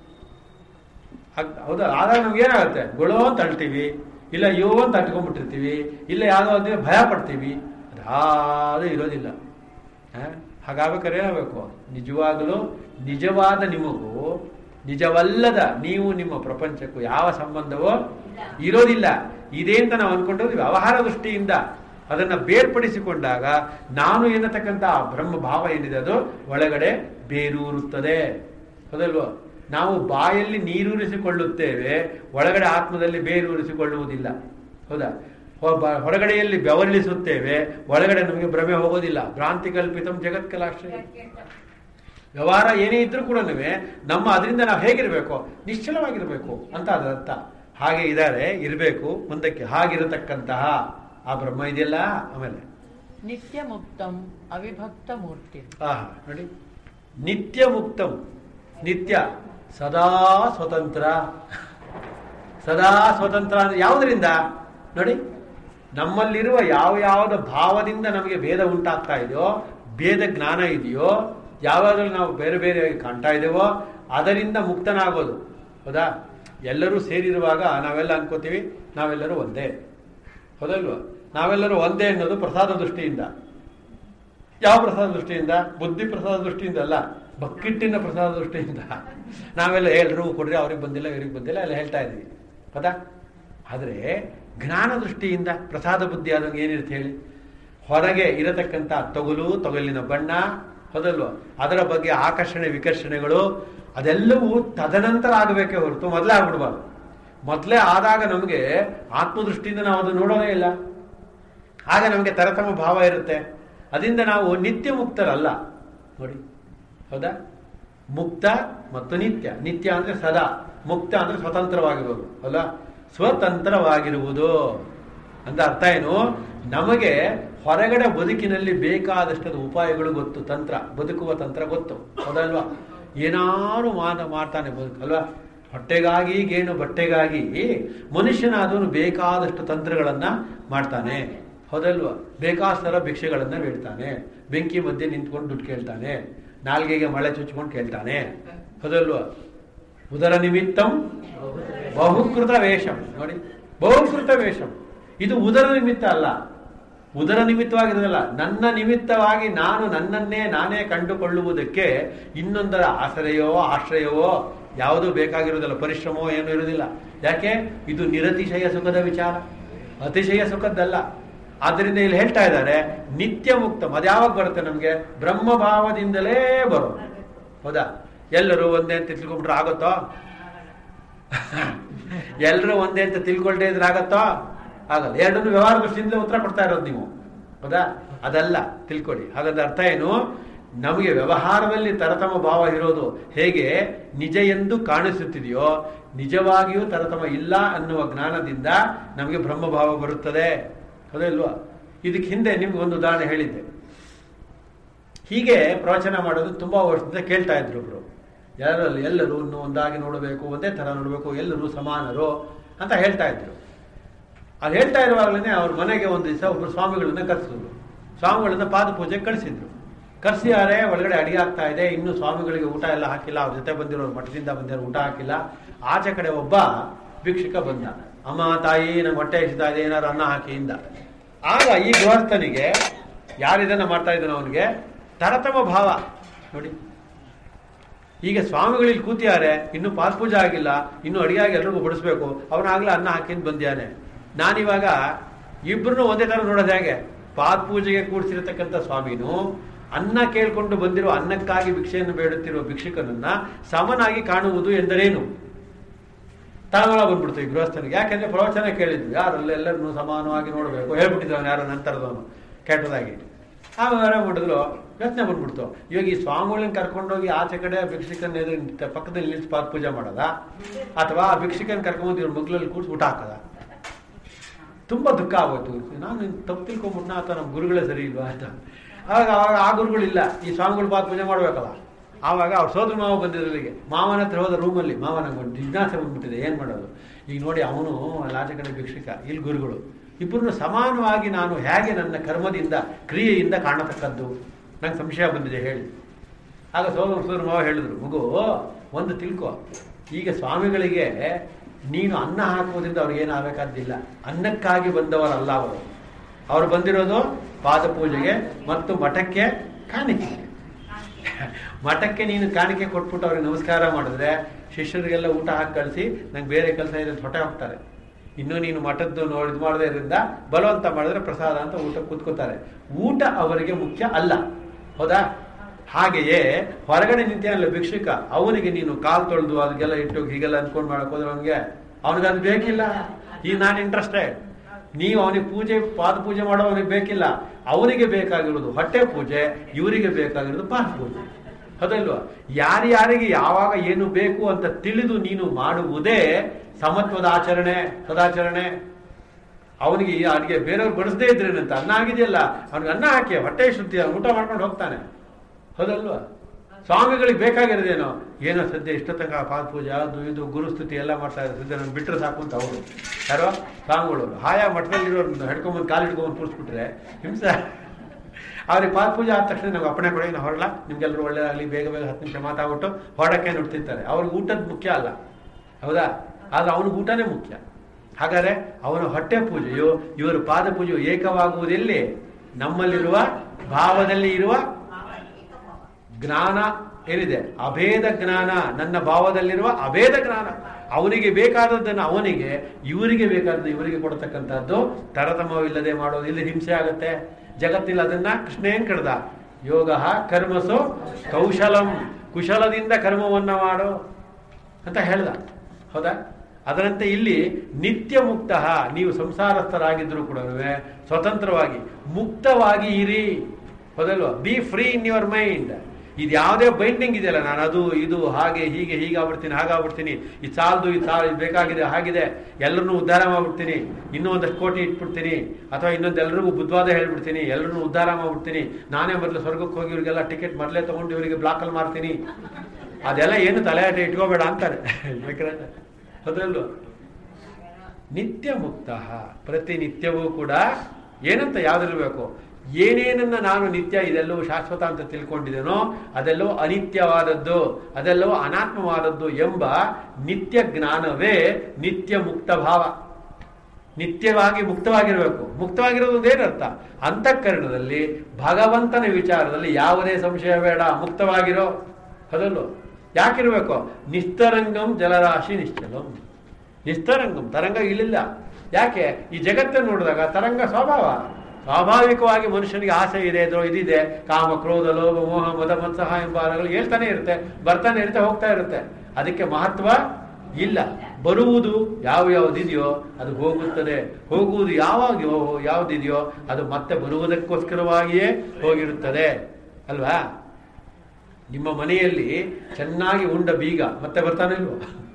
[SPEAKER 1] ಹೌದಾ? ಆದಾಗ ನಮ್ಗೆ ಏನಾಗುತ್ತೆ? ಗೊಳೋ ಅಂತ ಅಳ್ತೀವಿ, ಇಲ್ಲ ಯೋ ಅಂತ ಅಟ್ಕೊಂಡ್ಬಿಟ್ಟಿರ್ತೀವಿ, ಇಲ್ಲ ಯಾವುದೋ ಅಂದ್ರೆ ಭಯ ಪಡ್ತೀವಿ. ಅದಾದು ಇರೋದಿಲ್ಲ. ಹಾಗಾಗಬೇಕಾದ್ರೆ ಏನಾಗಬೇಕು? ನಿಜವಾಗಲೂ ನಿಜವಾದ ನಿಮಗೂ ನಿಜವಲ್ಲದ ನೀವು ನಿಮ್ಮ ಪ್ರಪಂಚಕ್ಕೂ ಯಾವ ಸಂಬಂಧವೋ ಇರೋದಿಲ್ಲ. ಇದೇ ಅಂತ ನಾವು ಅನ್ಕೊಂಡ್ರೆ ವ್ಯವಹಾರ ದೃಷ್ಟಿಯಿಂದ ಅದನ್ನ ಬೇರ್ಪಡಿಸಿಕೊಂಡಾಗ ನಾನು ಎನ್ನತಕ್ಕಂಥ ಬ್ರಹ್ಮ ಭಾವ ಏನಿದೆ ಅದು ಒಳಗಡೆ ಬೇರೂರುತ್ತದೆ. ಹೌದಲ್ವ? ನಾವು ಬಾಯಲ್ಲಿ ನೀರೂರಿಸಿಕೊಳ್ಳುತ್ತೇವೆ, ಒಳಗಡೆ ಆತ್ಮದಲ್ಲಿ ಬೇರೂರಿಸಿಕೊಳ್ಳುವುದಿಲ್ಲ. ಹೌದಾ? ಹೊರಗಡೆಯಲ್ಲಿ ಬೆವರಿಳಿಸುತ್ತೇವೆ, ಒಳಗಡೆ ನಮಗೆ ಭ್ರಮೆ ಹೋಗೋದಿಲ್ಲ. ಭ್ರಾಂತಿ ಕಲ್ಪಿತಂ ಜಗತ್ ಕಲಾಶ್ರಯ. ವ್ಯವಹಾರ ಏನೇ ಇದ್ರೂ ಕೂಡ ನಮ್ಮ ಅದರಿಂದ ನಾವು ಹೇಗಿರಬೇಕು? ನಿಶ್ಚಲವಾಗಿರಬೇಕು ಅಂತ ಅದರ ಅರ್ಥ. ಹಾಗೆ ಇದ್ದಾರೆ, ಇರಬೇಕು ಮುಂದಕ್ಕೆ. ಹಾಗಿರತಕ್ಕಂತಹ ಆ ಬ್ರಹ್ಮ ಇದೆಯಲ್ಲ. ಆಮೇಲೆ
[SPEAKER 2] ನಿತ್ಯ ಮುಕ್ತಂ ಅವಿಭಕ್ತ ಮೂರ್ತಿ.
[SPEAKER 1] ಆ ನೋಡಿ, ನಿತ್ಯ ಮುಕ್ತಂ. ನಿತ್ಯ ಸದಾ ಸ್ವತಂತ್ರ. ಸದಾ ಸ್ವತಂತ್ರ ಅಂದ್ರೆ ಯಾವುದರಿಂದ ನೋಡಿ? ನಮ್ಮಲ್ಲಿರುವ ಯಾವ ಯಾವ್ದ ಭಾವದಿಂದ ನಮಗೆ ಭೇದ ಉಂಟಾಗ್ತಾ ಇದೆಯೋ, ಭೇದ ಜ್ಞಾನ ಇದೆಯೋ, ಯಾವಾಗಲೂ ನಾವು ಬೇರೆ ಬೇರೆ ಕಾಣ್ತಾ ಇದ್ದೇವೋ ಅದರಿಂದ ಮುಕ್ತನಾಗೋದು. ಹೌದಾ? ಎಲ್ಲರೂ ಸೇರಿರುವಾಗ ನಾವೆಲ್ಲ ಅನ್ಕೋತೀವಿ ನಾವೆಲ್ಲರೂ ಒಂದೇ. ಹೌದಲ್ವ? ನಾವೆಲ್ಲರೂ ಒಂದೇ ಅನ್ನೋದು ಪ್ರಸಾದ ದೃಷ್ಟಿಯಿಂದ. ಯಾವ ಪ್ರಸಾದ ದೃಷ್ಟಿಯಿಂದ? ಬುದ್ಧಿ ಪ್ರಸಾದ ದೃಷ್ಟಿಯಿಂದ ಅಲ್ಲ, ಬಕ್ಕಿಟ್ಟಿನ ಪ್ರಸಾದ ದೃಷ್ಟಿಯಿಂದ ನಾವೆಲ್ಲ ಎಲ್ಲರೂ ಕೊಡ್ರಿ, ಅವ್ರಿಗೆ ಬಂದಿಲ್ಲ ಇವ್ರಿಗೆ ಬಂದಿಲ್ಲ ಎಲ್ಲ ಹೇಳ್ತಾ ಇದ್ವಿ. ಹೌದಾ? ಆದರೆ ಜ್ಞಾನ ದೃಷ್ಟಿಯಿಂದ ಪ್ರಸಾದ ಬುದ್ಧಿ ಆದಂಗೆ ಏನಿರುತ್ತೆ ಹೇಳಿ, ಹೊರಗೆ ಇರತಕ್ಕಂಥ ತೊಗಲು, ತೊಗಲಿನ ಬಣ್ಣ, ಹೌದಲ್ವ, ಅದರ ಬಗ್ಗೆ ಆಕರ್ಷಣೆ ವಿಕರ್ಷಣೆಗಳು ಅದೆಲ್ಲವೂ ತದನಂತರ ಆಗಬೇಕೇ ಹೊರತು ಮೊದಲೇ ಆಗ್ಬಿಡ್ಬಾರ್ದು. ಮೊದಲೇ ಆದಾಗ ನಮಗೆ ಆತ್ಮದೃಷ್ಟಿಯಿಂದ ನಾವು ಅದು ನೋಡೋದೇ ಇಲ್ಲ. ಆಗ ನಮಗೆ ತರತಮ ಭಾವ ಇರುತ್ತೆ. ಅದರಿಂದ ನಾವು ನಿತ್ಯ ಮುಕ್ತರಲ್ಲ ನೋಡಿ, ಹೌದಾ? ಮುಕ್ತ ಮತ್ತು ನಿತ್ಯ. ನಿತ್ಯ ಅಂದ್ರೆ ಸದಾ, ಮುಕ್ತ ಅಂದ್ರೆ ಸ್ವತಂತ್ರವಾಗಿರೋದು ಅಲ್ಲ, ಸ್ವತಂತ್ರವಾಗಿರುವುದು ಅಂತ ಅರ್ಥ ಏನು? ನಮಗೆ ಹೊರಗಡೆ ಬದುಕಿನಲ್ಲಿ ಬೇಕಾದಷ್ಟು ಉಪಾಯಗಳು ಗೊತ್ತು, ತಂತ್ರ, ಬದುಕುವ ತಂತ್ರ ಗೊತ್ತು, ಹೌದಲ್ವಾ? ಏನಾರು ಮಾನ ಮಾಡ್ತಾನೆ ಬದುಕು ಅಲ್ವಾ? ಹೊಟ್ಟೆಗಾಗಿ ಗೇಣು ಬಟ್ಟೆಗಾಗಿ ಮನುಷ್ಯನಾದವನು ಬೇಕಾದಷ್ಟು ತಂತ್ರಗಳನ್ನ ಮಾಡ್ತಾನೆ, ಹೌದಲ್ವಾ? ಬೇಕಾದಷ್ಟರ ಭಿಕ್ಷೆಗಳನ್ನ ಬೇಡ್ತಾನೆ, ಬೆಂಕಿ ಮಧ್ಯೆ ನಿಂತ್ಕೊಂಡು ದುಡ್ಡು ಕೇಳ್ತಾನೆ, ನಾಲ್ಗೆಗೆ ಮಳೆ ಚುಚ್ಕೊಂಡು ಕೇಳ್ತಾನೆ, ಹೌದಲ್ವಾ? ಉದರ ನಿಮಿತ್ತಂ ಬಹುಕೃತ ವೇಷಂ ನೋಡಿ, ಬಹುಕೃತ ವೇಷಂ. ಇದು ಉದರ ನಿಮಿತ್ತ ಅಲ್ಲ, ಉದರ ನಿಮಿತ್ತವಾಗಿರೋದಲ್ಲ, ನನ್ನ ನಿಮಿತ್ತವಾಗಿ ನಾನು ನನ್ನನ್ನೇ ನಾನೇ ಕಂಡುಕೊಳ್ಳುವುದಕ್ಕೆ ಇನ್ನೊಂದರ ಆಶ್ರಯವೋ ಆಶ್ರಯವೋ ಯಾವುದೂ ಬೇಕಾಗಿರೋದಿಲ್ಲ, ಪರಿಶ್ರಮವೋ ಏನೂ ಇರುವುದಿಲ್ಲ. ಯಾಕೆ? ಇದು ನಿರತಿಶಯ ಸುಖದ ವಿಚಾರ, ಅತಿಶಯ ಸುಖದ್ದಲ್ಲ. ಆದ್ದರಿಂದ ಇಲ್ಲಿ ಹೇಳ್ತಾ ಇದ್ದಾರೆ ನಿತ್ಯ ಮುಕ್ತಂ. ಅದ್ಯಾವಾಗ ಬರುತ್ತೆ ನಮಗೆ? ಬ್ರಹ್ಮಭಾವದಿಂದಲೇ ಬರೋದು, ಹೌದಾ? ಎಲ್ಲರೂ ಒಂದೇ ಅಂತ ತಿಳ್ಕೊಂಡ್ಬಿಟ್ರೆ ಆಗುತ್ತೋ? ಎಲ್ಲರೂ ಒಂದೇ ಅಂತ ತಿಳ್ಕೊಳ್ದೇ ಇದ್ರೆ ಆಗತ್ತೋ? ಆಗಲ್ಲ. ಎರಡನ್ನು ವ್ಯವಹಾರ ದೃಷ್ಟಿಯಿಂದಲೇ ಉತ್ತರ ಕೊಡ್ತಾ ಇರೋದು ನೀವು, ಹೌದಾ? ಅದಲ್ಲ, ತಿಳ್ಕೊಳ್ಳಿ. ಹಾಗಾದ್ರೆ ಅರ್ಥ ಏನು? ನಮಗೆ ವ್ಯವಹಾರದಲ್ಲಿ ತರತಮ ಭಾವ ಇರೋದು ಹೇಗೆ ನಿಜ ಎಂದು ಕಾಣಿಸುತ್ತಿದೆಯೋ, ನಿಜವಾಗಿಯೂ ತರತಮ ಇಲ್ಲ ಅನ್ನುವ ಜ್ಞಾನದಿಂದ ನಮಗೆ ಬ್ರಹ್ಮಭಾವ ಬರುತ್ತದೆ, ಹೌದಾ ಇಲ್ವಾ? ಇದಕ್ಕೆ ಹಿಂದೆ ನಿಮ್ಗೆ ಒಂದು ಉದಾಹರಣೆ ಹೇಳಿದ್ದೆ. ಹೀಗೆ ಪ್ರವಚನ ಮಾಡೋದು ತುಂಬಾ ವರ್ಷದಿಂದ ಕೇಳ್ತಾ ಇದ್ರು ಒಬ್ರು. ಯಾರಲ್ಲಿ ಎಲ್ಲರೂ ಒಂದಾಗಿ ನೋಡಬೇಕು, ಒಂದೇ ತರ ನೋಡಬೇಕು, ಎಲ್ಲರೂ ಸಮಾನರು ಅಂತ ಹೇಳ್ತಾ ಇದ್ರು. ಅದು ಹೇಳ್ತಾ ಇರುವಾಗಲೇ ಅವ್ರ ಮನೆಗೆ ಒಂದು ದಿವಸ ಒಬ್ರು ಸ್ವಾಮಿಗಳನ್ನ ಕರೆಸಿದ್ರು. ಸ್ವಾಮಿಗಳನ್ನ ಪಾದ ಪೂಜೆಗೆ ಕಳಿಸಿದ್ರು. ಕರ್ಸಿಯಾರೆ, ಒಳಗಡೆ ಅಡಿಗೆ ಆಗ್ತಾ ಇದೆ, ಇನ್ನು ಸ್ವಾಮಿಗಳಿಗೆ ಊಟ ಎಲ್ಲ ಹಾಕಿಲ್ಲ, ಅವ್ರ ಜೊತೆ ಬಂದಿರೋರು ಮಠದಿಂದ ಬಂದಿರೋ ಊಟ ಹಾಕಿಲ್ಲ. ಆಚೆ ಕಡೆ ಒಬ್ಬ ಭಿಕ್ಷುಕ ಬಂದ. ಅಮ್ಮ ತಾಯಿ ನಂಗೆ ಹೊಟ್ಟೆ ಹಸಿತಾ ಇದೆ, ಏನಾರು ಅನ್ನ ಹಾಕಿ ಇಂದ. ಆಗ ಈ ಗೃಹಸ್ಥನಿಗೆ, ಯಾರಿದನ್ನ ಮಾಡ್ತಾ ಇದ್ದಾನೆ ಅವನಿಗೆ ತರತಮ ಭಾವ ನೋಡಿ. ಈಗ ಸ್ವಾಮಿಗಳಲ್ಲಿ ಕೂತಿಯಾರೆ, ಇನ್ನು ಪಾದಪೂಜೆ ಆಗಿಲ್ಲ, ಇನ್ನು ಅಡಿಗೆಯಾಗಿ ಎಲ್ರಿಗೂ ಬಡಿಸ್ಬೇಕು, ಅವನಾಗ್ಲೇ ಅನ್ನ ಹಾಕಿಂದ ಬಂದಿಯಾನೆ. ನಾನಿವಾಗ ಇಬ್ರು ಒಂದೇ ತರ ನೋಡೋದು ಹೇಗೆ? ಪಾದಪೂಜೆಗೆ ಕೂಡಿಸಿರತಕ್ಕಂಥ ಸ್ವಾಮಿನೂ ಅನ್ನ ಕೇಳ್ಕೊಂಡು ಬಂದಿರೋ, ಅನ್ನಕ್ಕಾಗಿ ಭಿಕ್ಷೆಯನ್ನು ಬೇಡುತ್ತಿರುವ ಭಿಕ್ಷುಕನನ್ನ ಸಮನಾಗಿ ಕಾಣುವುದು ಎಂದರೇನು? ತಳಮಳ ಬಂದ್ಬಿಡ್ತು ಈ ಗೃಹಸ್ಥನಿಗೆ. ಯಾಕೆಂದ್ರೆ ಪ್ರವಚನ ಕೇಳಿದ್ವಿ, ಯಾರಲ್ಲ ಎಲ್ಲರನ್ನೂ ಸಮಾನವಾಗಿ ನೋಡಬೇಕು ಹೇಳ್ಬಿಟ್ಟಿದ್ದವನು ಯಾರೋ ನಂತರದವನು ಕೆಟ್ಟದಾಗಿ. ಆವಾಗ ಮಾಡಿದ್ರು, ಯೋಚನೆ ಬಂದ್ಬಿಡ್ತು. ಇವಾಗ ಈ ಸ್ವಾಮಿಗಳನ್ನ ಕರ್ಕೊಂಡೋಗಿ ಆಚೆ ಕಡೆ ಭಿಕ್ಷುಕನ ಎದುರು ಪಕ್ಕದಲ್ಲಿ ನಿಲ್ಸಿ ಪಾದ ಪೂಜೆ ಮಾಡೋದ, ಅಥವಾ ಆ ಭಿಕ್ಷುಕನ ಕರ್ಕೊಂಡ್ಬಂದು ಇವ್ರ ಮಗ್ಲಲ್ಲಿ ಕೂರ್ಸಿ ಊಟ ಹಾಕದ? ತುಂಬಾ ದುಃಖ ಆಗೋಯ್ತು. ನಾನು ತಪ್ಪು ತಿಳ್ಕೊಂಡ್ಬಿಟ್ನ, ಅಥವಾ ನಮ್ಮ ಗುರುಗಳೇ ಸರಿ ಇಲ್ವಾ ಅಂತ. ಆವಾಗ ಅವಾಗ ಆ ಗುರುಗಳಿಲ್ಲ, ಈ ಸ್ವಾಮಿಗಳು ಪಾದ ಪೂಜೆ ಮಾಡ್ಬೇಕಲ್ಲ. ಆವಾಗ ಅವ್ರ ಸೋದರ ಮಾವ ಬಂದಿರೋರಿಗೆ, ಮಾವನ ಹತ್ರ ಹೋದ ರೂಮಲ್ಲಿ ಮಾವನ ಒಂದು ಜಿಜ್ಞಾಸೆ ಬಂದ್ಬಿಟ್ಟಿದೆ, ಏನ್ ಮಾಡೋದು? ಈಗ ನೋಡಿ, ಅವನು ಆಚೆ ಕಡೆ ಭಿಕ್ಷುಕ, ಇಲ್ಲಿ ಗುರುಗಳು, ಇಬ್ಬರನ್ನು ಸಮಾನವಾಗಿ ನಾನು ಹೇಗೆ ನನ್ನ ಕರ್ಮದಿಂದ ಕ್ರಿಯೆಯಿಂದ ಕಾಣತಕ್ಕದ್ದು? ನಂಗೆ ಸಂಶಯ ಬಂದಿದೆ ಹೇಳಿ. ಆಗ ಸೋದರ ಸೋದರ ಮಾವ ಹೇಳಿದ್ರು, ಮಗು ಒಂದು ತಿಳ್ಕೊ, ಈಗ ಸ್ವಾಮಿಗಳಿಗೆ ನೀನು ಅನ್ನ ಹಾಕುವುದರಿಂದ ಅವ್ರಿಗೇನು ಆಗಬೇಕಾದ್ದಿಲ್ಲ. ಅನ್ನಕ್ಕಾಗಿ ಬಂದವರಲ್ಲ ಅವರು. ಅವರು ಬಂದಿರೋದು ಪಾದ ಪೂಜೆಗೆ ಮತ್ತು ಮಠಕ್ಕೆ ಕಾಣಿಕೆ. ಮಠಕ್ಕೆ ನೀನು ಕಾಣಿಕೆ ಕೊಟ್ಬಿಟ್ಟು ಅವ್ರಿಗೆ ನಮಸ್ಕಾರ ಮಾಡಿದ್ರೆ, ಶಿಷ್ಯರಿಗೆಲ್ಲ ಊಟ ಹಾಕಿ ಕಳಿಸಿ ನಂಗೆ ಬೇರೆ ಕೆಲಸ ಇದೆ ಅಂತ ಹೊಟ್ಟೆ ಹೋಗ್ತಾರೆ. ಇನ್ನು ನೀನು ಮಠದ್ದು ನೋಡಿ ಇದು ಮಾಡದೇ ಇರೋದ್ರಿಂದ ಬಲವಂತ ಮಾಡಿದ್ರೆ ಪ್ರಸಾದ ಅಂತ ಊಟ ಕೂತ್ಕೋತಾರೆ. ಊಟ ಅವರಿಗೆ ಮುಖ್ಯ ಅಲ್ಲ, ಹೌದಾ? ಹಾಗೆಯೇ ಹೊರಗಡೆ ನಿಂತಿಯಲ್ಲ ಭಿಕ್ಷುಕ, ಅವನಿಗೆ ನೀನು ಕಾಲು ತೊಳೆದು ಅದಕ್ಕೆಲ್ಲ ಇಟ್ಟು ಹೀಗೆಲ್ಲ ಅನ್ಕೊಂಡು ಮಾಡಕ್ ಹೋದ್ರೆ ಅವನಿಗೆ ಅವನಿಗೆ ಅದು ಬೇಕಿಲ್ಲ. ಈ ನಾನು ಇಂಟ್ರೆಸ್ಟೆಡ್. ನೀವು ಅವನಿಗೆ ಪೂಜೆ ಪಾದ ಪೂಜೆ ಮಾಡೋ ಅವನಿಗೆ ಬೇಕಿಲ್ಲ. ಅವನಿಗೆ ಬೇಕಾಗಿರೋದು ಹೊಟ್ಟೆ ಪೂಜೆ, ಇವರಿಗೆ ಬೇಕಾಗಿರೋದು ಪಾದ ಪೂಜೆ, ಹೌದಲ್ವಾ? ಯಾರ್ಯಾರಿಗೆ ಯಾವಾಗ ಏನು ಬೇಕು ಅಂತ ತಿಳಿದು ನೀನು ಮಾಡುವುದೇ ಸಮತ್ವದ ಆಚರಣೆ, ಸದಾಚರಣೆ. ಅವನಿಗೆ ಅಡಿಗೆ ಬೇರೆಯವ್ರು ಬಡಿಸದೇ ಇದ್ರೇನಂತ, ಅನ್ನ ಆಗಿದೆಯಲ್ಲ ಅವ್ನಿಗೆ ಅನ್ನ ಹಾಕಿ ಹೊಟ್ಟೆ ಶುದ್ಧಿ ಊಟ ಮಾಡ್ಕೊಂಡು ಹೋಗ್ತಾನೆ, ಹೌದಲ್ವಾ? ಸ್ವಾಮಿಗಳಿಗೆ ಬೇಕಾಗಿರೋದೇನೋ, ಏನೋ ಸದ್ಯ ಇಷ್ಟ ತನಕ ಪಾದ ಪೂಜೆ ಅದು ಇದು ಗುರುಸ್ತುತಿ ಎಲ್ಲ ಮಾಡ್ತಾ ಇದ್ದಾರೆ, ಸದ್ಯ ನಾನು ಬಿಟ್ಟರೆ ಸಾಕು ಅಂತ ಅವರು ಯಾರೋ ಸ್ವಾಮಿಗಳು ಹಾಯ ಮಠದಲ್ಲಿರೋರು ಹಿಡ್ಕೊಂಬಂದು ಕಾಲು ಹಿಡ್ಕೊಂಬಂದು ತೋರಿಸ್ಬಿಟ್ರೆ ಹಿಂಸೆ. ಅವ್ರಿಗೆ ಪಾದ ಪೂಜೆ ಆದ ತಕ್ಷಣ ನಾವು ಅಪ್ಪಣೆ ಕೊಡಿ, ನಾವು ಹೊರಲ್ಲ, ನಿಮ್ಗೆಲ್ಲರೂ ಒಳ್ಳೆಯದಾಗಲಿ, ಬೇಗ ಬೇಗ ಹತ್ತು ನಿಮಿಷ ಮಾತಾಡ್ಬಿಟ್ಟು ಹೊರಡಕ್ಕೆ ನೋಡ್ತಿರ್ತಾರೆ. ಅವ್ರಿಗೆ ಊಟದ ಮುಖ್ಯ ಅಲ್ಲ, ಹೌದಾ? ಆದ್ರೆ ಅವನಿಗೆ ಊಟನೇ ಮುಖ್ಯ. ಹಾಗಾದ್ರೆ ಅವನ ಹೊಟ್ಟೆ ಪೂಜೆಯು ಇವರ ಪಾದ ಪೂಜೆಯು ಏಕವಾಗುವುದೆಲ್ಲಿ? ನಮ್ಮಲ್ಲಿರುವ ಭಾವದಲ್ಲಿ ಇರುವ ಜ್ಞಾನ ಏನಿದೆ, ಅಭೇದ ಜ್ಞಾನ, ನನ್ನ ಭಾವದಲ್ಲಿರುವ ಅಭೇದ ಜ್ಞಾನ. ಅವನಿಗೆ ಬೇಕಾದದ್ದನ್ನು ಅವನಿಗೆ, ಇವರಿಗೆ ಬೇಕಾದದ್ದು ಇವರಿಗೆ ಕೊಡತಕ್ಕಂಥದ್ದು ತರತಮವಿಲ್ಲದೆ ಮಾಡೋದು. ಇಲ್ಲಿ ಹಿಂಸೆ ಆಗುತ್ತೆ ಜಗತ್ತಿನಲ್ಲಿ. ಅದನ್ನ ಕೃಷ್ಣ ಏನ್ ಕಡ್ದ? ಯೋಗ ಕರ್ಮಸು ಕೌಶಲಂ, ಕುಶಲದಿಂದ ಕರ್ಮವನ್ನ ಮಾಡು ಅಂತ ಹೇಳ್ದ. ಹೌದಾ? ಅದರಂತೆ ಇಲ್ಲಿ ನಿತ್ಯ ಮುಕ್ತ, ನೀವು ಸಂಸಾರಸ್ಥರಾಗಿದ್ರು ಕೂಡ ಸ್ವತಂತ್ರವಾಗಿ ಮುಕ್ತವಾಗಿ ಇರಿ. ಹೌದಲ್ವಾ? Be free in your mind. ಇದು ಯಾವುದೇ ಬೈಂಡಿಂಗ್ ಇದೆಯಲ್ಲ, ನಾನು ಅದು ಇದು ಹಾಗೆ ಹೀಗೆ ಹೀಗಾಗ್ಬಿಡ್ತೀನಿ ಹಾಗಾಗ್ಬಿಡ್ತೀನಿ, ಇದು ಸಾಲದು ಇದು ಸಾಲ ಇದು ಬೇಕಾಗಿದೆ ಹಾಗಿದೆ, ಎಲ್ಲರನ್ನೂ ಉದ್ಧಾರ ಮಾಡ್ಬಿಡ್ತೀನಿ, ಇನ್ನೂ ಒಂದಷ್ಟು ಕೋಟಿ ಇಟ್ಬಿಡ್ತೀನಿ, ಅಥವಾ ಇನ್ನೊಂದು ಎಲ್ಲರಿಗೂ ಬುದ್ಧವಾದ ಹೇಳ್ಬಿಡ್ತೀನಿ, ಎಲ್ಲರನ್ನೂ ಉದ್ಧಾರ ಮಾಡ್ಬಿಡ್ತೀನಿ, ನಾನೇ ಮೊದಲು ಸ್ವರ್ಗಕ್ಕೆ ಹೋಗಿ ಇವರಿಗೆಲ್ಲ ಟಿಕೆಟ್ ಮೊದಲೇ ತೊಗೊಂಡು ಇವರಿಗೆ ಬ್ಲಾಕಲ್ಲಿ ಮಾಡ್ತೀನಿ, ಅದೆಲ್ಲ ಏನು ತಲೆಯಾಟೆ ಇಟ್ಕೋಬೇಡ ಅಂತಾರೆ. ಅದರಲ್ಲೂ ನಿತ್ಯ ಮುಕ್ತ, ಪ್ರತಿನಿತ್ಯವೂ ಕೂಡ ಏನಂತ ಯಾವ್ದಿರಬೇಕು? ಏನೇನನ್ನ ನಾನು ನಿತ್ಯ ಇದೆಲ್ಲವೂ ಶಾಶ್ವತ ಅಂತ ತಿಳ್ಕೊಂಡಿದ್ದೇನೋ ಅದೆಲ್ಲವೂ ಅನಿತ್ಯವಾದದ್ದು, ಅದೆಲ್ಲವೂ ಅನಾತ್ಮವಾದದ್ದು ಎಂಬ ನಿತ್ಯ ಜ್ಞಾನವೇ ನಿತ್ಯ ಮುಕ್ತ ಭಾವ. ನಿತ್ಯವಾಗಿ ಮುಕ್ತವಾಗಿರಬೇಕು. ಮುಕ್ತವಾಗಿರೋದು ಏನರ್ಥ? ಅಂತಃಕರಣದಲ್ಲಿ ಭಗವಂತನ ವಿಚಾರದಲ್ಲಿ ಯಾವುದೇ ಸಂಶಯ ಬೇಡ, ಮುಕ್ತವಾಗಿರೋ. ಅದಲ್ಲೂ ಯಾಕಿರ್ಬೇಕು? ನಿಸ್ತರಂಗಂ ಜಲರಾಶಿ ನಿಶ್ಚಲಂ. ನಿಸ್ತರಂಗಂ, ತರಂಗ ಇಳಿಲ್ಲ. ಯಾಕೆ? ಈ ಜಗತ್ತನ್ನು ನೋಡಿದಾಗ ತರಂಗ ಸ್ವಭಾವ. ಸ್ವಾಭಾವಿಕವಾಗಿ ಮನುಷ್ಯನಿಗೆ ಆಸೆ ಇದೆ, ಇದ್ರೋ ಇದಿದೆ, ಕಾಮ ಕ್ರೋಧ ಲೋಭ ಮೋಹ ಮದ ಮತ್ಸಹ ಎಂಬ ಅಲೆಗಳು ಹೇಳ್ತಾನೆ ಇರುತ್ತೆ, ಬರ್ತಾನೆ ಇರುತ್ತೆ, ಹೋಗ್ತಾ ಇರುತ್ತೆ. ಅದಕ್ಕೆ ಮಹತ್ವ ಇಲ್ಲ. ಬರುವುದು ಯಾವ ಯಾವುದಿದೆಯೋ ಅದು ಹೋಗುತ್ತದೆ, ಹೋಗುವುದು ಯಾವಾಗ ಯಾವುದಿದೆಯೋ ಅದು ಮತ್ತೆ ಬರುವುದಕ್ಕೋಸ್ಕರವಾಗಿಯೇ ಹೋಗಿರುತ್ತದೆ ಅಲ್ವಾ? ನಿಮ್ಮ ಮನೆಯಲ್ಲಿ ಚೆನ್ನಾಗಿ ಉಂಡ ಬೀಗ ಮತ್ತೆ ಬರ್ತಾನೆ ಇಲ್ವೋ?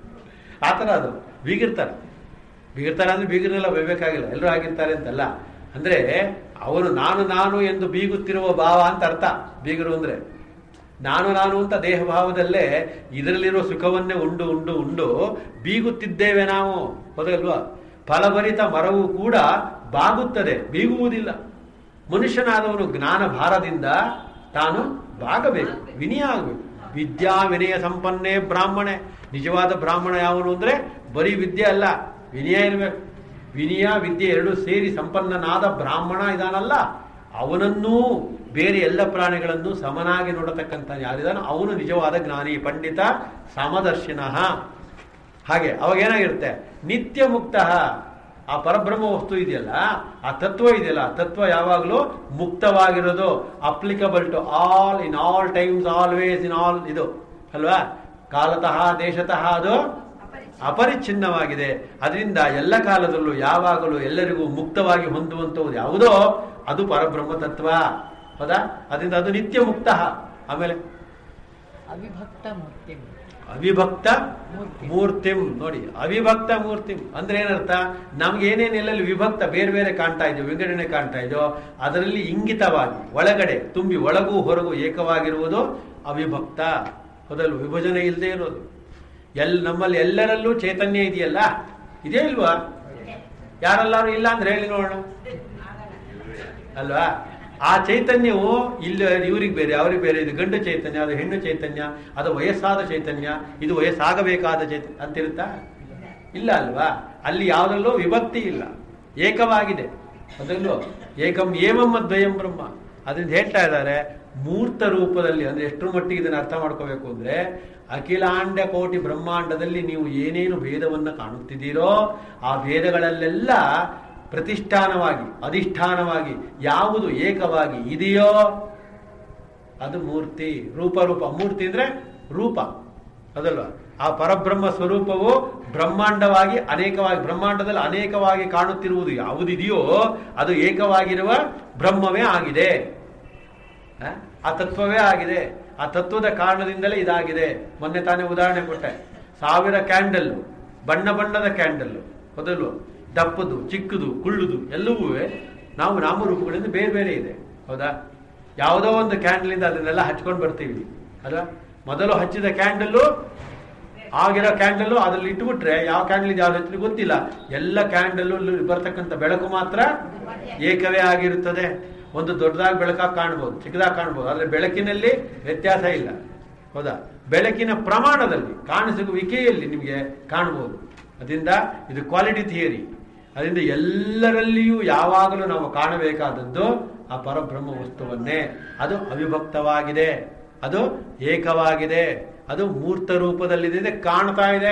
[SPEAKER 1] ಆ ಥರ ಅದು ಬೀಗಿರ್ತಾರೆ. ಬೀಗಿರ್ತಾರೆ ಅಂದ್ರೆ ಬೀಗರೆಲ್ಲ ಬೈಬೇಕಾಗಿಲ್ಲ, ಎಲ್ಲರೂ ಆಗಿರ್ತಾರೆ ಅಂತಲ್ಲ. ಅಂದ್ರೆ ಅವನು ನಾನು ನಾನು ಎಂದು ಬೀಗುತ್ತಿರುವ ಭಾವ ಅಂತ ಅರ್ಥ. ಬೀಗರು ಅಂದ್ರೆ ನಾನು ನಾನು ಅಂತ ದೇಹ ಭಾವದಲ್ಲೇ ಇದರಲ್ಲಿರುವ ಸುಖವನ್ನೇ ಉಂಡು ಉಂಡು ಉಂಡು ಬೀಗುತ್ತಿದ್ದೇವೆ ನಾವು. ಹೌದಲ್ವಾ? ಫಲಭರಿತ ಮರವು ಕೂಡ ಬಾಗುತ್ತದೆ, ಬೀಗುವುದಿಲ್ಲ. ಮನುಷ್ಯನಾದವನು ಜ್ಞಾನ ಭಾರದಿಂದ ತಾನು ಬಾಗಬೇಕು, ವಿನಯ ಆಗಬೇಕು. ವಿದ್ಯಾ ವಿನಯ ಸಂಪನ್ನೇ ಬ್ರಾಹ್ಮಣೆ. ನಿಜವಾದ ಬ್ರಾಹ್ಮಣ ಯಾವನು ಅಂದ್ರೆ ಬರೀ ವಿದ್ಯೆ ಅಲ್ಲ, ವಿನಯ ಇರಬೇಕು. ವಿನಯ ವಿದ್ಯೆ ಎರಡು ಸೇರಿ ಸಂಪನ್ನನಾದ ಬ್ರಾಹ್ಮಣ ಇದಾನಲ್ಲ, ಅವನನ್ನೂ ಬೇರೆ ಎಲ್ಲ ಪ್ರಾಣಿಗಳನ್ನು ಸಮನಾಗಿ ನೋಡತಕ್ಕಂಥ ಯಾರಿದಾನ ಅವನು ನಿಜವಾದ ಜ್ಞಾನಿ, ಪಂಡಿತ, ಸಮದರ್ಶಿನಃ. ಹಾಗೆ ಅವಾಗ ಏನಾಗಿರುತ್ತೆ? ನಿತ್ಯ ಮುಕ್ತ. ಆ ಪರಬ್ರಹ್ಮ ವಸ್ತು ಇದೆಯಲ್ಲ, ಆ ತತ್ವ ಇದೆಯಲ್ಲ, ಆ ತತ್ವ ಯಾವಾಗಲೂ ಮುಕ್ತವಾಗಿರೋದು. Applicable to all, in all times, always, in all. ಇದು ಅಲ್ವಾ? ಕಾಲತಃ ದೇಶತಃ ಅದು ಅಪರಿಚ್ಛಿನ್ನವಾಗಿದೆ. ಅದರಿಂದ ಎಲ್ಲ ಕಾಲದಲ್ಲೂ ಯಾವಾಗಲೂ ಎಲ್ಲರಿಗೂ ಮುಕ್ತವಾಗಿ ಹೊಂದುವಂಥದ್ದು ಯಾವುದೋ ಅದು ಪರಬ್ರಹ್ಮ ತತ್ವ. ಹೌದಾ? ಅದರಿಂದ ಅದು ನಿತ್ಯ ಮುಕ್ತ. ಆಮೇಲೆ
[SPEAKER 2] ಅವಿಭಕ್ತ ಮೂರ್ತಿ.
[SPEAKER 1] ಅವಿಭಕ್ತ ಮೂರ್ತಿಂ. ನೋಡಿ, ಅವಿಭಕ್ತ ಮೂರ್ತಿಂ ಅಂದ್ರೆ ಏನರ್ಥ? ನಮ್ಗೆ ಏನೇನೆಲ್ಲಲ್ಲಿ ವಿಭಕ್ತ ಬೇರೆ ಬೇರೆ ಕಾಣ್ತಾ ಇದೆಯೋ, ವಿಂಗಡಣೆ ಕಾಣ್ತಾ ಇದೆಯೋ, ಅದರಲ್ಲಿ ಇಂಗಿತವಾಗಿ ಒಳಗಡೆ ತುಂಬಿ ಒಳಗೂ ಹೊರಗೂ ಏಕವಾಗಿರುವುದು ಅವಿಭಕ್ತ. ಹೌದಲ್ವ? ವಿಭಜನೆ ಇಲ್ಲದೆ ಇರೋದು. ಎಲ್ ನಮ್ಮಲ್ಲಿ ಎಲ್ಲರಲ್ಲೂ ಚೈತನ್ಯ ಇದೆಯಲ್ಲ, ಇದೇ ಇಲ್ವಾ? ಯಾರೆಲ್ಲಾರು ಇಲ್ಲ ಅಂದ್ರೆ ಹೇಳಿ ನೋಡೋಣ ಅಲ್ವಾ? ಆ ಚೈತನ್ಯವು ಇಲ್ಲ, ಇವ್ರಿಗೆ ಬೇರೆ ಅವ್ರಿಗೆ ಬೇರೆ. ಇದು ಗಂಡು ಚೈತನ್ಯ, ಅದು ಹೆಣ್ಣು ಚೈತನ್ಯ, ಅದು ವಯಸ್ಸಾದ ಚೈತನ್ಯ, ಇದು ವಯಸ್ಸಾಗಬೇಕಾದ ಚೈತನ್ಯ ಅಂತಿರುತ್ತಾ? ಇಲ್ಲ ಅಲ್ವಾ? ಅಲ್ಲಿ ಯಾವುದರಲ್ಲೂ ವಿಭಕ್ತಿ ಇಲ್ಲ, ಏಕವಾಗಿದೆ. ಅದರಲ್ಲೂ ಏಕಂ ಏಮಂ ದ್ವಯಂ ಬ್ರಹ್ಮ. ಅದರಿಂದ ಹೇಳ್ತಾ ಇದ್ದಾರೆ ಮೂರ್ತ ರೂಪದಲ್ಲಿ. ಅಂದ್ರೆ ಎಷ್ಟರ ಮಟ್ಟಿಗೆ ಇದನ್ನು ಅರ್ಥ ಮಾಡ್ಕೋಬೇಕು ಅಂದ್ರೆ, ಅಖಿಲಾಂಡ ಕೋಟಿ ಬ್ರಹ್ಮಾಂಡದಲ್ಲಿ ನೀವು ಏನೇನು ಭೇದವನ್ನು ಕಾಣುತ್ತಿದ್ದೀರೋ ಆ ಭೇದಗಳಲ್ಲೆಲ್ಲ ಪ್ರತಿಷ್ಠಾನವಾಗಿ ಅಧಿಷ್ಠಾನವಾಗಿ ಯಾವುದು ಏಕವಾಗಿ ಇದೆಯೋ ಅದು ಮೂರ್ತಿ. ರೂಪ ರೂಪ ಮೂರ್ತಿ ಅಂದ್ರೆ ರೂಪ, ಅದಲ್ವಾ? ಆ ಪರಬ್ರಹ್ಮ ಸ್ವರೂಪವು ಬ್ರಹ್ಮಾಂಡವಾಗಿ ಅನೇಕವಾಗಿ, ಬ್ರಹ್ಮಾಂಡದಲ್ಲಿ ಅನೇಕವಾಗಿ ಕಾಣುತ್ತಿರುವುದು ಯಾವುದಿದೆಯೋ ಅದು ಏಕವಾಗಿರುವ ಬ್ರಹ್ಮವೇ ಆಗಿದೆ. ಆ ತತ್ವವೇ ಆಗಿದೆ. ಆ ತತ್ವದ ಕಾರಣದಿಂದಲೇ ಇದಾಗಿದೆ. ಮೊನ್ನೆ ತಾನೇ ಉದಾಹರಣೆ ಕೊಟ್ಟೆ. ಸಾವಿರ ಕ್ಯಾಂಡಲ್ಲು, ಬಣ್ಣ ಬಣ್ಣದ ಕ್ಯಾಂಡಲ್ಲು, ಮೊದಲು ದಪ್ಪದು, ಚಿಕ್ಕದು, ಕುಳ್ಳುದು ಎಲ್ಲವೂ ನಾವು ನಾಮರೂಪಗಳಿಂದ ಬೇರೆ ಬೇರೆ ಇದೆ. ಹೌದಾ? ಯಾವುದೋ ಒಂದು ಕ್ಯಾಂಡಲಿಂದ ಅದನ್ನೆಲ್ಲ ಹಚ್ಕೊಂಡು ಬರ್ತೀವಿ ಅಲ್ವಾ? ಮೊದಲು ಹಚ್ಚಿದ ಕ್ಯಾಂಡಲ್ಲು ಆಗಿರೋ ಕ್ಯಾಂಡಲ್ಲು ಅದ್ರಲ್ಲಿ ಇಟ್ಬಿಟ್ರೆ ಯಾವ ಕ್ಯಾಂಡಲ್ ಇದೆ ಯಾವ್ದು ಹಚ್ಚಲಿ ಗೊತ್ತಿಲ್ಲ. ಎಲ್ಲ ಕ್ಯಾಂಡಲ್ಲು ಬರ್ತಕ್ಕಂಥ ಬೆಳಕು ಮಾತ್ರ ಏಕವೇ ಆಗಿರುತ್ತದೆ. ಒಂದು ದೊಡ್ಡದಾಗಿ ಬೆಳಕಾಗಿ ಕಾಣ್ಬೋದು, ಚಿಕ್ಕದಾಗಿ ಕಾಣ್ಬೋದು, ಆದರೆ ಬೆಳಕಿನಲ್ಲಿ ವ್ಯತ್ಯಾಸ ಇಲ್ಲ. ಹೌದಾ? ಬೆಳಕಿನ ಪ್ರಮಾಣದಲ್ಲಿ, ಕಾಣಿಸುವಿಕೆಯಲ್ಲಿ ನಿಮಗೆ ಕಾಣ್ಬೋದು. ಅದರಿಂದ ಇದು ಕ್ವಾಲಿಟಿ ಥಿಯರಿ. ಅದರಿಂದ ಎಲ್ಲರಲ್ಲಿಯೂ ಯಾವಾಗಲೂ ನಾವು ಕಾಣಬೇಕಾದದ್ದು ಆ ಪರಬ್ರಹ್ಮ ವಸ್ತುವನ್ನೇ. ಅದು ಅವಿಭಕ್ತವಾಗಿದೆ, ಅದು ಏಕವಾಗಿದೆ, ಅದು ಮೂರ್ತ ರೂಪದಲ್ಲಿದೆ, ಕಾಣ್ತಾ ಇದೆ.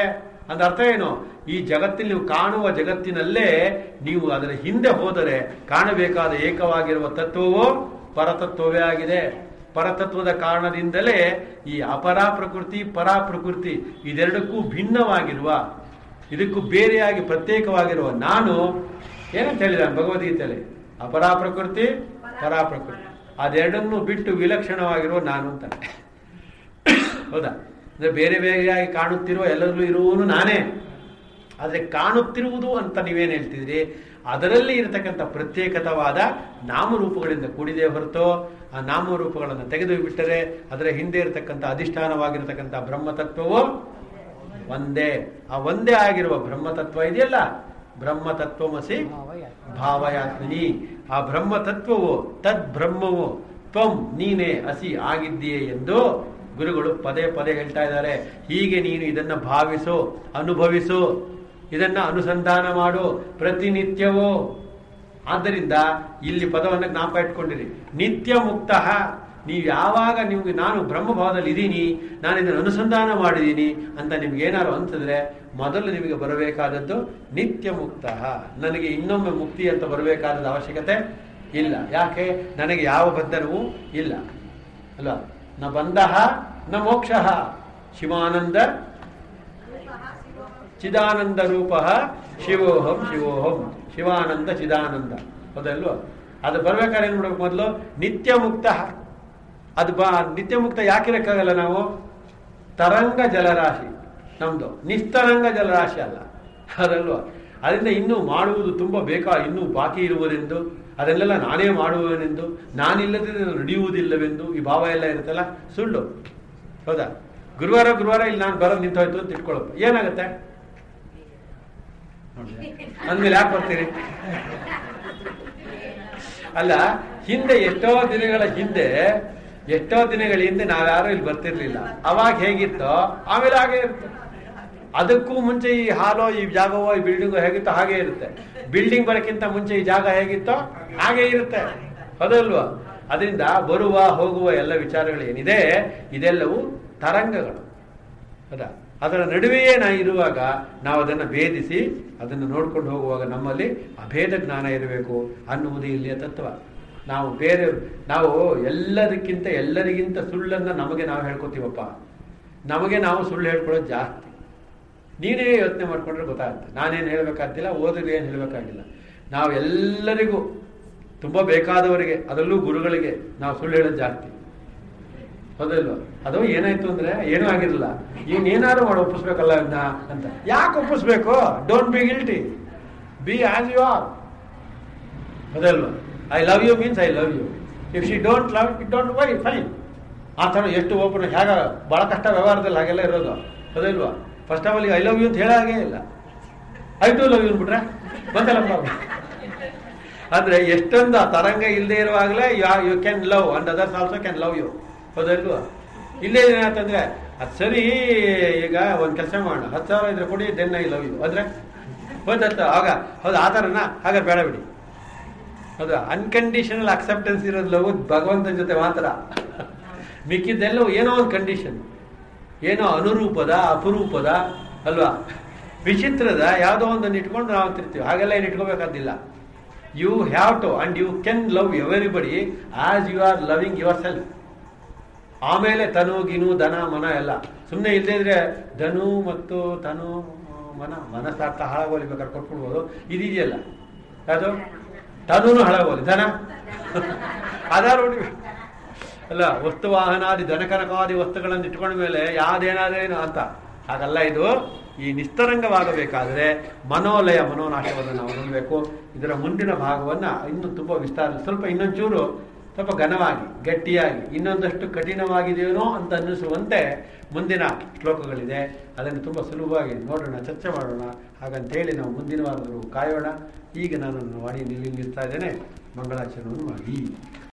[SPEAKER 1] ಅಂದ ಅರ್ಥ ಏನು? ಈ ಜಗತ್ತಿನ ನೀವು ಕಾಣುವ ಜಗತ್ತಿನಲ್ಲೇ ನೀವು ಅದರ ಹಿಂದೆ ಹೋದರೆ ಕಾಣಬೇಕಾದ ಏಕವಾಗಿರುವ ತತ್ವವು ಪರತತ್ವವೇ ಆಗಿದೆ. ಪರತತ್ವದ ಕಾರಣದಿಂದಲೇ ಈ ಅಪರಾ ಪ್ರಕೃತಿ ಪರಾ ಪ್ರಕೃತಿ ಇದೆರಡಕ್ಕೂ ಭಿನ್ನವಾಗಿರುವ, ಇದಕ್ಕೂ ಬೇರೆಯಾಗಿ ಪ್ರತ್ಯೇಕವಾಗಿರುವ ನಾನು ಏನಂತ ಹೇಳಿದ ಭಗವದ್ಗೀತೆಯಲ್ಲಿ? ಅಪರಾ ಪ್ರಕೃತಿ ಪರಾ ಪ್ರಕೃತಿ, ಅದೆರಡನ್ನು ಬಿಟ್ಟು ವಿಲಕ್ಷಣವಾಗಿರುವ ನಾನು ಅಂತ. ಹೌದಾ? ಅಂದ್ರೆ ಬೇರೆ ಬೇರೆಯಾಗಿ ಕಾಣುತ್ತಿರುವ ಎಲ್ಲರಲ್ಲೂ ಇರುವನು ನಾನೇ. ಆದರೆ ಕಾಣುತ್ತಿರುವುದು ಅಂತ ನೀವೇನು ಹೇಳ್ತಿದ್ರಿ? ಅದರಲ್ಲಿ ಇರತಕ್ಕಂಥ ಪ್ರತ್ಯೇಕತವಾದ ನಾಮರೂಪಗಳಿಂದ ಕೂಡಿದೆ ಹೊರತು ಆ ನಾಮರೂಪಗಳನ್ನು ತೆಗೆದು ಬಿಟ್ಟರೆ ಅದರ ಹಿಂದೆ ಇರತಕ್ಕಂಥ ಅಧಿಷ್ಠಾನವಾಗಿರತಕ್ಕಂಥ ಬ್ರಹ್ಮತತ್ವವು ಒಂದೇ. ಆ ಒಂದೇ ಆಗಿರುವ ಬ್ರಹ್ಮತತ್ವ ಇದೆಯಲ್ಲ, ಬ್ರಹ್ಮತತ್ವಮಸಿ ಭಾವಯಾತ್ಮನಿ. ಆ ಬ್ರಹ್ಮತತ್ವವು ತದ್ ಬ್ರಹ್ಮವು ತ್ವಂ ನೀನೇ ಅಸಿ ಆಗಿದ್ದೀಯೆ ಎಂದು ಗುರುಗಳು ಪದೇ ಪದೇ ಹೇಳ್ತಾ ಇದ್ದಾರೆ. ಹೀಗೆ ನೀನು ಇದನ್ನ ಭಾವಿಸು, ಅನುಭವಿಸು, ಇದನ್ನ ಅನುಸಂಧಾನ ಮಾಡು ಪ್ರತಿನಿತ್ಯವೂ. ಆದ್ದರಿಂದ ಇಲ್ಲಿ ಪದವನ್ನು ಜ್ಞಾಪ ಇಟ್ಕೊಂಡಿರಿ. ನಿತ್ಯ ಮುಕ್ತ. ನೀವು ಯಾವಾಗ ನಿಮ್ಗೆ ನಾನು ಬ್ರಹ್ಮಭಾವದಲ್ಲಿ ಇದ್ದೀನಿ, ನಾನು ಇದನ್ನು ಅನುಸಂಧಾನ ಮಾಡಿದ್ದೀನಿ ಅಂತ ನಿಮ್ಗೆ ಏನಾದ್ರು ಅನ್ಸಿದ್ರೆ ಮೊದಲು ನಿಮಗೆ ಬರಬೇಕಾದದ್ದು ನಿತ್ಯ ಮುಕ್ತ. ನನಗೆ ಇನ್ನೊಮ್ಮೆ ಮುಕ್ತಿ ಅಂತ ಬರಬೇಕಾದ ಅವಶ್ಯಕತೆ ಇಲ್ಲ. ಯಾಕೆ? ನನಗೆ ಯಾವ ಬಂಧನವೂ ಇಲ್ಲ ಅಲ್ವಾ? ನ ಬಂಧಃ ನ ಮೋಕ್ಷಃ ಶಿವಾನಂದ ಚಿದಾನಂದ ರೂಪ ಶಿವೋಹಂ ಶಿವೋಹಂ ಶಿವಾನಂದ ಚಿದಾನಂದ. ಹೌದಲ್ವ? ಅದು ಬರ್ಬೇಕಾದ್ರೆ ಏನ್ ಮಾಡ್ಬೇಕು? ಮೊದಲು ನಿತ್ಯ ಮುಕ್ತ. ಅದು ಬಾ ನಿತ್ಯ ಮುಕ್ತ ಯಾಕಿರಕ್ಕಾಗಲ್ಲ? ನಾವು ತರಂಗ ಜಲರಾಶಿ ನಮ್ದು, ನಿಸ್ತರಂಗ ಜಲರಾಶಿ ಅಲ್ಲ. ಅದಲ್ವ? ಅದರಿಂದ ಇನ್ನೂ ಮಾಡುವುದು ತುಂಬ ಬೇಕಾ, ಇನ್ನೂ ಬಾಕಿ ಇರುವುದೆಂದು, ಅದನ್ನೆಲ್ಲ ನಾನೇ ಮಾಡುವನೆಂದು, ನಾನಿಲ್ಲದೆ ನಡೆಯುವುದಿಲ್ಲವೆಂದು ಈ ಭಾವ ಎಲ್ಲ ಇರುತ್ತಲ್ಲ, ಸುಳ್ಳು. ಹೌದಾ? ಗುರುವಾರ ಗುರುವಾರ ಇಲ್ಲಿ ನಾನು ಬರೋದು ನಿಂತೋಯ್ತು ಅಂತ ಇಟ್ಕೊಳ್ಳಪ್ಪ, ಏನಾಗುತ್ತೆ? ಅಂದ್ಮೇಲೆ ಯಾಕೆ ಬರ್ತೀರಿ? ಅಲ್ಲ, ಹಿಂದೆ ಎಷ್ಟೋ ದಿನಗಳ ಹಿಂದೆ ಎಷ್ಟೋ ದಿನಗಳ ಹಿಂದೆ ನಾವ್ಯಾರು ಇಲ್ಲಿ ಬರ್ತಿರ್ಲಿಲ್ಲ. ಅವಾಗ ಹೇಗಿತ್ತೋ ಆಮೇಲೆ ಹಾಗೆ ಇರುತ್ತೆ. ಅದಕ್ಕೂ ಮುಂಚೆ ಈ ಹಾಲೋ ಈ ಜಾಗವೋ ಈ ಬಿಲ್ಡಿಂಗೋ ಹೇಗಿತ್ತೋ ಹಾಗೆ ಇರುತ್ತೆ. ಬಿಲ್ಡಿಂಗ್ ಬರೋಕ್ಕಿಂತ ಮುಂಚೆ ಈ ಜಾಗ ಹೇಗಿತ್ತೋ ಹಾಗೆ ಇರುತ್ತೆ. ಹೌದಲ್ವಾ? ಅದರಿಂದ ಬರುವ ಹೋಗುವ ಎಲ್ಲ ವಿಚಾರಗಳು ಏನಿದೆ ಇದೆಲ್ಲವೂ ತರಂಗಗಳು. ಹೌದಾ? ಅದರ ನಡುವೆಯೇ ನಾ ಇರುವಾಗ ನಾವು ಅದನ್ನು ಭೇದಿಸಿ ಅದನ್ನು ನೋಡ್ಕೊಂಡು ಹೋಗುವಾಗ ನಮ್ಮಲ್ಲಿ ಅಭೇದ ಜ್ಞಾನ ಇರಬೇಕು ಅನ್ನುವುದು ಇಲ್ಲಿಯ ತತ್ವ. ನಾವು ಬೇರೆ ನಾವು ಎಲ್ಲದಕ್ಕಿಂತ ಎಲ್ಲರಿಗಿಂತ ಸುಳ್ಳನ್ನು ನಮಗೆ ನಾವು ಹೇಳ್ಕೊತೀವಪ್ಪ. ನಮಗೆ ನಾವು ಸುಳ್ಳು ಹೇಳ್ಕೊಳ್ಳೋದು ಜಾಸ್ತಿ. ನೀನೇ ಯೋಚನೆ ಮಾಡ್ಕೊಂಡ್ರೆ ಗೊತ್ತಾಗುತ್ತೆ. ನಾನೇನು ಹೇಳಬೇಕಾಗ್ತಿಲ್ಲ, ಓದಿದ್ರೆ ಏನು ಹೇಳಬೇಕಾಗಿಲ್ಲ. ನಾವು ಎಲ್ಲರಿಗೂ ತುಂಬ ಬೇಕಾದವರಿಗೆ, ಅದರಲ್ಲೂ ಗುರುಗಳಿಗೆ ನಾವು ಸುಳ್ಳು ಹೇಳೋದು ಜಾಸ್ತಿ. ಹೌದಲ್ವ? ಅದು ಏನಾಯ್ತು ಅಂದ್ರೆ ಏನೂ ಆಗಿರಲಿಲ್ಲ, ಇನ್ನೇನಾದ್ರು ಮಾಡಿ ಒಪ್ಪಿಸ್ಬೇಕಲ್ಲ ಅದನ್ನ ಅಂತ. ಯಾಕೆ ಒಪ್ಪಿಸ್ಬೇಕು? Don't be guilty, be as you are. ಹೌದಲ್ವ? I love you means I love you. If she don't love it don't why fine. ಆ ಥರ ಎಷ್ಟು ಓಪನ್ ಹೇಗ ಭಾಳ ಕಷ್ಟ ವ್ಯವಹಾರದಲ್ಲಿ ಹಾಗೆಲ್ಲ ಇರೋದು. ಹೌದಲ್ವಾ? First of all I love you ಅಂತ ಹೇಳೋ ಹಾಗೇ ಇಲ್ಲ. ಐ ಟು ಲವ್ ಯು ಅಂದ್ಬಿಟ್ರೆ ಬಂದಲ್ಲ. ಅಂದ್ರೆ ಎಷ್ಟೊಂದು ಆ ತರಂಗ ಇಲ್ಲದೆ ಇರುವಾಗಲೇ you can love and others also can love you. ಹೌದಲ್ವಾ? ಇಲ್ಲೇ ಏನಾಯ್ತಂದ್ರೆ ಅದು ಸರಿ, ಈಗ ಒಂದು ಕೆಲಸ ಮಾಡೋಣ, ಹತ್ತು ಸಾವಿರ ಇದ್ರೆ ಕೊಡಿ, ದೆನ್ ಐ ಲವ್ ಯು ಅಂದ್ರೆ ಹೌದತ್ತ ಆಗ ಹೌದು ಆ ಥರನ ಹಾಗಾದ್ರೆ ಬೇಡ ಬಿಡಿ. ಹೌದಾ? ಅನ್ಕಂಡೀಷನಲ್ ಅಕ್ಸೆಪ್ಟೆನ್ಸ್ ಇರೋದು ಲವ್ ಭಗವಂತನ ಜೊತೆ ಮಾತ್ರ. ಮಿಕ್ಕಿದ್ದೆಲ್ಲವೂ ಏನೋ ಒಂದು ಕಂಡೀಷನ್, ಏನೋ ಅನುರೂಪದ ಅಪರೂಪದ ಅಲ್ವಾ, ವಿಚಿತ್ರದ ಯಾವುದೋ ಒಂದನ್ನು ಇಟ್ಕೊಂಡು ನಾವು ಅಂತಿರ್ತೀವಿ. ಹಾಗೆಲ್ಲ ಏನು ಇಟ್ಕೋಬೇಕಾದಿಲ್ಲ. You have to and you can love everybody as you are loving yourself. ಆಮೇಲೆ ತನು ಗಿನು ಧನ ಮನ ಎಲ್ಲ ಸುಮ್ಮನೆ ಇಲ್ಲದೇ ಇದ್ರೆ ಧನು ಮತ್ತು ತನು ಮನ ಮನಸ್ಸಾರ್ಥ ಹಾಳಾಗೋಲಿ ಬೇಕಾದ್ರೆ ಕೊಟ್ಬಿಡ್ಬೋದು. ಇದೆಯಲ್ಲ ಅದು ತನೂನು ಹಾಳಾಗೋಲಿ, ಧನ ಆಧಾರ ಅಲ್ಲ, ವಸ್ತು ವಾಹನಾದಿ ಧನಕನಕಾದಿ ವಸ್ತುಗಳನ್ನು ಇಟ್ಕೊಂಡ ಮೇಲೆ ಯಾವ್ದೇನಾದೇನು ಅಂತ ಹಾಗಲ್ಲ. ಇದು ಈ ನಿಸ್ತರಂಗವಾಗಬೇಕಾದ್ರೆ ಮನೋಲಯ ಮನೋನಾಶವನ್ನು ನಾವು ನೋಡಬೇಕು. ಇದರ ಮುಂದಿನ ಭಾಗವನ್ನ ಇನ್ನೂ ತುಂಬ ವಿಸ್ತಾರ, ಸ್ವಲ್ಪ ಇನ್ನೊಂಚೂರು ಸ್ವಲ್ಪ ಘನವಾಗಿ ಗಟ್ಟಿಯಾಗಿ ಇನ್ನೊಂದಷ್ಟು ಕಠಿಣವಾಗಿದೆಯೇನೋ ಅಂತ ಅನ್ನಿಸುವಂತೆ ಮುಂದಿನ ಶ್ಲೋಕಗಳಿದೆ. ಅದನ್ನು ತುಂಬ ಸುಲಭವಾಗಿ ನೋಡೋಣ, ಚರ್ಚೆ ಮಾಡೋಣ. ಹಾಗಂತೇಳಿ ನಾವು ಮುಂದಿನ ವಾರದವರೆಗೂ ಕಾಯೋಣ. ಈಗ ನಾನು ನನ್ನ ವಾಣಿಯನ್ನು ನಿಲ್ಲಿಸ್ತಾ ಇದ್ದೇನೆ. ಮಂಗಳಾಚರಣೆಯನ್ನು ಮಾಡಿ.